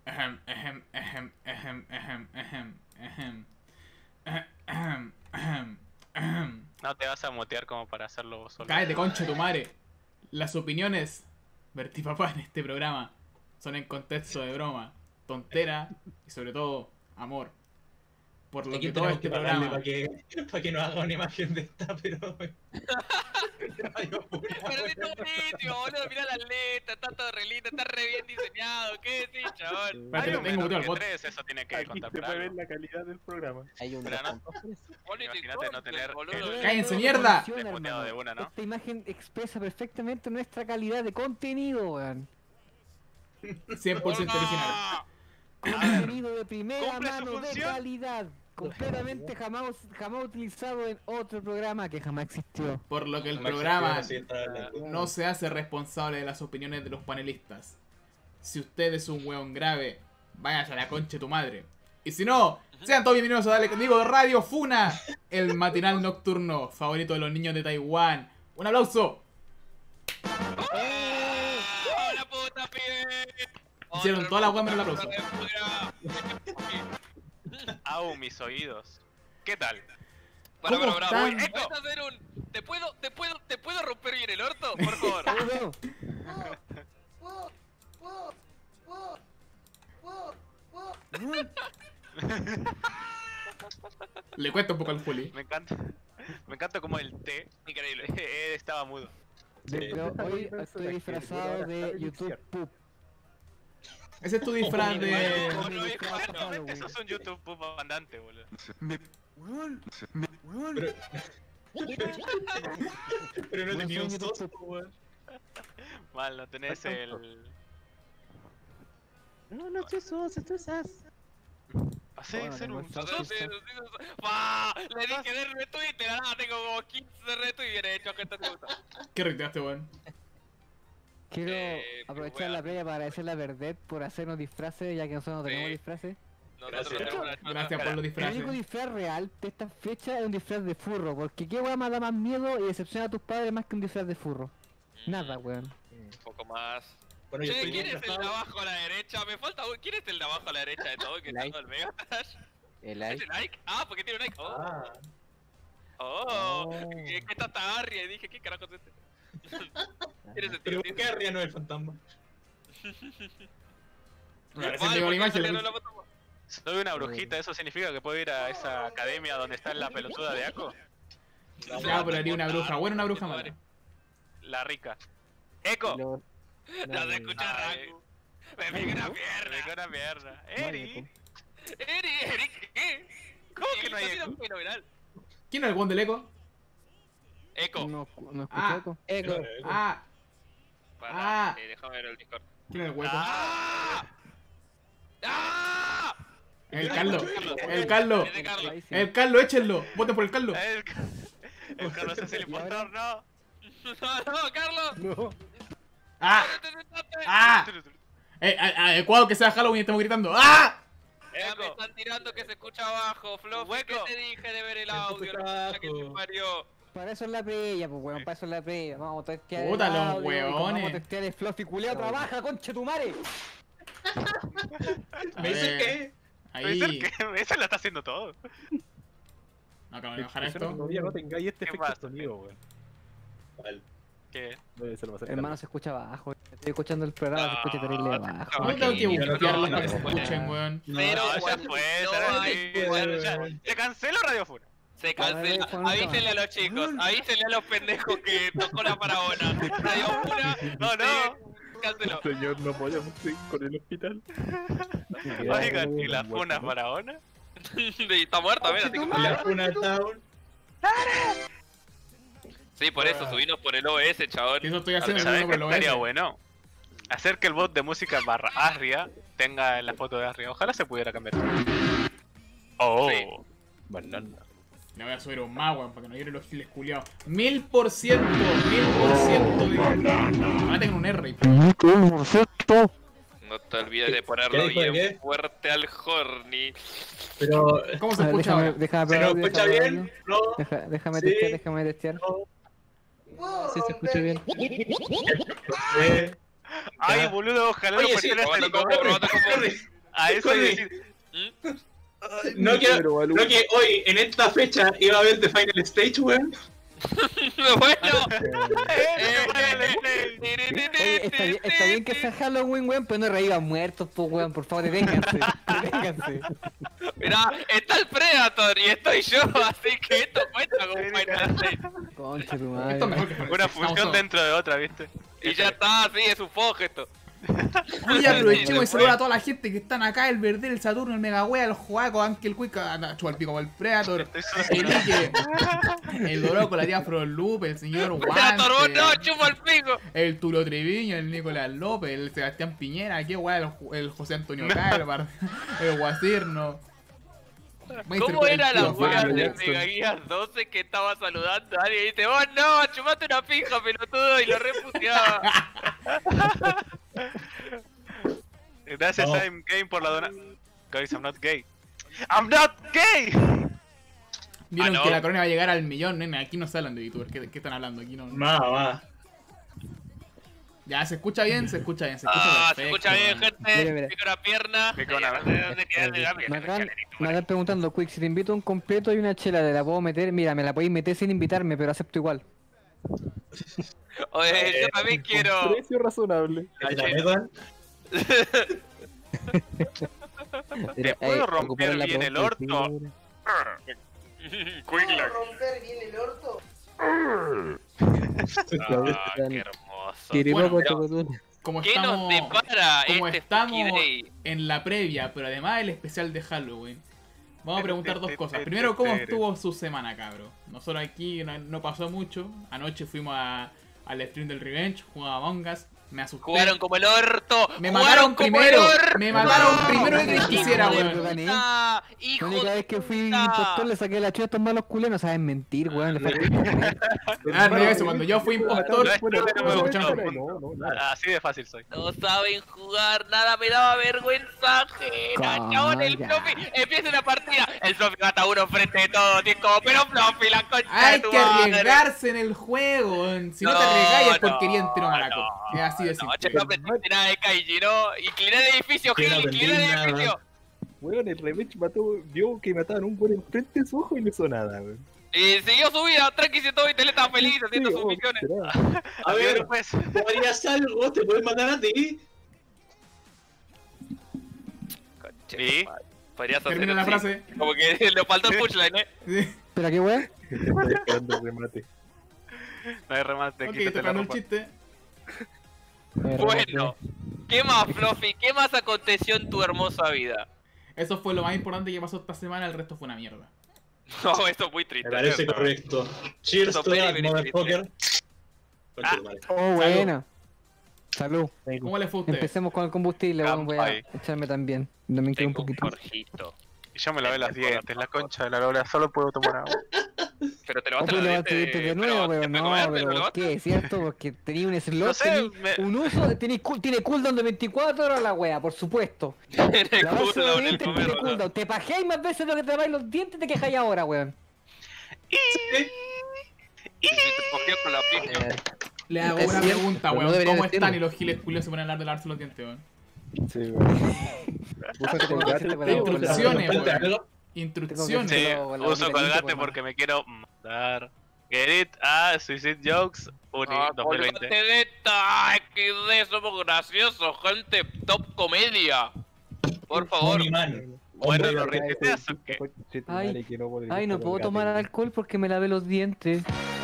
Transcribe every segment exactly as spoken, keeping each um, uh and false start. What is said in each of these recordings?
Ejem, ejem, ejem, ejem, ejem, ejem, ejem. Ejem, ejem, ejem. No te vas a mutear como para hacerlo vos solo. Cállate, concha tu madre. Las opiniones vertipapá en este programa son en contexto de broma, tontera y sobre todo amor. Por lo Aquí que todo tenemos este que pagarle programa para que, para que nos haga una imagen de esta, pero... Radio Pura, Pero si está weón. buenísimo, boludo, mirá las letras, está todo re lindo, está re bien diseñado, ¿qué decís, chabón? Espérate, Hay lo un tengo menor muteado al que bot. tres, eso tiene que Aquí contar se por puede ver algo. la calidad del programa. Hay un Pero no. descontrol. Quality Imagínate no content, tener boludo. el- ¡Cállense, mierda! Te muteado de una, ¿no? Esta imagen expresa perfectamente nuestra calidad de contenido, weón. cien por ciento original. ¡Ah! Contenido de primera ¿Cumple su mano de función? calidad. Completamente jamás, jamás utilizado en otro programa que jamás existió. Por lo que el No me programa existió, no sé, estaba hablando. no se hace responsable de las opiniones de los panelistas. Si usted es un weón grave, váyase a la concha de tu madre. Y si no, sean todos bienvenidos a Dale Contigo de Radio Funa, el matinal nocturno favorito de los niños de Taiwán. ¡Un aplauso! ¡Oh, la puta, pibe! Hicieron toda la weá menos el aplauso. Au, mis oídos. ¿Qué tal? Para, ¿Cómo para, para, voy, están? ¿puedes hacer un... ¿Te puedo, te puedo, te puedo romper bien el orto? Por favor. Uno, Le cuento un poco al Juli. Me encanta. Me encanta como el T. Increíble. Él estaba mudo. pero hoy estoy disfrazado de YouTube Poop. Ese es tu disfraz de... Como lo dijo, Claramente sos un YouTube poop andante, boludo. Pero no Bueno, tenía un soy socio, YouTube. weón. Mal, no tenés el... No, no, tú sos, tú sos. Pasé de Bueno, ser tengo un... el No socio. sé, no sé, no sé. ¡Pah! Le dije de retweet, de la nada tengo como quince de retweet y bien hecho, gente te gusta. ¿Qué reiteaste, weón? Quiero Eh, aprovechar weón. la previa para agradecerle a Verdet por hacernos disfraces, ya que nosotros no tenemos Sí. disfraces. Nosotros Gracias. tenemos una chota. Gracias por los El disfraces. único disfraz real de esta fecha es un disfraz de furro, porque qué weá más da más miedo y decepciona a tus padres más que un disfraz de furro. Nada, weón. Un poco más. Bueno, yo Che, estoy ¿quién es el de disfrazado. abajo a la derecha? Me falta uno. ¿Quién es el de abajo a la derecha de todo? Que está Like. todo el Mega Dash. El ¿Es like. el like? Ah, porque tiene un like. Oh, Ah, oh. Oh. ¿Qué, qué tanta Arria? Y dije, ¿qué carajo es este? Tiene sentido. pero tiene ¿qué arriba no es el fantasma? Recién Vale, tengo la porque imagen. no le la puse- matamos. Soy una brujita, ¿eso significa que puedo ir a esa academia donde está la pelotuda de Ako? Ya, pero haría una bruja. Bueno, una bruja mala. La rica. ¡Eco! Lo- La de escuchar Ay. Raku. Me pica una Me pierna. pica una pierna. Vale, ¡Eri! Eri, Eri, ¿qué? ¿Cómo que no hay El sonido eco? es fenomenal. ¿Quién es el weón del eco? Eco. No, no escuché Ah. eco. Eco. Ah, Para, Ah. eh, déjame ver el Discord. ¿quién es el hueco? ¡Ah! ¡Ah! El Carlos. El Carlos. Es de Carlos. Ahí sí. El Carlos, échenlo. Voten por el Carlos. El, el Carlos es el impostor, no. No, no, Carlos. No. Ah, ah. Eh, a- adecuado que sea Halloween, estamos gritando. ¡Ah! Ya me Eco. están tirando que se escucha abajo, Fluffy. ¿Qué Hueco. te dije de ver el Se audio? escucha La puta que abajo. te parió. Para eso es la previa, pues weón, para eso es la previa. Vamos a testear Puta, el los audio, y como Vamos a weones. testear el Fluffy culiao, trabaja, conche tu madre. A ¿Me dicen ver, qué? ahí. ¿Que esa lo está haciendo todo? Acabo de bajar Espero que esto. todavía no tengáis este ¿Qué efecto de pasa? sonido, weón. Vale. ¿Qué? Debe ser más Hermano, se escucha bajo. Estoy escuchando el programa, se escucha terrible bajo. No tengo que no, buquearlos no, para que se no, escuchen, weón. Pero No, ya cuando fue, no ya, hay- ya, ya, ya. Se canceló Radio Funa. Se cancela. Avísenle a los chicos, avísenle a los pendejos que tocó la parabola. Radio Funa. No, no. Canceló. Señor, no podemos seguir con el hospital. Oigan, ¿y la Funa faraona? Y está muerta, mira. así que- La Funa Town. Sí, por eso subimos por el O B S, chabón. Que eso estoy haciendo ¿Sabes el qué uno por estaría lo bueno? Hacer que el bot de música barra Arria tenga la foto de Arria. Ojalá se pudiera cambiar. Oh. Sí. Banana. Le voy a subir un más, weón, para que no lloren los giles culiados. Mil por ciento, mil por ciento de. Ahora tengo un R. No te olvides de ponerlo ¿Qué dijo de bien qué? fuerte al horny. Pero, ¿Cómo se A ver, escucha déjame, ahora? déjame ¿se nos probar, escucha déjame bien? probar. No. Deja- déjame Sí. testear, déjame testear. Sí, se escucha bien. Eh, Ay, boludo, ojalá Oye, lo sí, metiera probando este como- probando como- A eso Connie. decir. No que, no que hoy, en esta fecha, iba a haber The Final Stage, weón. Bueno. Oye, está, bien- está bien que sea Halloween, weón, pero no revivan muertos, pues, weón, por favor, deténganse. Deténganse. Mira, está el Predator y estoy yo, así que esto cuenta como Final Stage. Concha tu Esto es mejor madre. que Final Una Stage, función estamos dentro de otra, ¿viste? Y ya está, sí, es un foge esto. todos. Oye, aprovechemos y saludar a toda la gente que están acá, el Verder, el Saturno, el Megawea, el Joaco, Ankel Quick, chupa el pico, el Predator, Estoy solo. el Ike, el Doroco, la tía Froloop, el señor Predator, vos no, Guante, chupa el pico. el Tulio Treviño, el Nicolás López, el Sebastián Piñera, qué guay, el, Ju- el José Antonio Calvar, el Guasirno. ¿Cómo era la wea de Jackson. Mega Gear doce que estaba saludando a alguien y dice, vos no, chupate una pija, pelotudo, y lo reputeaba? Gracias, No. I'm Game, por la dona. Guys, I'm not gay. I'm not gay! Vieron Ah, ¿no? que la corona va a llegar al millón, nene, aquí no se hablan de youtubers, ¿qué, qué están hablando? Aquí no. Más, más. Ya, ¿se escucha bien? Se escucha bien, se escucha Ah, se perfecto, escucha bien, weón. Mira, gente. mira. Pico una pierna. Pico una- ¿De dónde queda la Me pierna? están, me están preguntando, Quick, si te invito a un completo y una chela, ¿te la puedo meter? Mira, me la podéis meter sin invitarme, pero acepto igual. Oye, yo también quiero. Precio razonable. Ahí la metan. ¿Te puedo romper bien el orto? Quicklock. romper bien el orto? Ah, qué hermoso. Bueno, pero- Como ¿Qué nos estamos, depara como este estamos Funky Day? en la previa, pero además el especial de Halloween, vamos a preguntar dos cosas. Tere, Primero, ¿cómo tere. estuvo su semana, cabro? Nosotros aquí no, no pasó mucho. Anoche fuimos a- al stream del Revenge, jugaba Among Us, me asusté. Jugaron como el orto. Me jugaron mataron como primero, el orto. me mataron primero de que Hijo quisiera, de weón. puta. gané. Ah, La hijo única de vez que fui puta. impostor le saqué la chucha a estos malos culeros, no saben mentir, weón. Le falta- Ah, no digas eso, cuando yo fui impostor, No, no, no, nos no, escucharon. no, No, no, nada. Ah, Así de fácil soy. No saben jugar, nada me daba vergüenza ajena, Calla. chabón, el Fluffy, empieza la partida, el Fluffy mata a uno frente de todo, tío, como, pero Fluffy, la concha Hay de tu que madre. arriesgarse en el juego, weón. Si no, te No, arriesgáis es no, porque quería entero maraco. no, Es así de No, simple. che, no aprendiste nada de Kaiji, ¿no? Incliné el edificio, Que Gil, no aprendí incliné el nada. edificio. Weón, el Revenge mató, vio que mataban un buen enfrente de su ojo y no hizo nada, weón. Y siguió su vida, tranqui, ciento veinte, él estaba feliz haciendo Sí, sus oh, misiones. será. A ver, pues. tú harías algo, te pueden matar a ti. Conche, ¿Sí? madre. Podrías hacer Termina la así. frase. Como que le faltó el punchline, ¿eh? Sí. ¿Espera qué, weón? Estoy esperando el remate. No hay remate, Ok, quítate la tocando el ropa. chiste. Bueno, ¿qué más, Fluffy? ¿Qué más aconteció en tu hermosa vida? Eso fue lo más importante que pasó esta semana, el resto fue una mierda. No, esto es muy triste. Me parece ¿cierto? correcto. Cheers Eso to very, that, very motherfucker. Ah. Concha tu madre. Oh, buena. Salud. ¿Cómo le fue a usted? Empecemos con el combustible, weón. Voy a Campay. echarme también. También quiero un Tengo un poquito. Jorgito. Y yo me lavé los dientes, la concha de la lora, solo puedo tomar agua. Pero te lo O vas a pues le la vas a pedirte de nuevo, weón. No, pero ¿por qué? ¿Cierto? Porque tenía un slot, No sé, tenía me- un uso, tenía cool- tiene cooldown de veinticuatro horas la wea, por supuesto. En el Lavarse los cooldown, el dientes tiene número, ¿no? cooldown. Te pajeáis más veces de lo que te laváis los dientes, te quejáis ahora, weón. Y si te cogió con la pija. Le hago Es una cierto, pregunta, pero no weón. debería ¿Cómo decirlo. están? Y los giles culios se ponen a hablar de lavarse los dientes, weón. Sí, weón. Usa Tengo que colgate, hacerte con la pero- boca. Instrucciones, ¿Falta weón. algo? Instrucciones. Sí, Pero con la uso boquita colgate limpia, porque me quiero mandar. Get it a Suicide Jokes Uni Ah, dos mil veinte. colgate de esta equis de, somos graciosos, gente, top comedia. Por favor. Money man. Bueno, Hombre, lo acá retuiteas o qué? Conche tu Ay, madre, que no puedo Ay, no evitar puedo colgate, tomar weón. alcohol porque me lavé los dientes.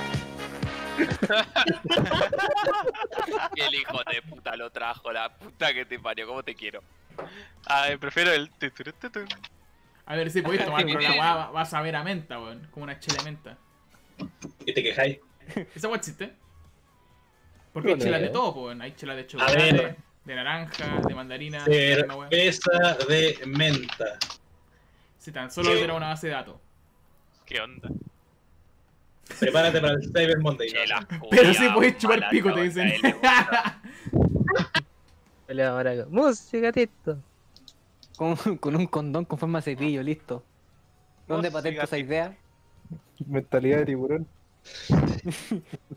Y el hijo de puta lo trajo, la puta que te parió, ¿cómo te quiero? Ay, prefiero el tuturututun. A ver si podéis tomar, pero la weá va- va a saber a menta, weón. Como una chela de menta. Y te quejáis. ¿Esa weá existe? Porque hay No, no, chelas de no. todo, po, weón. Hay chelas de ver. chocolate, de naranja, de mandarina, de la misma weá. Cerveza de menta. Si tan solo ¿Qué? era una base de datos. ¿Qué onda? Prepárate para el Cyber Monday. ¿no? Chela, Pero sí culiao, podéis chupar mala pico, te chabona, dicen. él le gusta. Hola, ahora, música, tito. Con, con un condón con forma de cepillo, listo. ¿Dónde Oh, patento sí, esa idea? Mentalidad de tiburón.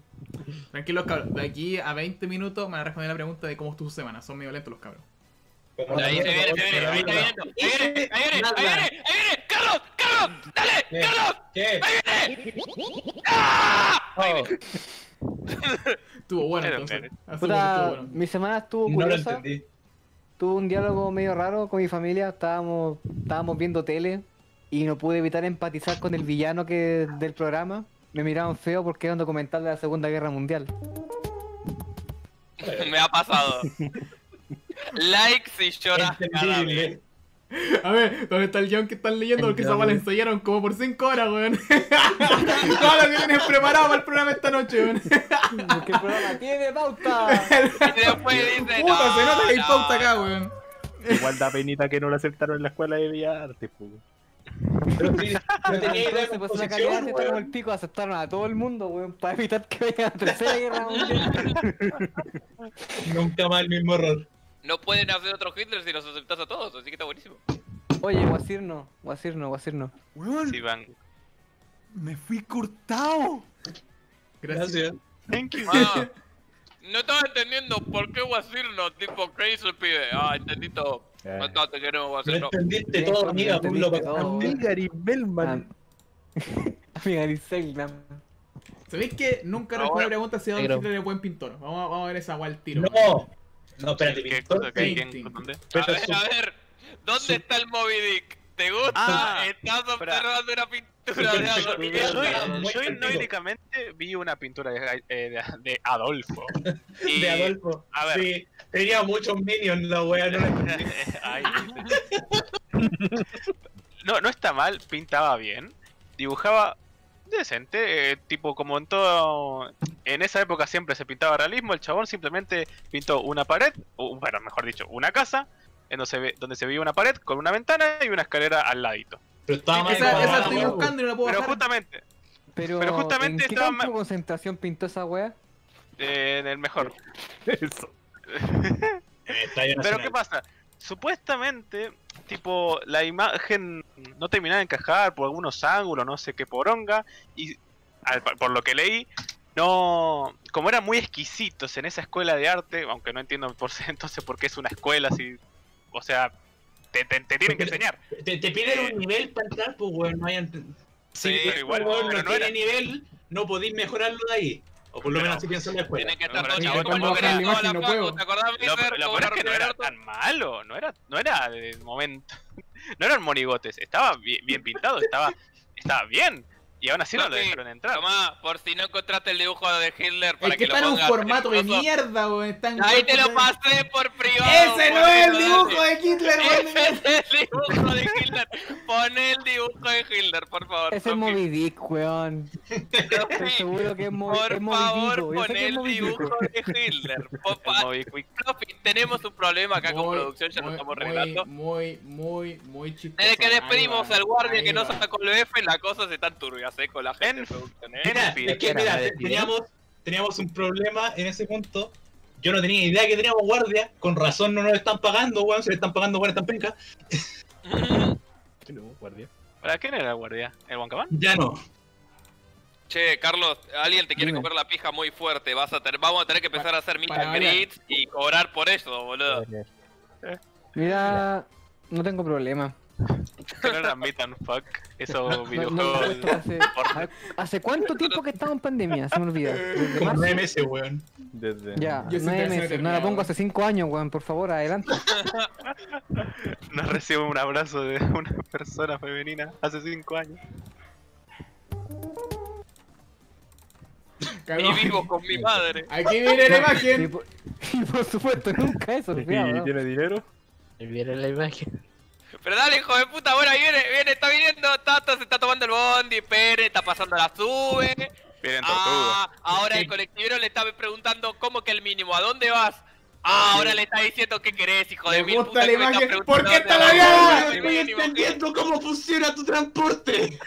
Tranquilos, cabros. De aquí a veinte minutos me van a responder la pregunta de cómo estuvo su semana. Son medio lentos los cabros. Como Ahí se la- viene, se viene, ahí está viendo. Ahí viene, ahí viene, ahí Nada. viene, ahí viene. ¡Carlos! ¡Carlos! ¡Dale! ¿Qué? ¡Carlos! ¿Qué? ¡Ahí viene! ¡Ah! Ahí Oh, viene. Estuvo bueno Pero, entonces. pero- Asumo que Puta, estuvo bueno. mi semana estuvo No lo curiosa. entendí. Tuve un diálogo medio raro con mi familia. Estábamos, estábamos viendo tele y no pude evitar empatizar con el villano que del programa. Me miraban feo porque era un documental de la Segunda Guerra Mundial. Me ha pasado. Likes y lloras cada vez. Entendible. A ver, ¿dónde está el guión que están leyendo? Porque esa weá la ensayaron como por cinco horas, weón. Todo lo que tienes preparado para el programa esta noche, weón. Porque el programa tiene pauta. Y después dice, Puta, no, se nota que hay no. pauta acá, weón. Igual da penita que no lo aceptaron en la escuela de Bellas Artes, pues. Pero sí, no tenía idea de Entonces, pues una calidad composición, está como weón. el pico, aceptaron a todo el mundo, weón, para evitar que venga la tercera guerra mundial. Nunca más el mismo error. No pueden hacer otro Hitler si los aceptas a todos, así que está buenísimo. Oye, Guasir no, Guasir no, Guasir no. Weón, Sí, van. me fui cortado. Gracias. Gracias. Thank you. Ah, no estaba entendiendo por qué Wasir no, tipo crazy pibe. Ah, entendí todo. Eh. No, no te queremos Lo Wasir, no. entendiste Bien, todo, lo amiga, por lo entendiste pasado. todo. Amiga Bellman. Amiga Griselda. ¿Sabéis que nunca Ah, respondí bueno. la pregunta si Adolf Negro. Hitler es buen pintor? Vamos a, vamos a ver esa weá al tiro. No. No, espérate, ¿Qué pintor. cosa que hay Painting. en dónde? A ver, a ver, ¿dónde está el Moby Dick? ¿Te gusta? Ah, Estás espera. observando una pintura de Adolf Yo, Hitler. Muy yo contigo. irónicamente vi una pintura de, eh, de, de Adolfo. Y, De Adolfo. a ver. Sí, tenía muchos minions la wea, no la entendí. Ay, no, no está mal, pintaba bien, dibujaba decente, eh, tipo como en todo, en esa época siempre se pintaba realismo, el chabón simplemente pintó una pared, o bueno, mejor dicho, una casa, en donde se, ve, donde se veía una pared con una ventana y una escalera al ladito. Pero estaba mal Esa, esa dibujada, estoy wea. buscando y no la puedo Pero bajar. justamente, Pero, Pero justamente ¿en qué estaba campo de ma- concentración pintó esa wea? eh, en el mejor. Eso. Eh, Estadio Pero Nacional. ¿qué pasa? Supuestamente, tipo, la imagen no terminaba de encajar por algunos ángulos, no sé qué poronga, y al- por lo que leí, no, como eran muy exquisitos en esa escuela de arte, aunque no entiendo por entonces por qué es una escuela, si, o sea, te, te- te tienen que enseñar. Te, te piden un nivel para entrar, pues weón, no hayan... Si Sí, pero igual, weón, no, pero no tiene era- nivel, no podéis mejorarlo de ahí. O por lo Pero- menos así pienso en la escuela. Tiene que estar Pero todo sí, chabón cuando como bajan la era toda imagen no la facu, puedo. ¿te acordás, Lo, Mister? lo Como peor es que no era Roberto. tan malo, no era, no era de momento, no eran monigotes, estaba bien, bien pintado, estaba, estaba bien, y aún así no lo Papi, dejaron entrar. Tomá, por si no encontraste el dibujo de Hitler para Es que que, está lo en un pongas formato de en coso. mierda, weón. Está en Ahí te lo cuerpo de- pasé por privado. ¡Ese no es el ponelo, dibujo dale. de Hitler, weón! Ese es el dibujo de Hitler. Pon el dibujo de Hitler, por favor. Ese es Sofi. Moby Dick, weón. Estoy Sofi, seguro que es Moby, por es Moby favor, Dick, yo sé pon que es el Moby Dick. dibujo de Hitler. Po- El pa- Moby Quick. Sofi, tenemos un problema acá con Muy, producción, ya lo muy, estamos muy, arreglando. Muy, muy, muy chistoso. Desde que despedimos Ahí va, al guardia ahí que no va. sacó el F, las cosas están turbias, eh, con la gente En- de producción, eh. Mira, En fin. es que Espera, mira, ¿me te- despidieron? teníamos, teníamos un problema en ese punto. Yo no tenía idea que teníamos guardia. Con razón no nos están pagando, weón. Se le están pagando buenas tan penca. No, guardia. ¿Para quién era el guardia? ¿El Huancabán? Ya no. Che, Carlos, alguien te quiere Dime. comer la pija muy fuerte. Vas a tener, vamos a tener que empezar a hacer meet para and variar. greets y cobrar por eso, boludo. Mira, no tengo problema. Que no era Meet and Fuck, esos No, no, videojuegos. esto hace, ¿hace- ¿Hace cuánto tiempo que estamos en pandemia? Se me olvida. ¿Desde Como marzo? nueve meses, weón. Desde. Ya, Yo sí nueve te- se me meses. No terminó, la pongo weón. hace cinco años, weón. Por favor, adelante. No recibo un abrazo de una persona femenina hace cinco años. Cagó. Y vivo con mi madre. Aquí viene la Y imagen. por, y por supuesto, nunca eso, ¿Y olvidado, ¿no? tiene dinero? Y vieron la imagen. Pero dale, hijo de puta, bueno, ahí viene, viene, está viniendo, Tata se está tomando el bondi, Pérez está pasando la sube. Vienen tortugas. Ah, ahora el colectivero le está preguntando cómo que el mínimo, ¿a dónde vas? Ah, ahora le está diciendo qué querés, hijo de Me mil gusta puta, la que me estás imagen. preguntando ¿Por qué dónde está la vas. viada? No El estoy mínimo. entendiendo cómo funciona tu transporte.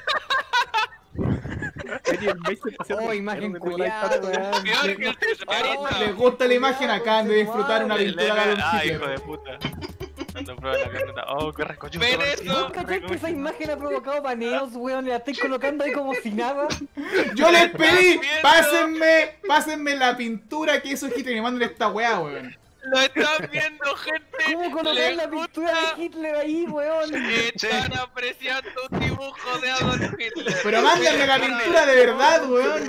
Oh, imagen culiada, weón. Peor que el Tescarita. Les gusta la imagen, acaban de disfrutar una Le- le- pintura de Adolf Ah, hijo Hitler. de puta. Cuando prueba la camioneta. Oh, qué rascochudo. Ven eso. ¿Vos cachai que esa imagen ha provocado paneos, weón? La estoy colocando ahí como si nada. Yo les pedí, viendo? pásenme, pásenme la pintura que hizo Hitler y me manden esta weá, weón. Lo están viendo, gente. ¿Cómo conocer Les la pintura gusta. de Hitler ahí, weón? Están apreciando un dibujo de Adolf Hitler. Pero mándame la pintura de verdad, weón.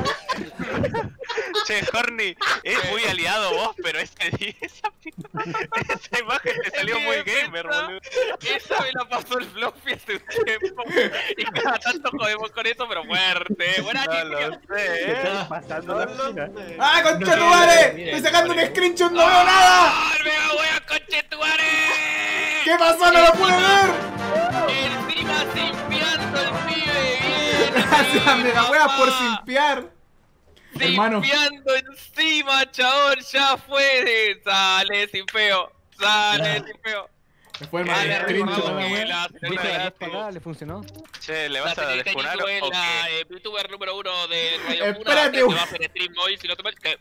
Che, Horny, es muy aliado vos, pero ese día, esa, esa imagen te salió En mi muy defensa, gamer, boludo. Esa me la pasó el Fluffy hace un tiempo. Y cada tanto jodemos con eso, pero fuerte. Buena No lo chica. sé, Se eh. están pasando la fina. ¡Ah, concha tu madre! ¡Estoy sacando un screenshot, no veo nada! ¡Ah, mega wea, conchetuare! ¿Qué pasó? ¡No lo pude ver! Encima simpiando el pibe, bien. Gracias, mega weas, por papá. simpiar. Hermano. Simpiando encima, chabón, ya fue. Sale, sin feo. Sale, sin feo. Después me Vale, mandé screenshot a recordamos la que wea. la Dijo señorita la vez Yasu- pasada, le funcionó. Che, ¿le la vas a señorita desfunar Yasu o es qué? la eh, youtuber número uno de Radio Funa, Espérate, que se güey. va a hacer stream hoy, si no te mal- que-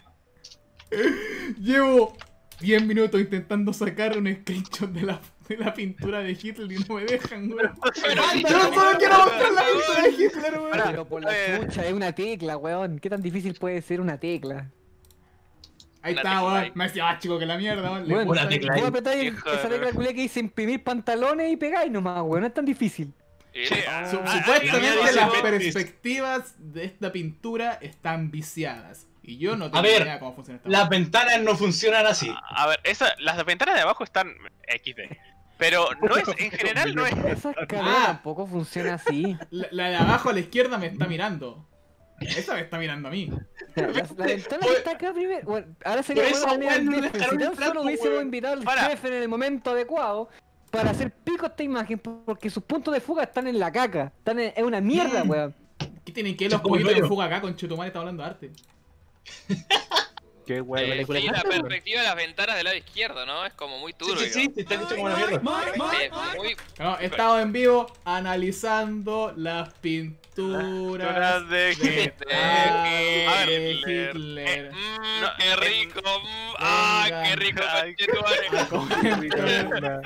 Llevo diez minutos intentando sacar un screenshot de la, de la pintura de Hitler y no me dejan, weón. Pero si Yo no- solo quiero mostrar la pintura de Hitler, weón. Pero por la eh. chucha, es una tecla, weón. ¿Qué tan difícil puede ser una tecla? Ahí Una está, tecla weón. ahí. Me decía más chico que la mierda, weón. Le Bueno, puse una ahí. tecla vos ahí. apretáis Hijo esa de- tecla culia que dice imprimir pantalones y pegáis nomás, weón. No es tan difícil. Y- Che, Su- ah, Supuestamente ah, ah, las ah, perspectivas de esta pintura están viciadas. Y yo no tengo ver, idea cómo funciona esta Las ventanas no funcionan así. A ver, esa, las ventanas de abajo están equis de. Pero no es, en general no es. Esa escalera Ah. tampoco funciona así. La, la de abajo a la izquierda me está mirando. Esa me está mirando a mí. La, la- la ventana que está acá primero. Bueno, ahora sería Por bueno eso, la mía weón, no del jefe. dejaron Si tan el plato, solo hubiésemos weón. invitado al Para. jefe en el momento adecuado para hacer pico esta imagen, porque sus puntos de fuga están en la caca. Están en, es una mierda, Mm. weón. ¿Qué tienen que ver los Como el pollitos de rollo. fuga acá con Chetumare está hablando de arte? Qué weón, Eh, película sí, de la mierda. perspectiva de las ventanas del lado izquierdo, ¿no? Es como muy Sí, turbio. sí, sí, te está dicho como una mierda. Eh, muy... No, he estado en vivo analizando las pinturas Pinturas de de, Hitler. ah, A ver, de Hitler. Hitler. Mm, No, qué rico, mm, ah, qué rico, Ay, conchetumare. A comentar.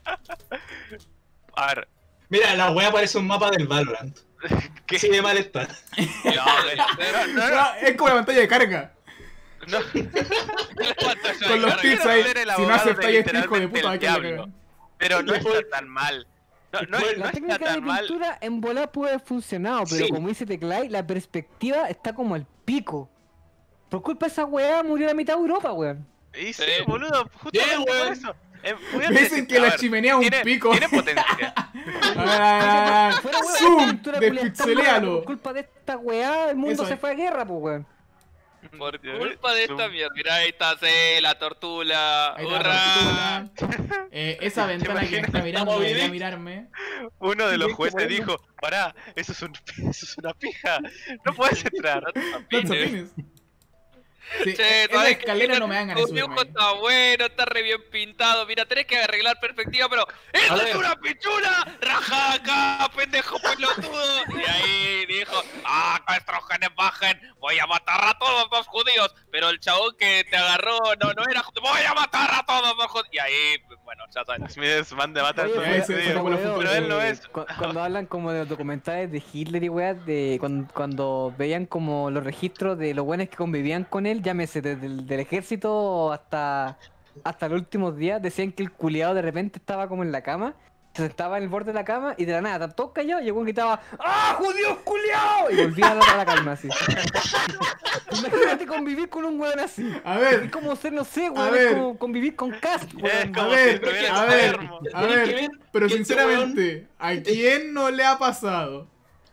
A ver, Mira, la wea parece un mapa del Valorant. ¿qué? Sí, de mal está. No, no, no, no, No, es como la pantalla de carga. no. Con los Claro, tips quiero ahí. ser el Si no abogado aceptáis de este hijo de literalmente puta, el que la diablo. cagan. Pero no está tan mal. No, no, no La está técnica de tan mal. pintura en volar puede haber funcionado, pero Sí. como dice Teclay, la perspectiva está como al pico. Por culpa de esa weá murió la mitad de Europa, weón. Y sí, Sí. boludo, justamente Sí, por weón. eso. Eh, voy a Me dicen decir- que a la ver, chimenea es un tiene- pico. Tiene potencia. A ver, a ver, a ver. Fuera, weón, esta Zoom, pintura culia está mala, despixeléalo. Por culpa de esta weá, el mundo Eso se es. fue a guerra, pues weón. Por culpa de esta mierda. Mira, ahí está, sí, la tortula. Ahí está ¡Hurra! la tortuga. Eh, esa ventana que me imaginas? está mirando Estamos debería bien. mirarme. Uno de los Sí, jueces bueno. dijo, pará, eso es, un, eso es una pija. No puedes entrar. No te Pines. opines. Sí, Che, esa ¿sabes escalera qué? no me dan ganas de Tu dibujo subirme. está bueno, está re bien pintado. Mira, tenés que arreglar perspectiva, pero ¡eso A es ver. una pichula! ¡Raja acá, pendejo pelotudo! Y ahí dijo, ¡ah, nuestros genes bajen! ¡Voy a matar a todos los judíos! Pero el chabón que te agarró no, no era judío. ¡Voy a matar a todos los judíos! Y ahí, bueno, ya sabes. Smith van de matar a Oye, todos Ese- los ese judíos. fue la weón, Pero él no eh, es. cu- Cuando hablan como de los documentales de Hitler y weas, de cuando, cuando veían como los registros de los buenos que convivían con él, llámese desde el del ejército hasta, hasta los últimos días, decían que el culiado de repente estaba como en la cama, se sentaba en el borde de la cama y de la nada, estaban todos callados y el weón gritaba ¡ah, judíos culiados! Y volvía a la, a la calma así. Imagínate convivir con un weón así. A Es ver, como ser, no sé, A weón, ver. es como convivir con Cast, Es weón. a como ver, si estuviera a ver, enfermo. a Tenés que ver. ver Pero que este sinceramente, ¿a quién no le ha pasado?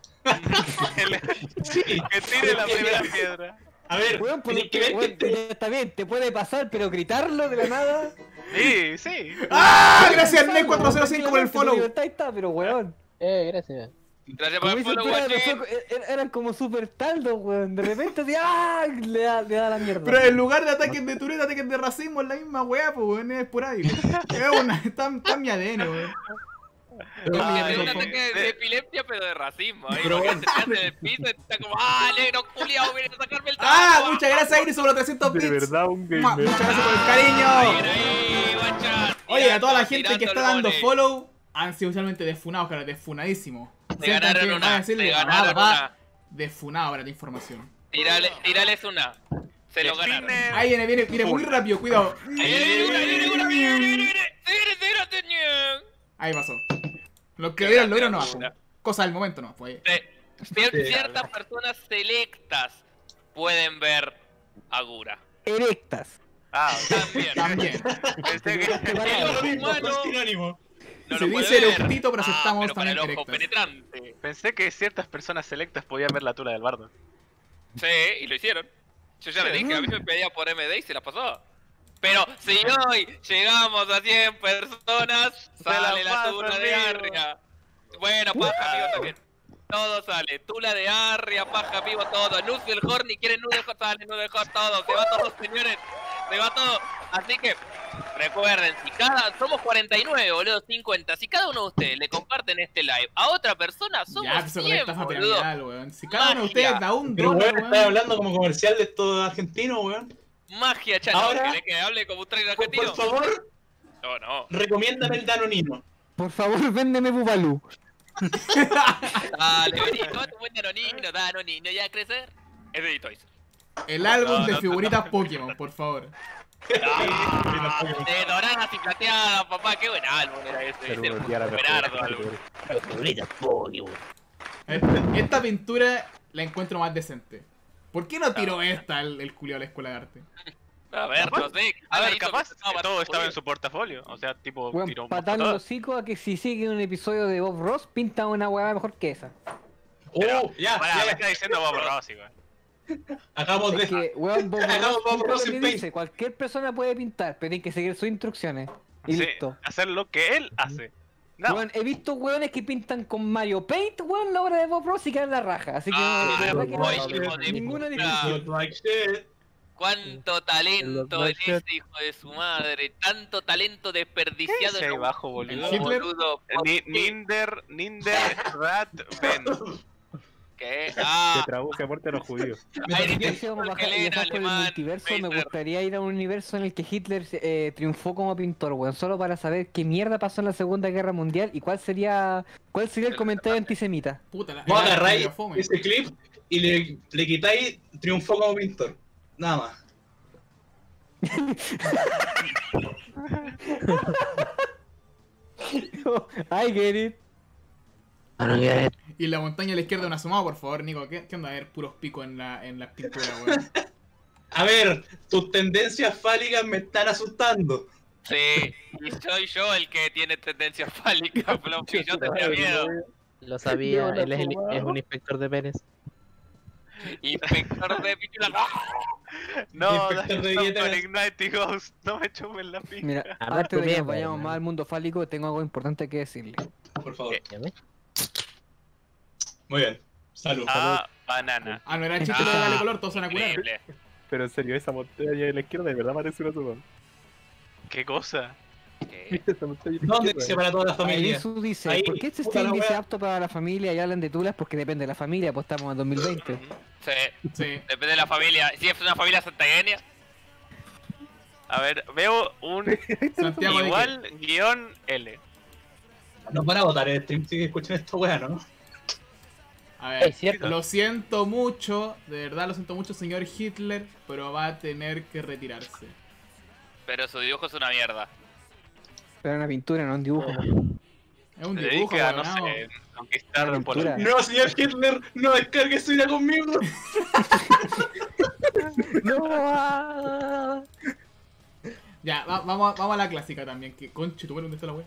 Sí, Que tire la primera piedra. a ver, Weón, por tenés que que, ver weón, que ya está bien, te puede pasar, pero gritarlo de la nada. Sí, sí. ¡Ah! Gracias, Algo, Ney cuatro cero cinco por el tranquilamente, tu follow. libertad está, pero weón. Eh, gracias. Gracias por Como el dicen, follow, eran, guachín. los ojos- er- eran como super taldos, weón. De repente, así, ¡ah! Le da, le da la mierda. Pero en lugar de ataques de Tourette, ataques de racismo es la misma weá, pues weón, es esporádico. Es una, está, está en mi A D N, weón. Ah, Es un no, ataque de, de- de epilepsia, pero de racismo. ¿eh? Pero Porque se te hace del piso y está como, ¡ah, negro culiao, viene a sacarme el ¡Ah! trabajo! Muchas gracias, Iris, sobre los trescientos De bits. verdad, un Mua, gamer. Muchas gracias por el Bien cariño. ahí, guacha. Oye, a toda la Tirando, gente que tirando está el dando bone. follow, han sido usualmente desfunados, claro, desfunadísimos. Te Sientan ganaron que van a una, decirle, te "Ah, ganaron papá, una. desfunado para la información. Tírale, tírales una. Se lo ganaron. Define- Ahí viene, viene, viene muy rápido, cuidado. Ahí viene una, viene una, viene, viene, viene, viene. Se viene, se viene, se viene. Ahí pasó. Los que vieron lo vieron no Locura. bajo. Cosa del momento no, fue. Sí. Cier- Sí. Ciertas personas selectas pueden ver a Gura. Erectas. Ah, También. También. pensé que... Es lo mismo, humano. es sinónimo. No Se lo puede dice ver. eructito, pero Ah, aceptamos pero para también el ojo erectas. penetrante. Pensé que ciertas personas selectas podían ver la tula del bardo. Sí, y lo hicieron. Yo ya le Sí. dije, a mí me pedía por M D y se la pasó. Pero si hoy llegamos a cien personas, Se la sale la pasa, tula de amigo. Arria. Bueno, paja, amigo, también. Todo sale. Tula de Arria, paja, vivo, todo. Noodle Horny, quieren Noodle Horny, sale Noodle Horny, todo. Se va todo, señores. Se va todo. Así que, recuerden, si cada... Somos cuarenta y nueve, boludo, cincuenta. Si cada uno de ustedes le comparten este live a otra persona, somos Ya, pues se cien, conecta a boludo. piramidal, weón. Si cada uno de Magia. ustedes da un Pero dólar, weón, weón. estás hablando como comercial de estos argentinos, weón. Magia, chano. Ahora- ¿Querés que hable como un trailer Por, argentino? por favor, No, no. recomiéndame el Danonino. Por favor, véndeme Bubalú. Dale, vení, no te buen Danonino, Danonino, ya a crecer. Es de Toys. El álbum No, de no, figuritas Pokémon, por favor. De doradas y plateadas, papá, qué buen álbum era ese. Pero Ese ya la Berardo álbum. A ver, esta pintura la encuentro más decente. ¿Por qué no tiró esta el, el culiao de la escuela de arte? A ver, no sé. A ver, hizo capaz que estaba todo más estaba en jodido. su portafolio. O sea, tipo, Weón, tiró un patando poco los hocico a que si sigue un episodio de Bob Ross, pinta una hueá mejor que esa. Oh, ya, Pará, ya, me ya. está diciendo Bob Ross, igual. Acabamos Es de. que, weón, Bob Hagamos Ross, Bob pinta Ross lo que en Paint. dice, cualquier persona puede pintar, pero tiene que seguir sus instrucciones. Y Sí, listo. hacer lo que él hace. No, Weón, he visto weones que pintan con Mario Paint, weón, la obra de Bob Ross y quedan la raja. Así que, Ah, de verdad que boy, no- hijo de ninguna puta. diferencia. Look like shit. Cuánto talento en ese hijo de su madre. Tanto talento ¿qué desperdiciado dice ahí en un abajo, boludo? ¿El Hitler? boludo. Ni- Ninder, Ninder, Rat, Ben. ¿Qué? Se Ah, traduce a muerte a los judíos. ahí Si dice quisiéramos porque bajar él y era viajar por el alemán, multiverso, me Hitler. gustaría ir a un universo en el que Hitler eh, triunfó como pintor, weón, solo para saber qué mierda pasó en la Segunda Guerra Mundial y cuál sería cuál sería el comentario antisemita. Puta, la, Vos el arte agarráis medio fome. ese clip y le, le quitáis triunfó como pintor. Nada más. I get it. Y en la montaña a la izquierda un asomado, por favor, Nico. ¿Qué, qué onda? A ver, puros picos en la, en las pinturas, weón. A ver, tus tendencias fálicas me están asustando. Sí, y soy yo el que tiene tendencia fálica, Floppy. Yo tendría miedo. Lo sabía, él es, el- es un inspector de penes. Inspector de pichula. No, Inspector de Stop dietas. con Ignite Ghost. No me chupen la pica. Mira, A ver, antes de que bien, nos vayamos weón. más al mundo fálico, tengo algo importante que decirle. Por favor. ¿Qué? ¿Ya ves? Muy bien. Salud. Ah, banana. Ah, no era el chiste de Ah, darle color, todos van a curar. Increíble. Pero en serio, esa montaña de la izquierda de verdad parece una sopa. ¿Qué cosa? ¿Qué? Esa montaña de la ¿Dónde izquierda. dice para toda la familia? Jesús dice, Ahí, ¿por qué este puta la stream dice wea. apto para la familia y hablan de tulas? Porque depende de la familia, pues estamos en dos mil veinte. Sí, Sí. depende de la familia. Si es una familia santagueña, A ver, veo un Santiago de igual guión L. No van a votar el stream si escuchan esta weá, ¿no? A ver, Es cierto. lo siento mucho, de verdad lo siento mucho, señor Hitler, pero va a tener que retirarse. pero su dibujo es una mierda. Pero una pintura, no un dibujo. Es un Se dibujo, dedica, no weonao. sé, conquistar Una por pintura. No, señor Hitler, no descargue su ira conmigo. ¡No! ah. Ya, va- vamos, a, vamos a la clásica también, que conche, tu ¿dónde está la wea?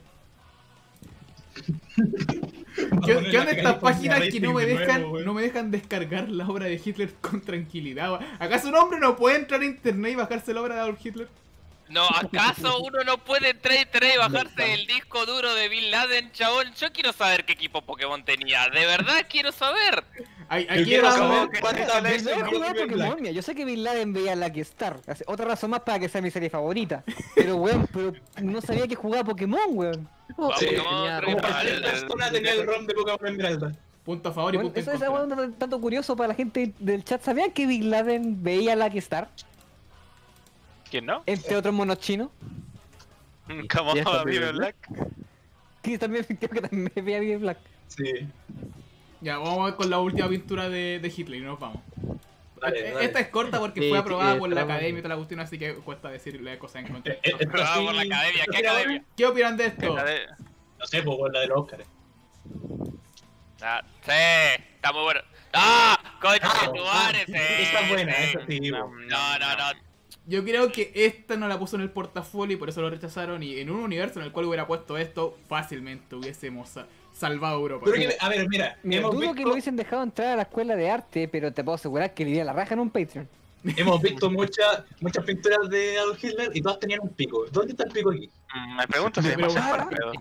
¿Qué, ¿Qué onda estas páginas que no me dejan no me dejan descargar la obra de Hitler con tranquilidad? wea? ¿Acaso un hombre no puede entrar a internet y bajarse la obra de Adolf Hitler? No, ¿acaso uno no puede entrar a internet y bajarse el disco duro de Bin Laden, chabón? Yo quiero saber qué equipo Pokémon tenía. De verdad quiero saber. Ay, Yo Aquí quiero vamos. saber que cuántas se veces Yo vio jugaba Black. Pokémon, mira, yo sé que Bin Laden veía Lucky Star. Hace- Otra razón más para que sea mi serie favorita. Pero weón, pero no sabía que jugaba Pokémon, weón. Vamos, Sí, Pokémon, tenía Como rival. cualquier persona tenía el ROM de Pokémon Esmeralda. Punto a favor y Weón, punto en eso es contra. algo tanto, tanto curioso para la gente del chat. ¿Sabían que Bin Laden veía Lucky Star? ¿Quién no? Entre otros monos chinos. Como ¿Y eso Vive de Black. Que también creo que también veía Vive Black. Sí. Ya, vamos a ver con la última pintura de, de Hitler y nos vamos. Dale, dale. Esta es corta porque Sí, fue sí, aprobada eh, por la trama. academia y toda la cuestión, así que cuesta decirle cosas en contra. Eh, eh, esto Aprobado sí- por la academia. ¿Qué esto sí, academia? ¿Qué opinan de esto? La de- No sé, pues con la de los Óscares. Ah, sí, está muy bueno. ¡Ah! ¡Conche Ah, tu ah, madre! sí, Sí, esa es buena, sí. esa sí. No, pues. No, no, no. Yo creo que esta no la puso en el portafolio y por eso lo rechazaron. Y en un universo en el cual hubiera puesto esto, fácilmente hubiésemos sa- salvado a Europa. Pero que, a ver, mira, Mira, hemos dudo visto, que lo hubiesen dejado entrar a la escuela de arte, pero te puedo asegurar que le iría la raja en un Patreon. hemos visto muchas muchas pinturas de Adolf Hitler y todas tenían un pico. ¿Dónde está el pico aquí? Mm, Me pregunto si es Pero- demasiado parecido.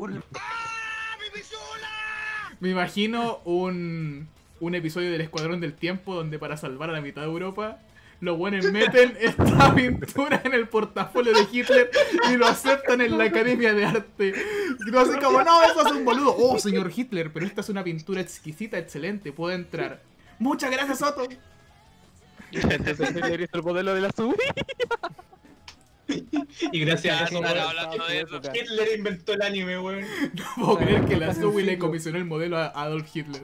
Me imagino un, un episodio del Escuadrón del Tiempo donde para salvar a la mitad de Europa, los buenos meten esta pintura en el portafolio de Hitler y lo aceptan en la Academia de Arte. Y tú así como, no, eso es un boludo. Oh, señor Hitler, pero esta es una pintura exquisita, excelente, puede entrar. Muchas gracias, Soto. Entonces Hitler hizo el modelo de la sub. Y gracias a Ya, eso, están weón, hablando de eso. Hitler inventó el anime, weón. No puedo creer que la Tan Zoe le sencillo. comisionó el modelo a Adolf Hitler.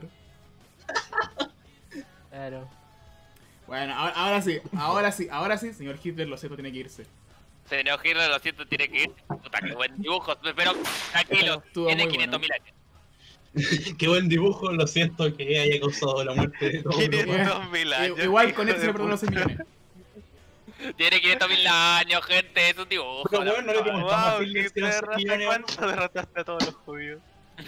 Claro. Bueno, ahora, ahora sí, ahora sí, ahora sí, señor Hitler, lo siento, tiene que irse. Señor Hitler, lo siento, tiene que ir. Puta, qué buen dibujo. Pero tranquilo, Estuvo tiene muy quinientos bueno. mil años. Qué buen dibujo, lo siento que haya causado la muerte de todos. quinientos mil años. Igual con hijo este se de le perdonan los seis puta. millones. Tiene quinientos mil años, gente. Es un dibujo. Pero la weón, no le verdad. preguntamos a Wow, Hitler si Hitler, era ¿hace millones. cuánto derrotaste a todos los judíos?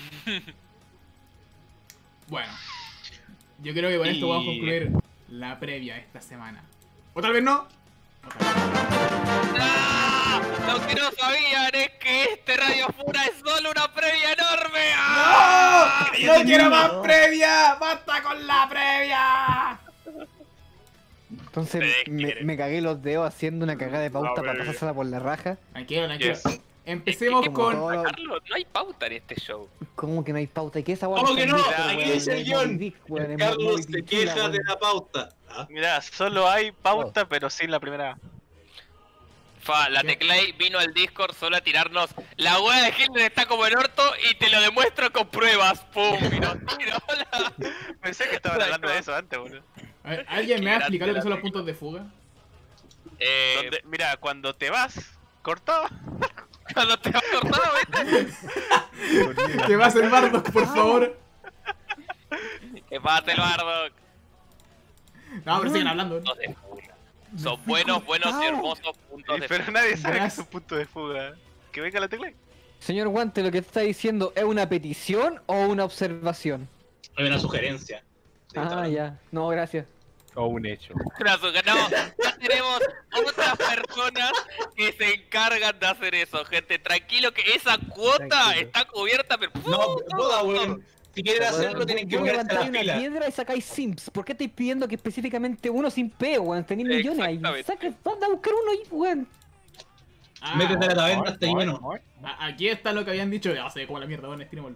Bueno, yo creo que con esto Y- vamos a concluir la previa esta semana. ¿O tal vez no? O tal vez no. ¡Ah! Lo que no sabían es que este Radio Fura es solo una previa enorme. ¡Ah! ¡No! ¡No quiero más previa! ¡Basta con la previa! Entonces Se me, quiere. me cagué los dedos haciendo una cagada de pauta A para ver. pasársela por la raja. Tranquilo, tranquilo. Yes. Empecemos ¿Qué- qué con... todo lo- Carlos, no hay pauta en este show. ¿Cómo que no hay pauta? ¿Y qué es esa ¿Cómo que no? Discord, Aquí weón? dice el Es guión. Moby Dick, weón, es Carlos Moby se Dick, queja weón. de la pauta. ¿Ah? Mira, solo hay pauta, pero sin la primera. Fa, la ¿Qué? Teclay vino al Discord solo a tirarnos. La wea de Hitler está como el orto y te lo demuestro con pruebas. ¡Pum! Y nos tiró la... Pensé que estaban hablando de eso antes, boludo. A ver, ¿alguien me va a Qué explicar lo que grande son la los puntos de fuga? Eh, Donde- mira, cuando te vas, cortado. cuando te vas cortado, ¿viste? Que va a ser Bardock, por favor. Que pasa el Bardock. No, pero siguen hablando. Puntos de fuga. Son buenos, buenos y hermosos puntos de Pero fuga. nadie sabe que Gracias. es un punto de fuga. Que venga la tecla. Señor Guante, lo que te está diciendo es una petición o una observación. Hay una sugerencia. Ah, ya. No, gracias. O un hecho. Gracias, no, ya tenemos otras personas que se encargan de hacer eso, gente. Tranquilo que esa cuota Tranquilo. está cubierta, pero... No, boda, weón. Si quieren hacerlo, tienen que Vos ponerse a levantáis la una fila. piedra y sacáis simps. ¿Por qué estáis pidiendo que específicamente uno sin P, weón? Tenéis millones ahí. Exactamente. Saca, anda a buscar uno ahí, weón. Ah, Métete a la taberna, está lleno. a- aquí está lo que habían dicho. Ya sé, como la mierda, bueno, estirémoslo.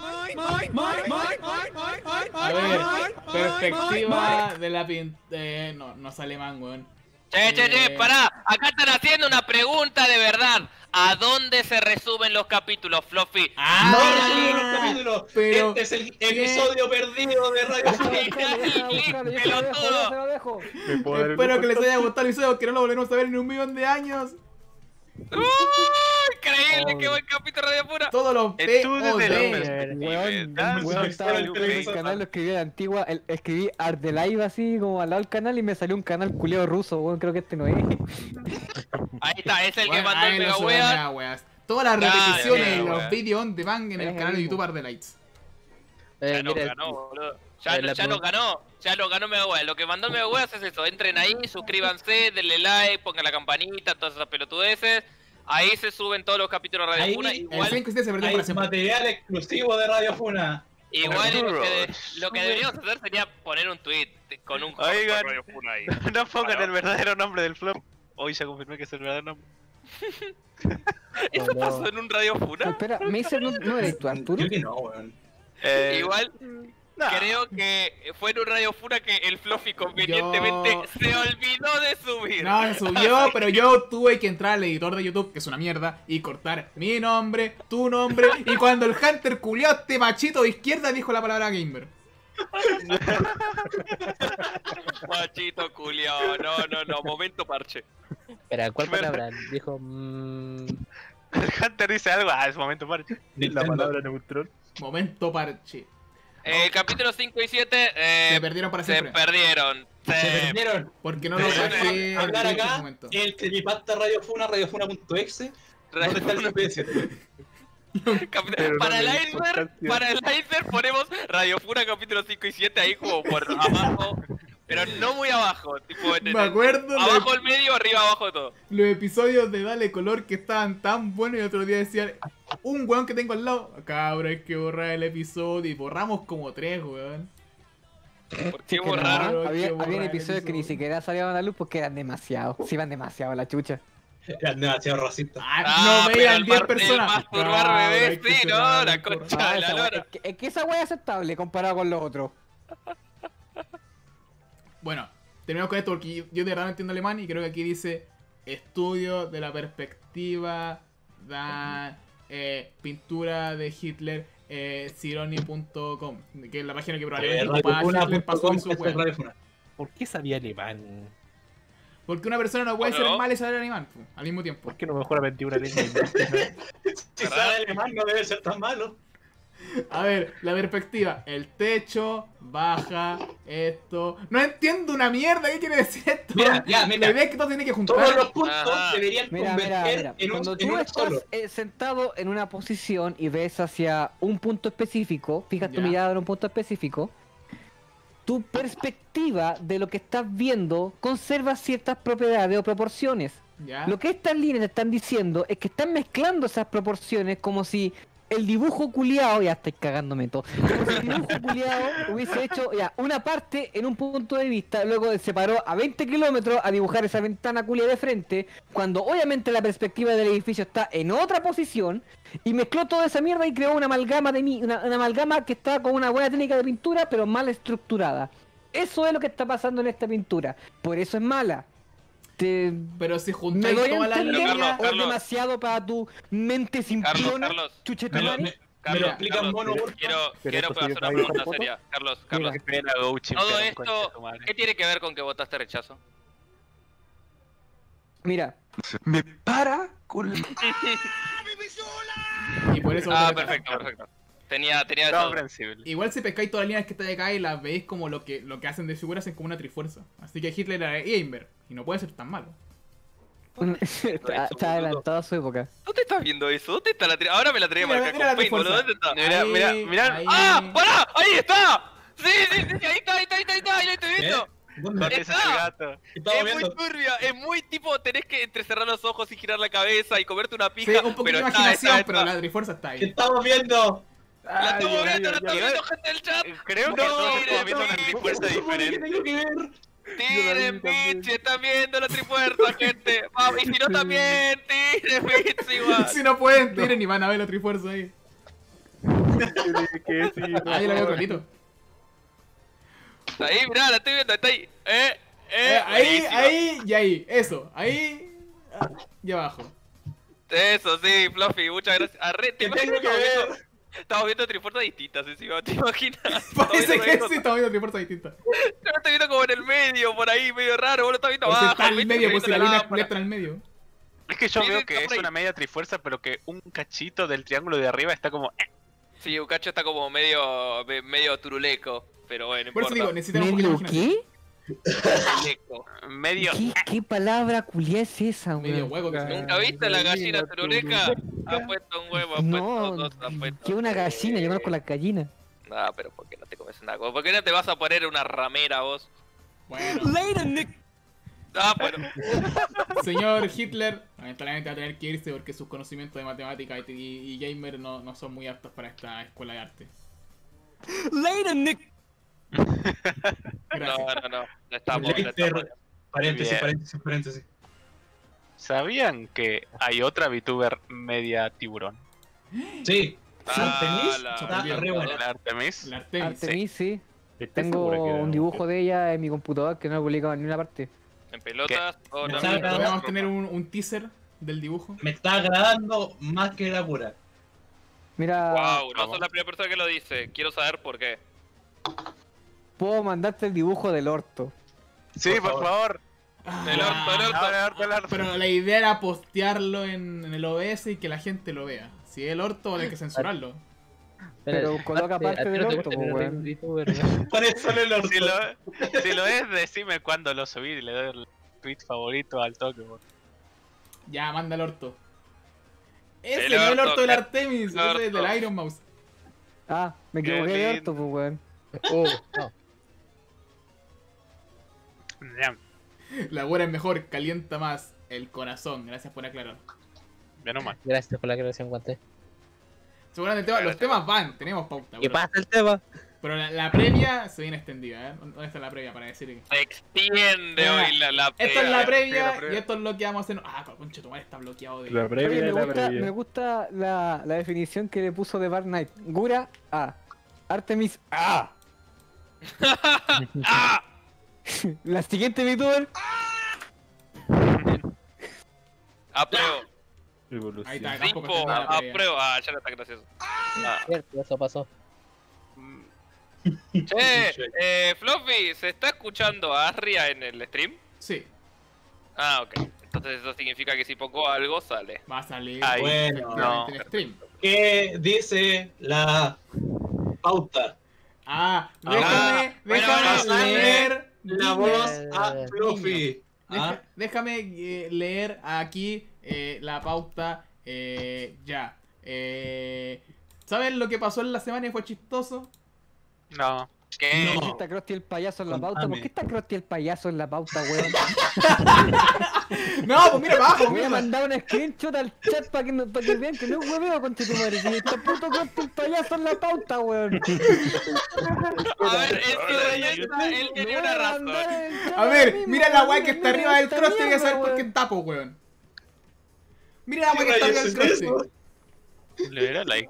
A ver, perspectiva de la pin... Eh, no, no sale man, weón. Che, che, che, Eh. pará. Acá están haciendo una pregunta de verdad. ¿A dónde se resumen los capítulos, Fluffy? ¡Ah! No, no, no, no, capítulo. pero- Este es el episodio perdido de Radio Déjalo Funa. buscarlo, déjalo buscarlo, yo se lo dejo, yo se lo dejo. ¿Me puedo dar el Espero que les gusto? haya gustado el episodio, que no lo volveremos a ver en un millón de años. ¡Uh! Increíble, qué buen capítulo de pura. Todos los P Estudio O de la D. perspectiva. Weón, Dance weón, of estaba en Story, el canal, lo escribí a la antigua, el- escribí Art the Live así como al lado del canal y me salió un canal culiado ruso, weón, creo que este no es. Ahí está, es el que Bueno, mandó el ahí mega lo suben, wea. mega weas. Todas las Claro, repeticiones mega y los wea. videos on demand en el Es canal de el YouTube mismo. Art the Lights. Eh, Ya nos mira, ganó, boludo. Ya, eh, la ya nos pregunta- ganó, ya nos ganó Mega Wea. Lo que mandó Mega Wea es eso. Entren ahí, suscríbanse, denle like, pongan la campanita, todas esas pelotudeces. Ahí se suben todos los capítulos de Radio Ahí, Funa. el El Igual, cinco y seis se perdió Hay para siempre. material exclusivo de Radio Funa. igual lo que, Sube. lo que deberíamos hacer sería poner un tweet con un hashtag Oigan. Radio Funa ahí. No pongan Claro. el verdadero nombre del flop. Hoy se confirmó que es el verdadero nombre. ¿Eso No. pasó en un Radio Funa? Espera, me dice, ¿no, no eres tú, Arturo? Creo que no, weón. Eh, Igual, no. creo que fue en un Radio Funa que el Fluffy convenientemente Yo- se olvidó de subir. No, se subió, pero yo tuve que entrar al editor de YouTube, que es una mierda, y cortar mi nombre, tu nombre, y cuando el Hunter culió este machito de izquierda dijo la palabra gamer. Machito culiao, no, no, no, momento parche. Espera, ¿cuál palabra? Dijo. Mmm, El Hunter dice algo, ah, es momento parche. la Nintendo. palabra neutral. Momento parche. Eh, capítulo cinco y siete eh, Se perdieron para se siempre. perdieron. Se Se- perdieron. Porque no lo bajé Hablar en ese acá, momento. el creepypasta Radio Funa, radiofuna.exe. ¿Dónde está el cinco y siete? Cap- Pero no para el me iceberg, importancia. para el iceberg ponemos Radio Funa capítulo cinco y siete ahí como por abajo, pero no muy abajo, tipo en, en- Me acuerdo abajo de el medio, arriba abajo de todo. los episodios de Dale Color que estaban tan buenos y otro día decían, un weón que tengo al lado, cabrón, hay que borrar el episodio y borramos como tres, weón. ¿Por qué Que no, borrar? Claro, hay había, que borrar habían el episodios que ni episodio. siquiera salían a la luz porque eran demasiado. Se iban demasiado a la chucha. Eran demasiado racistas. Ah, Ah, no pero veían el diez mar- personas. el masturbar Cabrón, bebés, hay que sí, cerrar no, el la correo. concha. Ah, la esa wea- lora. es, que, es que esa wea es aceptable comparado con los otros. Bueno, terminamos con esto porque yo, yo de verdad no entiendo alemán y creo que aquí dice estudio de la perspectiva da eh, pintura de Hitler eh, cironi punto com, que es la página que Eh, probablemente ocupaba Hitler para subir radiofuna.com, su esta es web. Radio Funa. ¿Por qué sabía alemán? Porque una persona no puede ¿O no? ser mal y saber alemán pu, al mismo tiempo. ¿Por qué no mejor aprendí una lengua indígena? Si sabe alemán no debe ser tan malo. A ver, la perspectiva, el techo, baja, esto. No entiendo una mierda, ¿qué quiere decir esto? Mira, ya, mira. La idea es que todo tiene que juntar. Todos los puntos Ajá. deberían Mira, converger mira, mira. en un, Cuando en tú uno estás solo. eh, sentado en una posición y ves hacia un punto específico, fijas tu Ya. mirada en un punto específico, tu perspectiva de lo que estás viendo conserva ciertas propiedades o proporciones. Ya. Lo que estas líneas te están diciendo es que están mezclando esas proporciones como si el dibujo culiao, ya estoy cagándome todo, como si el dibujo culiao hubiese hecho ya una parte en un punto de vista, luego se paró a veinte kilómetros a dibujar esa ventana culia de frente, cuando obviamente la perspectiva del edificio está en otra posición, y mezcló toda esa mierda y creó una amalgama de mi, una, una amalgama que está con una buena técnica de pintura, pero mal estructurada. Eso es lo que está pasando en esta pintura, por eso es mala. Te... Pero si ¿Me juntáis doy a todas las entender Carlos, líneas. o es Carlos. demasiado para tu mente simplona? Carlos, Me lo, Chuchetumare. me, me lo Carlos, explican Carlos, mono, quiero, porfa. quiero, Pero quiero esto hacer yo una traigo pregunta foto. seria. Carlos, Carlos, Mira. Pena, Gouchi, todo pero, esto, concha tu madre. ¿qué tiene que ver con que votaste rechazo? Mira, Me para con la... Y por eso. Ah, voté perfecto, rechazo. perfecto. Tenía, tenía No, eso. comprensible. Igual si pescáis todas las líneas que están acá y las veis como lo que, lo que hacen de figuras hacen como una trifuerza. Así que Hitler era gamer y no puede ser tan malo. está, está adelantado a su época. ¿Dónde estás viendo eso? ¿Dónde está la tri... Ahora me la traía Mira, marcar mira la con paint, boludo. trifuerza. ¿Dónde está? Mira, Ahí, mira, mira. ahí. ¡Ah! ¡Pará! ¡Ahí está! Sí, sí, sí, sí, ahí está, ahí está, ahí está, ahí está, ahí lo estoy viendo. ¿Dónde? ¿Dónde es el está. gato? ¿Qué estamos Es muy viendo? turbia, es muy tipo, tenés que entrecerrar los ojos y girar la cabeza y comerte una Sí, pija. un poquito pero de está, imaginación, está, pero está. la trifuerza está ¿Qué ahí. estamos viendo? La estamos Dios viendo, mío, la estamos ya. viendo, gente del chat. Creo que No, todos mire, estamos viendo una mire. trifuerza ¿Qué diferente. tengo que ver? Tiren también. bits, están viendo la trifuerza, gente. Vamos, y si no también, tiren bits igual. Si no pueden, tiren y van a ver la trifuerza ahí. Que sí, por Ahí la veo favor. clarito. Está ahí, mirá, la estoy viendo, está ahí. Eh, eh, Eh, ahí, buenísima. ahí y ahí. Eso, ahí ah, y abajo. Eso, sí, Fluffy, muchas gracias. Arre, ¿te ¿Qué imaginas tengo que estamos ver? viendo- Estamos viendo trifuerzas distintas encima, ¿te imaginas? Parece Estamos que viendo- sí, estamos viendo trifuerza distinta. Yo lo estoy viendo como en el medio, por ahí, medio raro. Vos lo estás viendo Porque abajo. está en el ¿viste? medio, pues si la línea lámpara. completa en el medio. Es que yo Sí, veo sí, que está es por ahí. una media trifuerza, pero que un cachito del triángulo de arriba está como. eh, Sí, Ucacho está como medio, me- medio turuleco. Pero bueno, no Por eso digo, importa. necesitamos un poquito de ¿Medio imaginación. qué? Turuleco. Medio. ¿Qué, qué palabra culia es esa, Medio weón? huevo que se ¿Nunca viste a la gallina Gallina turuleca? Ha puesto un huevo, ha puesto No, dos, ha puesto que una tres. gallina, yo conozco la gallina. No, pero ¿por qué no te comes una cosa? ¿Por qué no te vas a poner una ramera vos? Bueno, Ah, bueno. señor Hitler, lamentablemente va a tener que irse porque sus conocimientos de matemática y, y- y gamer no, no son muy aptos para esta escuela de arte. No, Gracias. no, no. No estamos, no Leíste- estamos. Paréntesis, Bien. paréntesis, paréntesis. ¿Sabían que hay otra VTuber media tiburón? Sí. Ah, Artemis la- está re buena. La Artemis. La Artemis. Artemis, sí. ¿Estás Tengo seguro que- un dibujo de ella en mi computador que no lo he publicado en ninguna parte. En pelotas o Me no. saca- ¿Podemos tener un, un teaser del dibujo? Me está agradando más que la pura. Mira, Wow, no sos la primera persona que lo dice. Quiero saber por qué. puedo mandarte el dibujo del orto. Sí, Por por favor. favor. El orto, el orto. Ah, el orto, el orto. Pero la idea era postearlo en, en el O B S y que la gente lo vea. Si es el orto, hay que censurarlo. Pero coloca parte del orto, pues, weón. Pon eso en el orto. Si lo, si lo es, decime cuándo lo subí y le doy el tweet favorito al toque, weón. Ya, manda el orto. Ese El no es el orto, orto del el Artemis, ese es orto. del Iron Mouse. Ah, me Qué equivoqué de lindo. orto, pues, weón. Oh, no. Ya, La buena es mejor, calienta más el corazón. Gracias por aclarar. ya nomás. Gracias por la aclaración, Guante. Seguramente el tema- los temas van, tenemos pauta. ¿Qué Pero, pasa el tema? pero la, la previa se viene extendida, ¿eh? ¿Dónde está la previa para decir que... Se extiende Ya. hoy la, la Esto es la sí, previa la previa. y esto es lo que vamos a hacer. Ah, concha, tu madre está bloqueado de. La previa Oye, me y la gusta, me previa. gusta la, la definición que le puso de Bar Knight. Gura A. Artemis A. ¡Ah! La siguiente VTuber. Apruebo. Evolución. Ahí está, tampoco Tipo, está la previa. apruebo. Ah, ya no está gracioso. Ah. Cierto, eso pasó. Che, eh, Fluffy, ¿se está escuchando a Arria en el stream? Sí, Ah, ok. Entonces eso significa que si pongo algo sale. va a salir Ay, bueno, efectivamente en stream. ¿Qué dice la pauta? Ah, Ah, déjame, bueno, déjame bueno, leer. La guiños. voz a Eh, Fluffy. Deja- ¿Ah? Déjame eh, leer aquí eh, la pauta. eh, ya. Eh, ¿Saben lo que pasó en la semana y fue chistoso? No. ¿Qué? No. ¿Por qué está Krusty el payaso en la pauta? ¿Por Contame. qué está Krusty el payaso en la pauta, weón? No, pues mira abajo, Voy a mira. mandar un screenshot al chat para que, no- pa' que vean que no es hueveo, concha tu madre. Si está puto Krusty el payaso en la pauta, weón. A ver, en su defensa, él tenía una razón. A ver, mira la weá que está arriba del Krusty y voy a saber por qué está, po, weón. Mira la weá que está arriba del Krusty. Le daré like.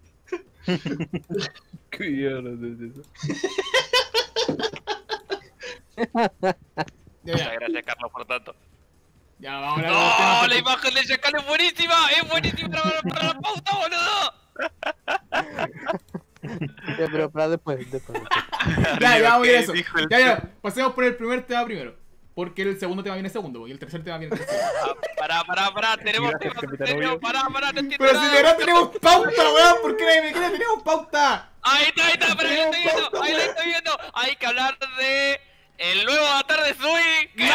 ¿Qué mierda es eso? Ya, Muchas ya, gracias, Carlos, por tanto. ya, vamos a hablar de los temas ¡No! La que- imagen de Chacal es buenísima. Es buenísima para, para la pauta, boludo. Ya, pero para después, después. Ya, ya vamos a ir a eso. Dijo el- Ya, ya, pasemos por el primer tema primero. Porque el segundo tema viene segundo, y el tercer tema viene tercero. Ah, Pará, pará, pará. Tenemos Gracias, temas en Capitán serio. Obvio. Pará, pará, no entiendo Pero si nada. de verdad tenemos pauta, weón, ¿por qué nadie me quiere? Tenemos pauta. Ahí está, ahí está, pero ahí la estoy viendo. Ahí la estoy viendo. Hay que hablar de el nuevo avatar de Sui. ¿Qué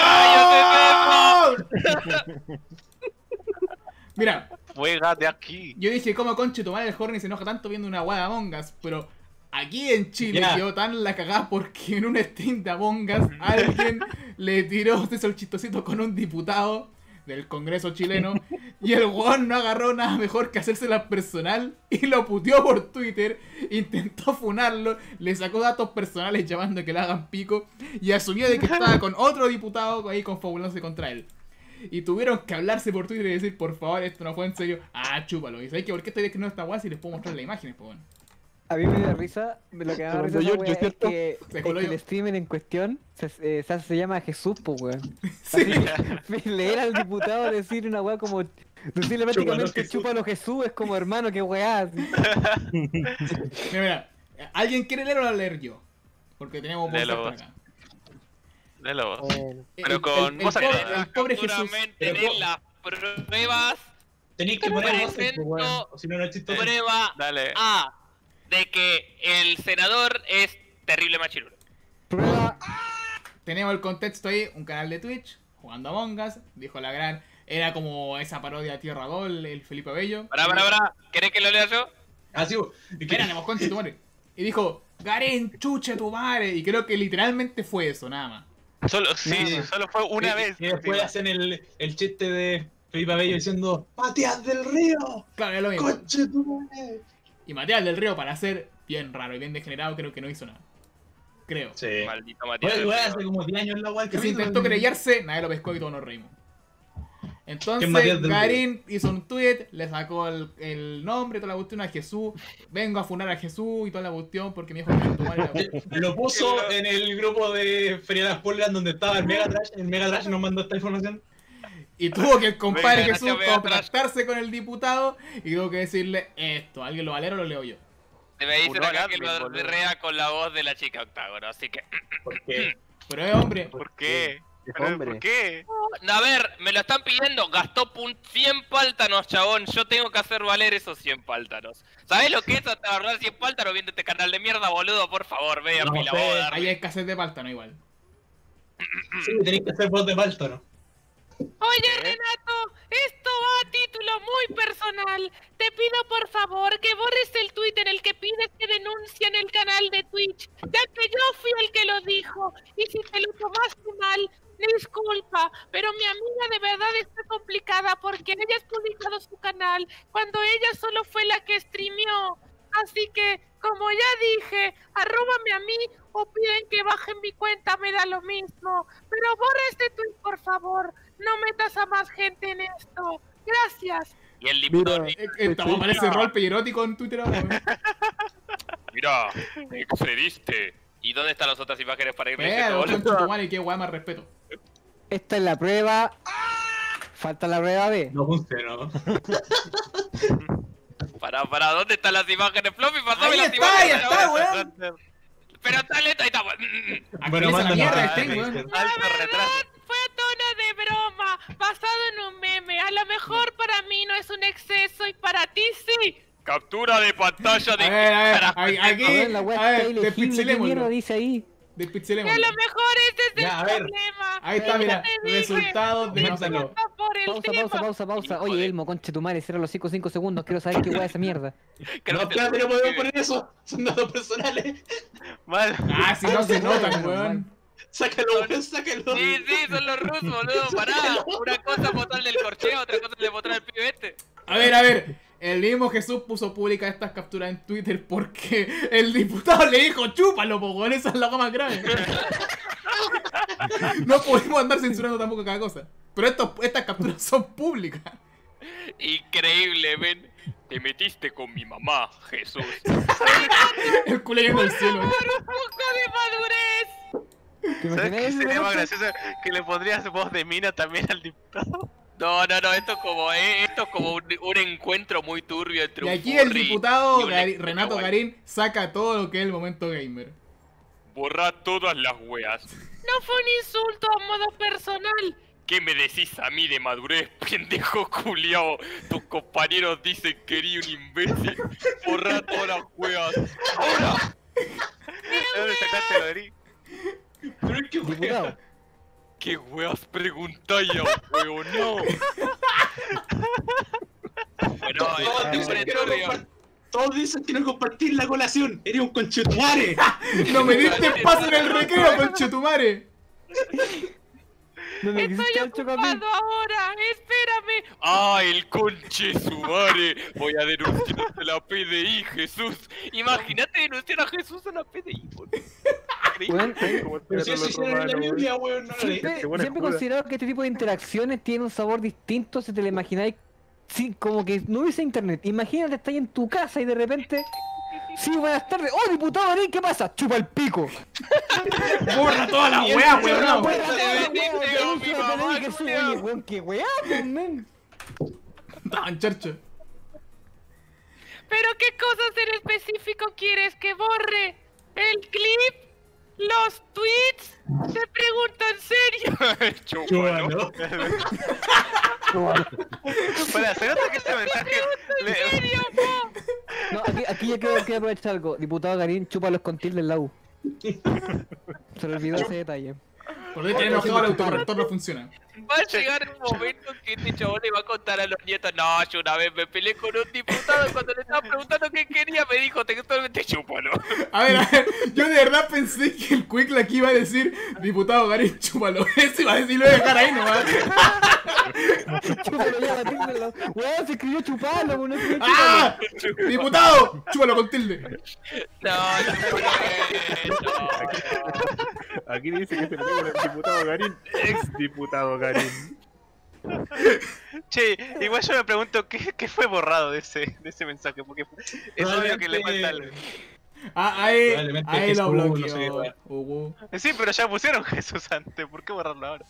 rayos es eso? ¡No! Mira, Fuega de aquí. yo dije, ¿cómo conche tu madre el Horny se enoja tanto viendo una guada de Among Us? Pero aquí en Chile Ya. quedó tan la cagada porque en un stream de Among Us alguien le tiró, se hizo el chistosito con un diputado del Congreso chileno y el weón no agarró nada mejor que hacérsela personal y lo puteó por Twitter, intentó funarlo, le sacó datos personales llamando a que le hagan pico y asumió de que estaba con otro diputado ahí confabulándose contra él. Y tuvieron que hablarse por Twitter y decir, por favor, esto no fue en serio. Ah, chúpalo. Y sabéis que por qué estoy describiendo esta weá si les puedo mostrar las imágenes, pues bueno. A mí me da risa, lo que me da Como risa esa Giorgio, wea es ¿cierto? que, Se es coló que yo. el streamer en cuestión se, eh, se, se llama Jesús, pues weón. Sí. Así, leer al diputado decir una weá como, decirle prácticamente Jesús. chúpalo Jesús, es como hermano, qué weá. así. Mira, mira. ¿Alguien quiere leer o la leer yo? Porque tenemos voz Léelo por vos. acá. Léelo vos. Bueno, Pero El- con el, el voz pobre, activa. el pobre Jesús. Seguramente Pero tener vos- las pruebas. Tenéis que poner voces, pues, Presento- weón. O si no, no es chistoso. Prueba Dale. A de que el senador es terrible machirulo. Prueba. Tenemos el contexto ahí, un canal de Twitch, jugando a Among Us, dijo la gran... Era como esa parodia Tierra Gol, el Felipe Bello. Pará, pará, pará. ¿Querés que lo lea yo? Así, weón. Y que- Espera, concha tu madre. Y dijo, Garen, chucha tu madre. Y creo que literalmente fue eso, nada más. Solo, sí, Nada. solo fue una y- vez. Y después encima. hacen el, el chiste de Felipe Bello diciendo: ¡Matías del Río! Claro, es lo mismo. ¡Conche tu madre! Y Matías del Río, para ser bien raro y bien degenerado, creo que no hizo nada. Creo. Sí. Maldito Matías. Bueno, del igual Río. hace como diez años la weá. Que se intentó creyarse, nadie lo pescó y todos nos reímos. ¿Quién Entonces, Matías del Río? Garín hizo un tweet, le sacó el, el nombre, toda la cuestión a Jesús. Vengo a funar a Jesús y toda la cuestión porque mi hijo tiene tu madre. la- Lo puso en el grupo de Feria de las Pulgas donde estaba el Mega Trash. El Mega Trash nos mandó esta información. Y tuvo que el compadre Venga, Jesús gracias, Beatriz. contactarse con el diputado y tuvo que decirle esto. ¿Alguien lo valera o lo leo yo? Se me dicen Un acá que admin, lo boludo. berrea con la voz de la chica octágono, así que... Porque Pero es hombre. ¿Por qué? Es Pero, hombre. ¿Por qué? A ver, me lo están pidiendo, gastó pun- cien páltanos, chabón. Yo tengo que hacer valer esos cien páltanos. ¿Sabés lo que es hasta ahorrar cien páltanos viendo este canal de mierda, boludo? Por favor, vea No mi sé, labor. Hay escasez de páltano igual. sí, tenéis que hacer voz de Baltono. Oye, Renato, esto va a título muy personal. Te pido por favor que borres el tuit en el que pides que denuncien el canal de Twitch, ya que yo fui el que lo dijo. Y si te lo tomaste mal, disculpa, pero mi amiga de verdad está complicada porque ella ha publicado su canal cuando ella solo fue la que streameó. Así que, como ya dije, arróbame a mí o piden que bajen mi cuenta, me da lo mismo. Pero borra este tweet, por favor. No metas a más gente en esto. Gracias. Y el diputado... Mira, Eh, Esta weá parece roleplay erótico en Twitter ahora, weón. Mira, excediste. ¿Y dónde están las otras imágenes para irme Pero, boludo? concha tu madre, qué weá más respeto. Esta es la prueba. Falta la prueba B. No funcionó. Para, para, ¿dónde están las imágenes, Floppy? Pasame Ahí las está, ahí imágenes. está, ahora. weón. Pero está lenta, ahí está. Bueno, Actualiza la mándanos mierda a el stream, weón. Dexter. La Alto retraso. verdad fue a tono de broma, basado en un meme. A lo mejor para mí no es un exceso y para ti sí. Captura de pantalla de... A ver, a ver, Carajo, a- aquí, A ver, la weá a está ver, ilegible. ¿Qué mierda despixelémoslo. dice ahí? Y a Despixelémoslo. lo mejor ese es Ya, a el ver. problema. Ahí está, mira, Te dije, resultados de no sé qué. Coméntalo. Por el Pausa, tema. pausa, pausa, pausa. Hijo Oye, de- Elmo, conche tu madre, cierra los cinco, cinco segundos. Quiero saber qué weá es esa mierda. creo No, que- espérate, no podemos poner eso. Son datos personales. Mal. Ah, si no se notan, weón. Sácalo, weón, sácalo. Sí, sí, son los rusos, boludo, pará. Una cosa es botarle el corcheo, otra cosa es botar el pibe este. A ver, a ver. El mismo Jesús puso pública estas capturas en Twitter porque el diputado le dijo chúpalo, po, weón. Esa es la cosa más grave. No podemos andar censurando tampoco cada cosa. Pero estos, estas capturas son públicas. Increíble, ven. Te metiste con mi mamá, Jesús. El culé en el cielo. Por un poco de madurez. ¿Te ¿Sabes imaginas qué eso, sería más weón? gracioso? Que le pondrías voz de mina también al diputado. No, no, no, esto es como, eh, esto es como un, un encuentro muy turbio entre Y un aquí el furry diputado y un Gari- ex- Renato guay. Garín saca todo lo que es el momento gamer. Borra todas las weas. No fue un insulto a modo personal. ¿Qué me decís a mí de madurez, pendejo culiao? Tus compañeros dicen que eres un imbécil. Borra todas las weas. ¡Ahora! ¿De dónde sacaste lo de Eri? Pero es que, weón. Diputado. ¿Qué weas preguntáis, weón? No. Bueno, Todos esto dicen pone que no turbio. compart- Todos dicen que no compartir la colación. Eres un conchetumare. ¡No me diste paso en el recreo, conchetumare! No me quisiste Estoy dar chocapil. ocupado ahora. Espérame. ¡Ah, el conche su madre! Voy a denunciar a la P D I, Jesús. Imagínate denunciar a Jesús a la P D I, boludo. Weón, Como Pero si eran eso los hicieron en la romanos, weón. Biblia, weón. No lo leí. Siempre, Qué buena siempre he escuda. considerado que este tipo de interacciones tiene un sabor distinto si te lo imagináis. Sí, como que no hubiese internet. Imagínate, estás en tu casa y de repente. Sí, buenas tardes. ¡Oh, diputado Garín! ¿Qué pasa? ¡Chupa el pico! ¡Borra toda la weá, Weón, weón! weón. Buena tarde, metiste weón, con denuncia mi a la mamá, P D I, Jesús. culiao. Oye, weón, qué weá, pues, men. Tan charcho. ¿Pero qué cosas en específico quieres que borre? ¿El clip? ¿Los tweets? Te pregunto en serio. Chúpalo. Chúpalo. Para, se nota que este mensaje. ¿En le- serio, po? No, aquí, aquí ya quiero, quiero aprovechar algo. Diputado Garín, chúpalos con tilde en la U. Se le olvidó ese detalle. Por dentro enojado el autocorrector no funciona. Va a llegar un momento que este chabón le va a contar a los nietos. No, yo una vez me peleé con un diputado y cuando le estaba preguntando qué quería me dijo textualmente chúpalo. A ver, a ver, yo de verdad pensé que el Quick aquí iba a decir diputado Garín, chúpalo. Eso iba a decir, lo voy a dejar ahí nomás. Chúpalo ya, la tilde en la U. Weón, se escribió chupalo, weón, no escribió chúpalo. ¡Ah! ¡Diputado! ¡Chúpalo con tilde! No, no, no. Aquí dice que se metió con el diputado Garín, ex diputado Garín. Che, igual yo me pregunto qué, qué fue borrado de ese, de ese mensaje, porque es obvio que le falta algo. Ah, ahí, Probablemente ahí Jesús, lo no sé qué bloqueó. weá. Hugo. Sí, pero ya pusieron Jesús antes, ¿por qué borrarlo ahora?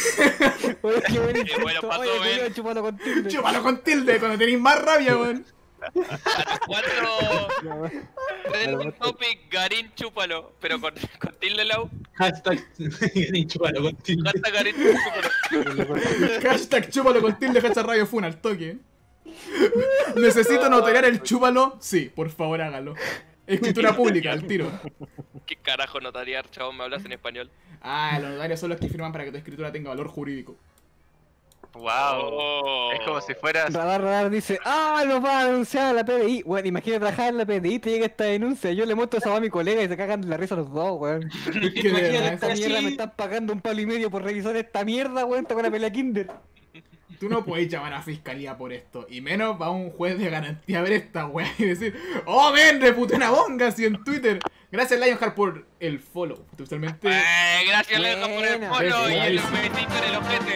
Oye, qué buen intento. bueno, pasó, Oye, ven. culiao, chúpalo con tilde. ¡Chúpalo con tilde! Cuando tenéis más rabia, weón. ¿Cuándo? Trend un topic, Garín chúpalo, pero con, con tilde lau. Hashtag Garín chúpalo con tilde. Hashtag Garín chúpalo. Hashtag chúpalo con tilde, hashtag Radio Funa, al toque. Necesito notariar el chúpalo. Sí, por favor hágalo. Escritura pública, al tiro. ¿Qué carajo notariar, chabón? ¿Me hablas en español? Ah, los notarios son los que firman para que tu escritura tenga valor jurídico. Wow. Oh. Es como si fueras. Radar Radar dice, ah, nos va a denunciar a la P D I. Bueno, imagínate trabajar en la P D I, te llega esta denuncia, yo le muestro eso a mi colega y se cagan de la risa los dos, weón. Que de verdad, Esta así- mierda me están pagando un palo y medio por revisar esta mierda, weón, está con la pelea Kinder. tú no podés llamar a fiscalía por esto. Y menos va a un juez de garantía a ver esta weá y decir, oh, ven, reputé una bonga así en Twitter. Gracias, Lionheart, por el follow. Totalmente. Eh, gracias, Lionheart, por el Buena. follow y el Eso. besito en el ojete.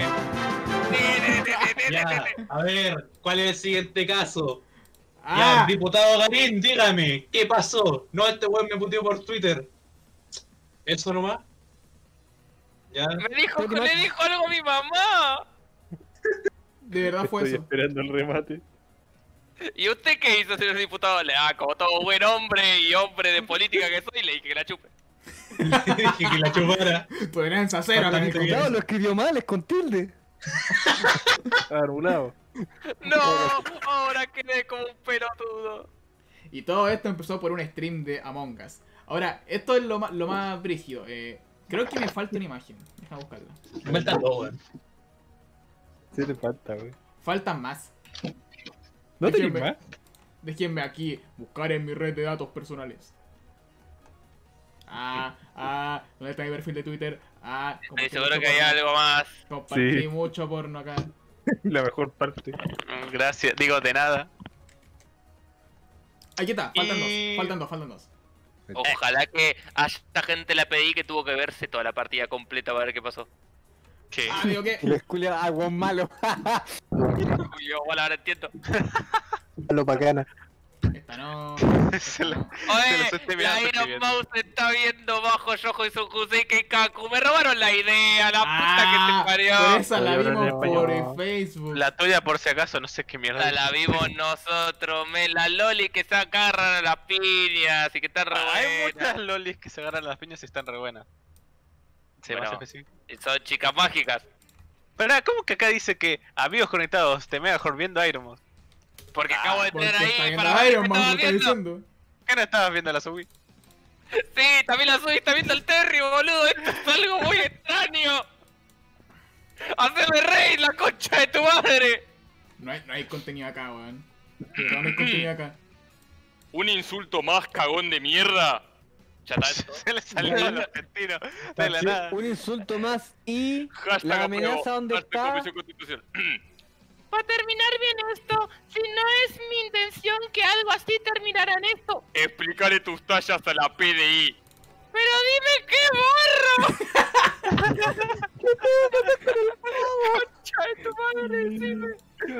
Ya, a ver, ¿cuál es el siguiente caso? Ah, Ya, diputado Garín, dígame, ¿qué pasó? No, este weón me puteó por Twitter. ¿Eso nomás? Ya. Me dijo, le dijo algo a mi mamá. de verdad fue Estoy eso. esperando el remate. ¿Y usted qué hizo, señor diputado? Le ah, como todo buen hombre y hombre de política que soy, le dije que la chupe. Le dije que la chupara. Tolerancia cero, acá, Bastante mijo. bien. No, lo escribió mal, es con tilde. Anulado. No, ahora quedé como un pelotudo. Y todo esto empezó por un stream de Among Us. Ahora, esto es lo más, lo más brígido. Eh, creo que me falta una imagen. Deja buscarla. Me faltan dos, weón. Sí te falta, wey. Faltan más. ¿No te Déjenme- más? Déjenme aquí buscar en mi red de datos personales. Ah, ah, ¿dónde está mi perfil de Twitter? Ah, Estoy compartí seguro mucho que hay porno. algo más. Compartí Sí. mucho porno acá. La mejor parte. Mm, Gracias, digo de nada. Aquí está, faltan Y- dos, faltan dos, faltan dos. Ojalá que haya gente la pedí que tuvo que verse toda la partida completa para ver qué pasó. ¿Qué? Ah, digo que. Y le esculia a Juan malo. Yo igual ahora entiendo. Lo bacana. Esta no. Se Esta lo- no. Se lo Oye, estoy la mirando, Iron escribiendo. Mouse está viendo bajo Yojo y Sunjusei Keikaku. Me robaron la idea, la Ah, puta que te pero parió. esa la Oye, vimos en por español. Facebook. La tuya, por si acaso, no sé qué mierda. La, la vimos nosotros, me la Loli que se agarran a las piñas y que está re Ah, hay buena. muchas lolis que se agarran las piñas y están re buenas. Sí, Bueno. más específico. Y son chicas mágicas. Pero, ¿cómo que acá dice que amigos conectados, te mejor viendo Iron Man? Porque acabo de Porque entrar está ahí viendo para ver Iron qué Man, estaba lo está viendo. diciendo. ¿Qué no estabas viendo la Subway? Sí, también la subí, está viendo el Terry, boludo. Esto es algo muy extraño. Haceme rey, la concha de tu madre. No hay, no hay contenido acá, weón. De verdad no hay contenido acá. Un insulto más cagón de mierda. Ya está esto. Se le salió al argentino de la nada. Un insulto más y Hashtag la apruebo, amenaza donde hashtag está. Comisión Constitucional. Para terminar bien esto, si no es mi intención que algo así terminara en esto, Explícale tus tallas a la P D I. pero dime qué borro. Concha de tu madre, decime.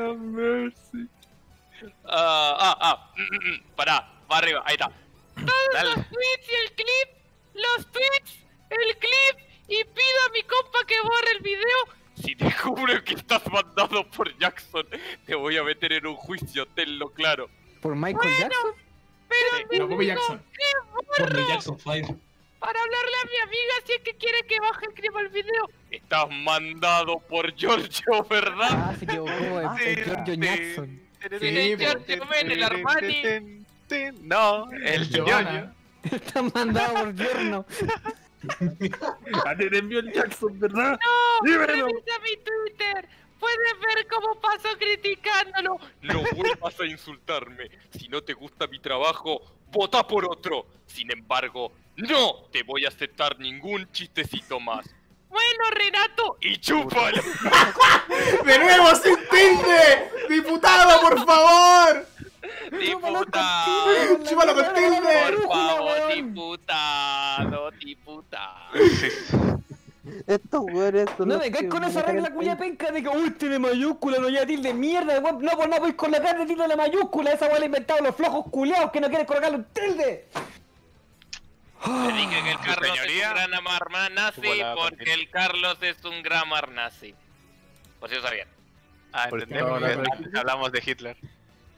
Ah, ah, ah. Pará, va arriba, ahí está. Todos los tweets y el clip, los tweets, el clip, y pido a mi compa que borre el video. Si descubro que estás mandado por Jackson, te voy a meter en un juicio, tenlo claro. ¿Por Michael Jackson? Pero No, Bobby Jackson. Por mi Jackson cinco. para hablarle a mi amiga si es que quiere que baje el clip al video. Estás mandado por Giorgio, ¿verdad? Ah, se equivocó, el, Sí, el Giorgio sí. Jackson. Sí, Giorgio Men, el Armani. No, el Giovanna. Yoyo. Está mandado por Giorno. Ah, te envió el Jackson, ¿verdad? No, Dímelo. revisa mi Twitter. Puedes ver cómo paso criticándolo. No vuelvas a insultarme. Si no te gusta mi trabajo, vota por otro. Sin embargo, no te voy a aceptar ningún chistecito más. Bueno, Renato, Y chúpalo. ¡De nuevo sin tilde! ¡Diputado, por favor! Diputado. ¡Chúpalo con tilde! Por favor, diputado, diputado. Estos güeyes son No los me caes que con esa manejan regla el cuya penca de que uy, tiene mayúscula, no ya tilde, mierda, weón. No, pues no, pues con la carne tilde la mayúscula, esa weón la ha inventado los flojos culiados que no quieren colocarle un tilde. Te dije que el Carlos Señoría. es un gran amar nazi Tuvo la porque partida. el Carlos es un gran amar nazi. Por si lo sabían. Ah, Por entendemos ejemplo, que la- antes hablamos de Hitler.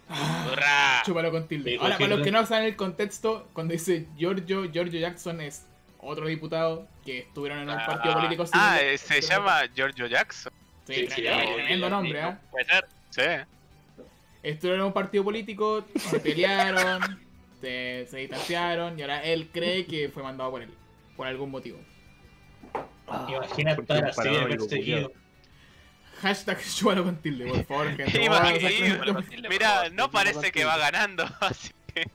Hurra. Chúpalo con tilde. Sí, Ahora, sí, para los sí. que no saben el contexto, cuando dice Giorgio, Giorgio Jackson es otro diputado que estuvieron en un partido político Ah, similar. eh, se llama Giorgio Jackson. Sí, sí, tre- sí, tremendo sí, nombre, ¿ah? Puede ser. Sí. Estuvieron en un partido político, se pelearon, se, se distanciaron y ahora él cree que fue mandado por él, por algún motivo. Imagina Porque estar un así de paranoico, perseguido. Hashtag chúpalo con tilde, por favor, gente. Y Vamos a va- hacer y- tremendo- Chúpalo con tilde, por Mira, favor. no parece que va ganando, así que...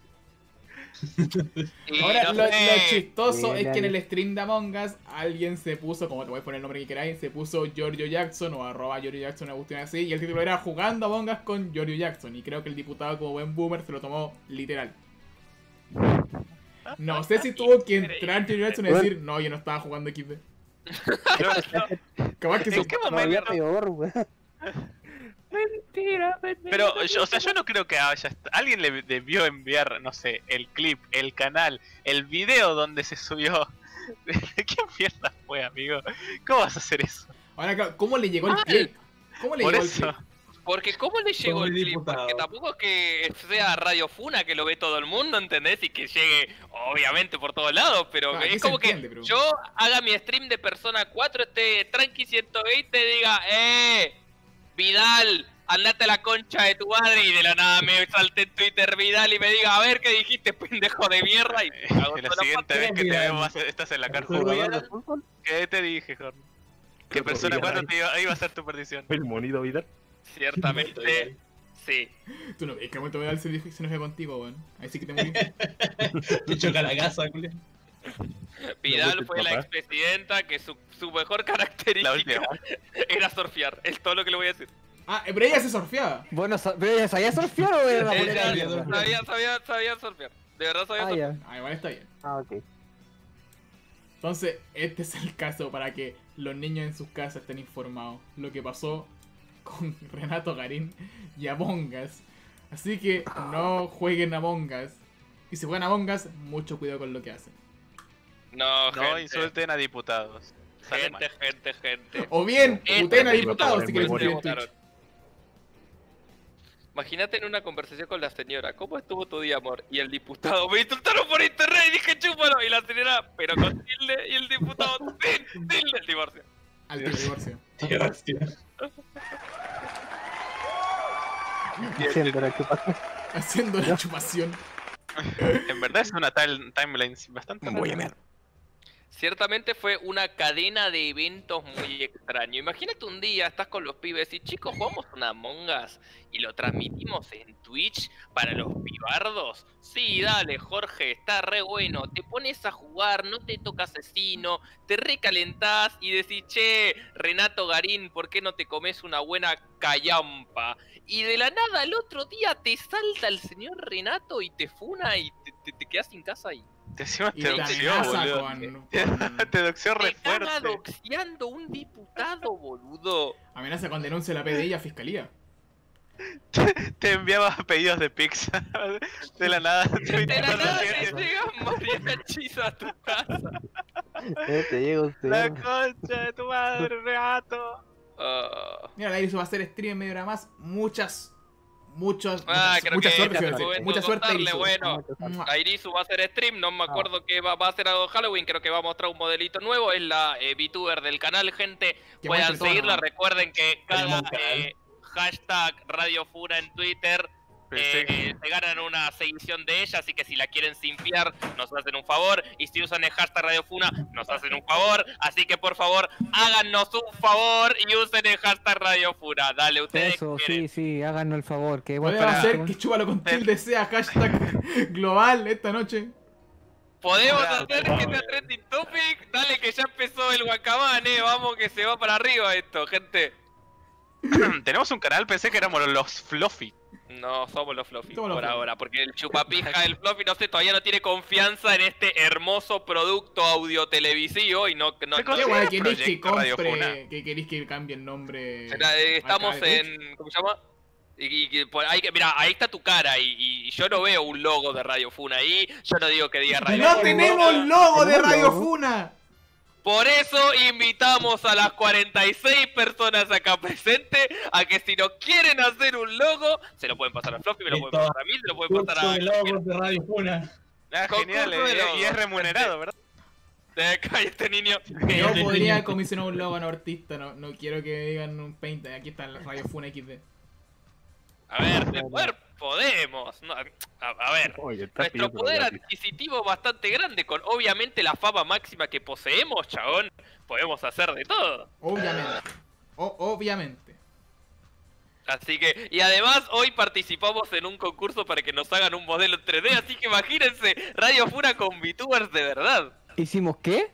Y Ahora, no lo, sé. lo chistoso Bien, es que en bien. el stream de Among Us alguien se puso, como te voy a poner el nombre que queráis, se puso Giorgio Jackson o arroba Giorgio Jackson, una cuestión así, y el título era jugando Among Us con Giorgio Jackson, y creo que el diputado como buen boomer se lo tomó literal. No sé si tuvo que entrar Giorgio Jackson y decir, no, yo no estaba jugando equis de. Capaz que ¿En se... qué No había momento? peor, weón. Mentira, mentira. Pero, yo- o sea, yo no creo que haya... Alguien le debió enviar, no sé, el clip, el canal, el video donde se subió. ¿De qué mierda fue, amigo? ¿Cómo vas a hacer eso? Ahora, claro, ¿cómo le llegó el Mal. clip? ¿Cómo le Por llegó el eso. clip? Porque ¿cómo le llegó Como el clip? diputado. Porque tampoco es que sea Radio Funa que lo ve todo el mundo, ¿entendés? Y que llegue, obviamente, por todos lados, pero Claro, aquí es se como entiende, que pero- yo haga mi stream de Persona cuatro, esté tranqui ciento veinte, diga, ¡eh! Vidal, andate a la concha de tu madre, y de la nada me salte en Twitter Vidal y me diga, a ver qué dijiste, pendejo de mierda, y me cago en La toda la siguiente vez que te Mira, veo vas a- estás en la cárcel. ¿Jugador de fútbol? ¿Qué te dije, Jorge? Que Pero Persona Vidal. cuatro te iba, iba a ser tu perdición. El monito Vidal. Ciertamente, sí. Tú no ves que momento Vidal se dijo- se enojó contigo, weón. Ahí sí que te morí. Te choca la casa, culiao. Vidal vuelta fue el la papá. expresidenta que su, su mejor La característica última. era surfear. Es todo lo que le voy a decir. Ah, pero ella se surfeaba. Bueno, sa- ¿pero ella sabía surfear o era la Él bolera de sabía mierda? surfear. sabía, sabía, sabía surfear. De verdad sabía Ah, surfear. ya. Ah, igual está bien. Ah, ok. Entonces, este es el caso para que los niños en sus casas estén informados. Lo que pasó con Renato Garín y Among Us. Así que no jueguen Among Us. Y si juegan Among Us, mucho cuidado con lo que hacen. No, No gente, insulten a diputados. Sale gente, mal. gente, gente. O bien, Este puten a tipo diputados de si quieren memoria. seguir en Twitch. Imagínate en una conversación con la señora, ¿cómo estuvo tu día, amor? Y el diputado, me insultaron por internet y dije chúpalo. Y la señora, pero con tilde, y el diputado, tilde, tilde, el divorcio. Al tiro divorcio. Qué hostia. Haciendo la chupa- Haciendo la chupación. En verdad es una tal- timeline bastante... Voy a mear. Ciertamente fue una cadena de eventos muy extraño. Imagínate un día, estás con los pibes y chicos, jugamos una Among Us y lo transmitimos en Twitch para los pibardos. Sí, dale, Jorge, está re bueno. Te pones a jugar, no te toca asesino, te recalentás y decís, che, Renato Garín, ¿por qué no te comes una buena callampa? Y de la nada, el otro día te salta el señor Renato y te funa y te, te, te quedas sin casa y Te encima Y te te doxió, amenaza boludo. con, con- Te doxió re te están fuerte. doxiando un diputado, boludo. amenaza con denuncia a la P D I a fiscalía. Te enviaba pedidos de pizza. De la nada. De la nada te Twitter. llegan mariachis a tu casa. Eh, te llega usted. La concha de tu madre, Renato. Ah, Mira, la Iris va a hacer stream en media hora más. Muchas, muchas, Ah, muchas, creo mucha que suerte, este Iris. momento Mucha suerte, contarle, Iris. bueno. Mua. la Irisu va a hacer stream, no me acuerdo que va, va a hacer algo de Halloween, creo que va a mostrar un modelito nuevo, es la eh, VTuber del canal, gente, Que puedan muestre todo, seguirla, ¿no? recuerden que cada Tenemos un canal. eh, hashtag Radio Funa en Twitter Pensé que- eh, se ganan una seguición de ella, así que si la quieren simpiar, nos hacen un favor. Y si usan el hashtag Radio Funa, nos hacen un favor. Así que por favor, háganos un favor y usen el hashtag Radio Funa. Dale, ustedes Eso, quieren. sí, sí, háganos el favor. Que igual Podemos para- hacer que chúbalo con tilde sea hashtag global esta noche. Podemos Claro, hacer que sea trending topic. Dale, que ya empezó el guacamán, eh. Vamos que se va para arriba esto, gente. Tenemos un canal, pensé que éramos los Fluffy. No, somos los Fluffy Somos los por Fluffy. ahora, porque el chupapija del Fluffy, no sé, todavía no tiene confianza en este hermoso producto audio-televisivo y no... no, ¿Qué no- cosa? ¿Qué guay queréis que Proyecto Radio compre? Funa. ¿Que queréis que cambie el nombre? Será, eh, estamos acá de Twitch? en... ¿Cómo se llama? Y, y- y por ahí, que- mira, ahí está tu cara y, y yo no veo un logo de Radio Funa ahí, yo no digo que diga Radio ¡No Funa. tenemos logo de ¿Tenemos Radio logo? Funa! Por eso invitamos a las cuarenta y seis personas acá presentes a que si no quieren hacer un logo, se lo pueden pasar a Fluffy, me lo pueden pasar a mí, se lo pueden pasar a... Curso de logos de Radio Funa. Ah, genial, Concurso de eh, y logos. es remunerado, ¿verdad? Eh, Cállate, niño. Yo podría comisionar un logo a un artista, no, no quiero que digan un paint. Aquí está la Radio Funa equis de. A ver, de poder podemos. No, a, a ver, Oye, está nuestro pidiendo poder gratis. adquisitivo es bastante grande, con obviamente la fama máxima que poseemos, chabón. Podemos hacer de todo. Obviamente. O- obviamente. Así que, y además hoy participamos en un concurso para que nos hagan un modelo en tres D, así que imagínense, Radio Funa con VTubers de verdad. ¿Hicimos qué?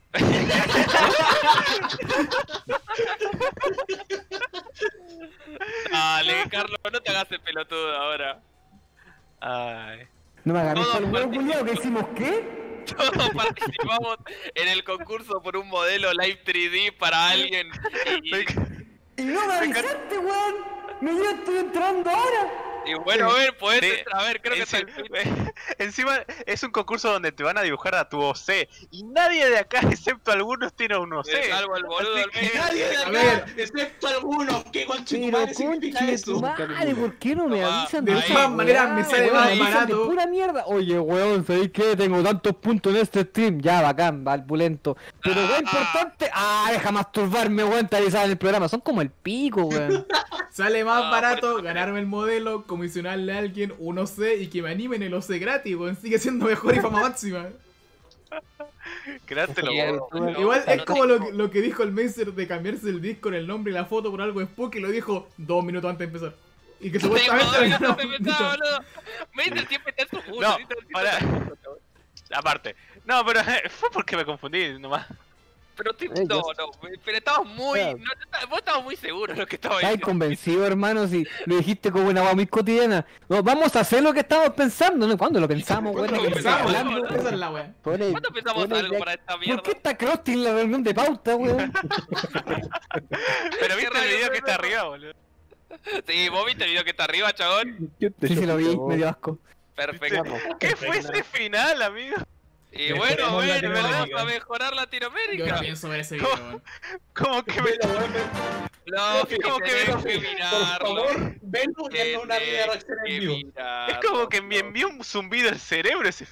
Dale, Carlos, no te hagas el pelotudo ahora. Ay. No me agarré Todos el huevo participamos. culiao, ¿que hicimos qué? Todos participamos en el concurso por un modelo Live tres D para alguien. Y, Y no me avisaste, weón. Me yo estoy entrando ahora. y bueno, a ver, podés Sí. entrar, a ver, creo que está Encima, el tweet. encima es un concurso donde te van a dibujar a tu O C y nadie de acá, excepto algunos, tiene un O C. Salvo el boludo del Así medio. que- Nadie de A acá, ver. excepto algunos. ¿Qué Pero conchetumare significa conche eso? tu madre, ¿por qué no me Toma, avisan de esa todas maneras weá, me sale weón? más Me avisan barato. de pura mierda. Oye, weón, ¿sabéis qué? Tengo tantos puntos en este stream. Ya, bacán, valpulento. Pero weón, importante. Ah, deja masturbarme, weón, te avisaban en el programa. Son como el pico, weón. Sale más Ah, barato por eso- ganarme el modelo, comisionarle a alguien un O C y que me animen el O C gratis, weón. Sigue siendo mejor y fama máxima. Créatelo, Bien. vos. No, Igual no es como lo, tengo- lo que dijo el Macer de cambiarse el disco en el nombre y la foto por algo después que lo dijo dos minutos antes de empezar. Y que Sí, supuestamente boludo, había no te dicho- metas, boludo. Mason siempre está en su mundo. No, siempre está en para- su mundo, chabón. Aparte. No, pero fue porque me confundí nomás. Pero tú, Eh, no, yo- no, pero estabas muy, Claro. no, no, vos estabas muy seguro de lo que estaba Estás diciendo. convencido, hermano, si lo dijiste como una agua muy cotidiana. No, vamos a hacer lo que estábamos pensando, ¿no? ¿Cuándo lo pensamos, weón? ¿Cuándo ¿De qué pensamos? estás hablando? Esa es la wea. Pone- ¿Cuándo pensamos pone algo ya- para esta mierda? ¿Por qué está Krusty en la reunión de pauta, weón? Pero viste el raro, video qué que está raro. arriba, boludo. Sí, vos viste el video que está arriba, chabón. ¿Quién te Sí, sí, lo vi, chocó? me dio asco. Perfecto. ¿Qué fue ese final, amigo? Y Mejoremos bueno, bueno, Latinoamérica. vamos a mejorar Yo no Latinoamérica. pienso ver ese video, weón. Como que me... Velo, weón, No, Es como que tenés me- que por mirarlo. favor, velo y hazme una Tenés reacción que en vivo. mirarlo, Es como que me bro. envió un zumbido al cerebro ese...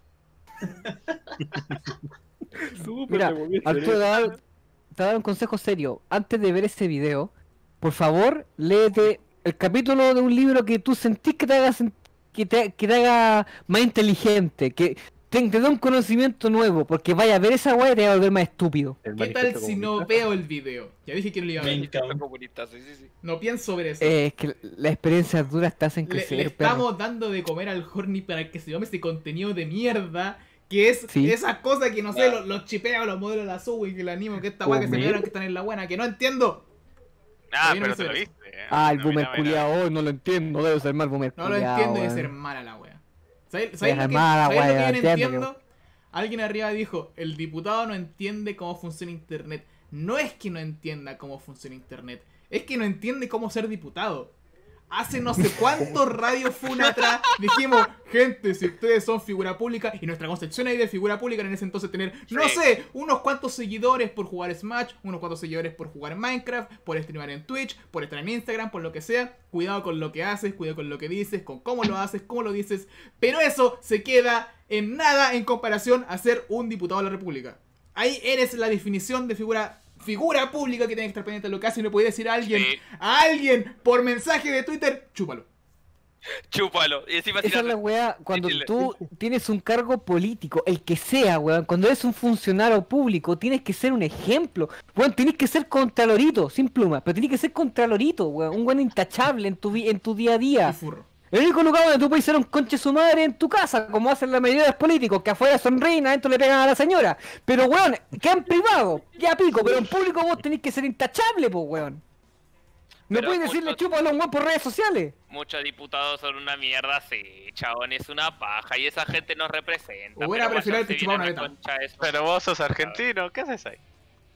Súper, Mira, me volví a Arturo, te hacer- voy a dar- te voy a dar un consejo serio. Antes de ver ese video, por favor, léete el capítulo de un libro que tú sentís que te haga, sen- que te, que te haga más inteligente, que te, te dé un conocimiento nuevo, porque vaya a ver esa weá y te va a volver más estúpido. el ¿Qué tal manifiesto si no comunista. veo el video? Ya dije que no lo iba a ver. Venga, Los comunistas, sí, sí, sí. No pienso ver eso. Eh, es que las experiencias duras te hacen Le, crecer, le perro. estamos dando de comer al Horny para que se llame ese contenido de mierda. Que es Sí. esas cosas que no sé, Claro. los, los chipeos, los modelos de la sub y que el animo, que esta weá que se me ¿Comer? vieron que están en la buena, que no entiendo. Ah, Todavía no pero me te lo sé viste. eh. Ah, el No, boomer mira, mira. culiao, oh, no lo entiendo, debe ser mal boomer No lo culiao, entiendo y debe weón. ser mala la wea. ¿Sabes Deja ¿sabes lo que, mala, ¿sabes lo que wea, yo no entiendo entiendo? Alguien arriba dijo, el diputado no entiende cómo funciona internet. No es que no entienda cómo funciona internet, es que no entiende cómo ser diputado. Hace no sé cuántos Radio Funa atrás dijimos, gente, si ustedes son figura pública, y nuestra concepción ahí de figura pública en ese entonces tener, no Sí. sé, unos cuantos seguidores por jugar Smash, unos cuantos seguidores por jugar Minecraft, por streamar en Twitch, por estar en Instagram, por lo que sea. Cuidado con lo que haces, cuidado con lo que dices, con cómo lo haces, cómo lo dices. Pero eso se queda en nada en comparación a ser un diputado de la República. Ahí eres la definición de figura figura pública que tiene que estar pendiente de lo que hace y no puede decir a alguien, Sí. a alguien por mensaje de Twitter, chúpalo. Chúpalo. Y encima Esa es tirarle- la weá, cuando dile. tú tienes un cargo político, el que sea, weón, cuando eres un funcionario público, tienes que ser un ejemplo. Weón, tienes que ser contralorito, sin pluma, pero tienes que ser contralorito, weón, un weón intachable en tu, vi- en tu día a Y día. furro. El único lugar donde tú puedes ser un conche su madre en tu casa, como hacen la mayoría de los políticos, que afuera sonríen, adentro le pegan a la señora. Pero weón, que en privado, ya pico, pero en público vos tenés que ser intachable, pues weón. No Pero puedes decirle muchos- chupa a los weón por redes sociales. Muchos diputados son una mierda, sí, chabón, es una paja y esa gente nos representa. Hubiera pero preferido váyanse que chupara bien una a la beta. concha de su- Pero vos sos argentino, ¿qué haces ahí?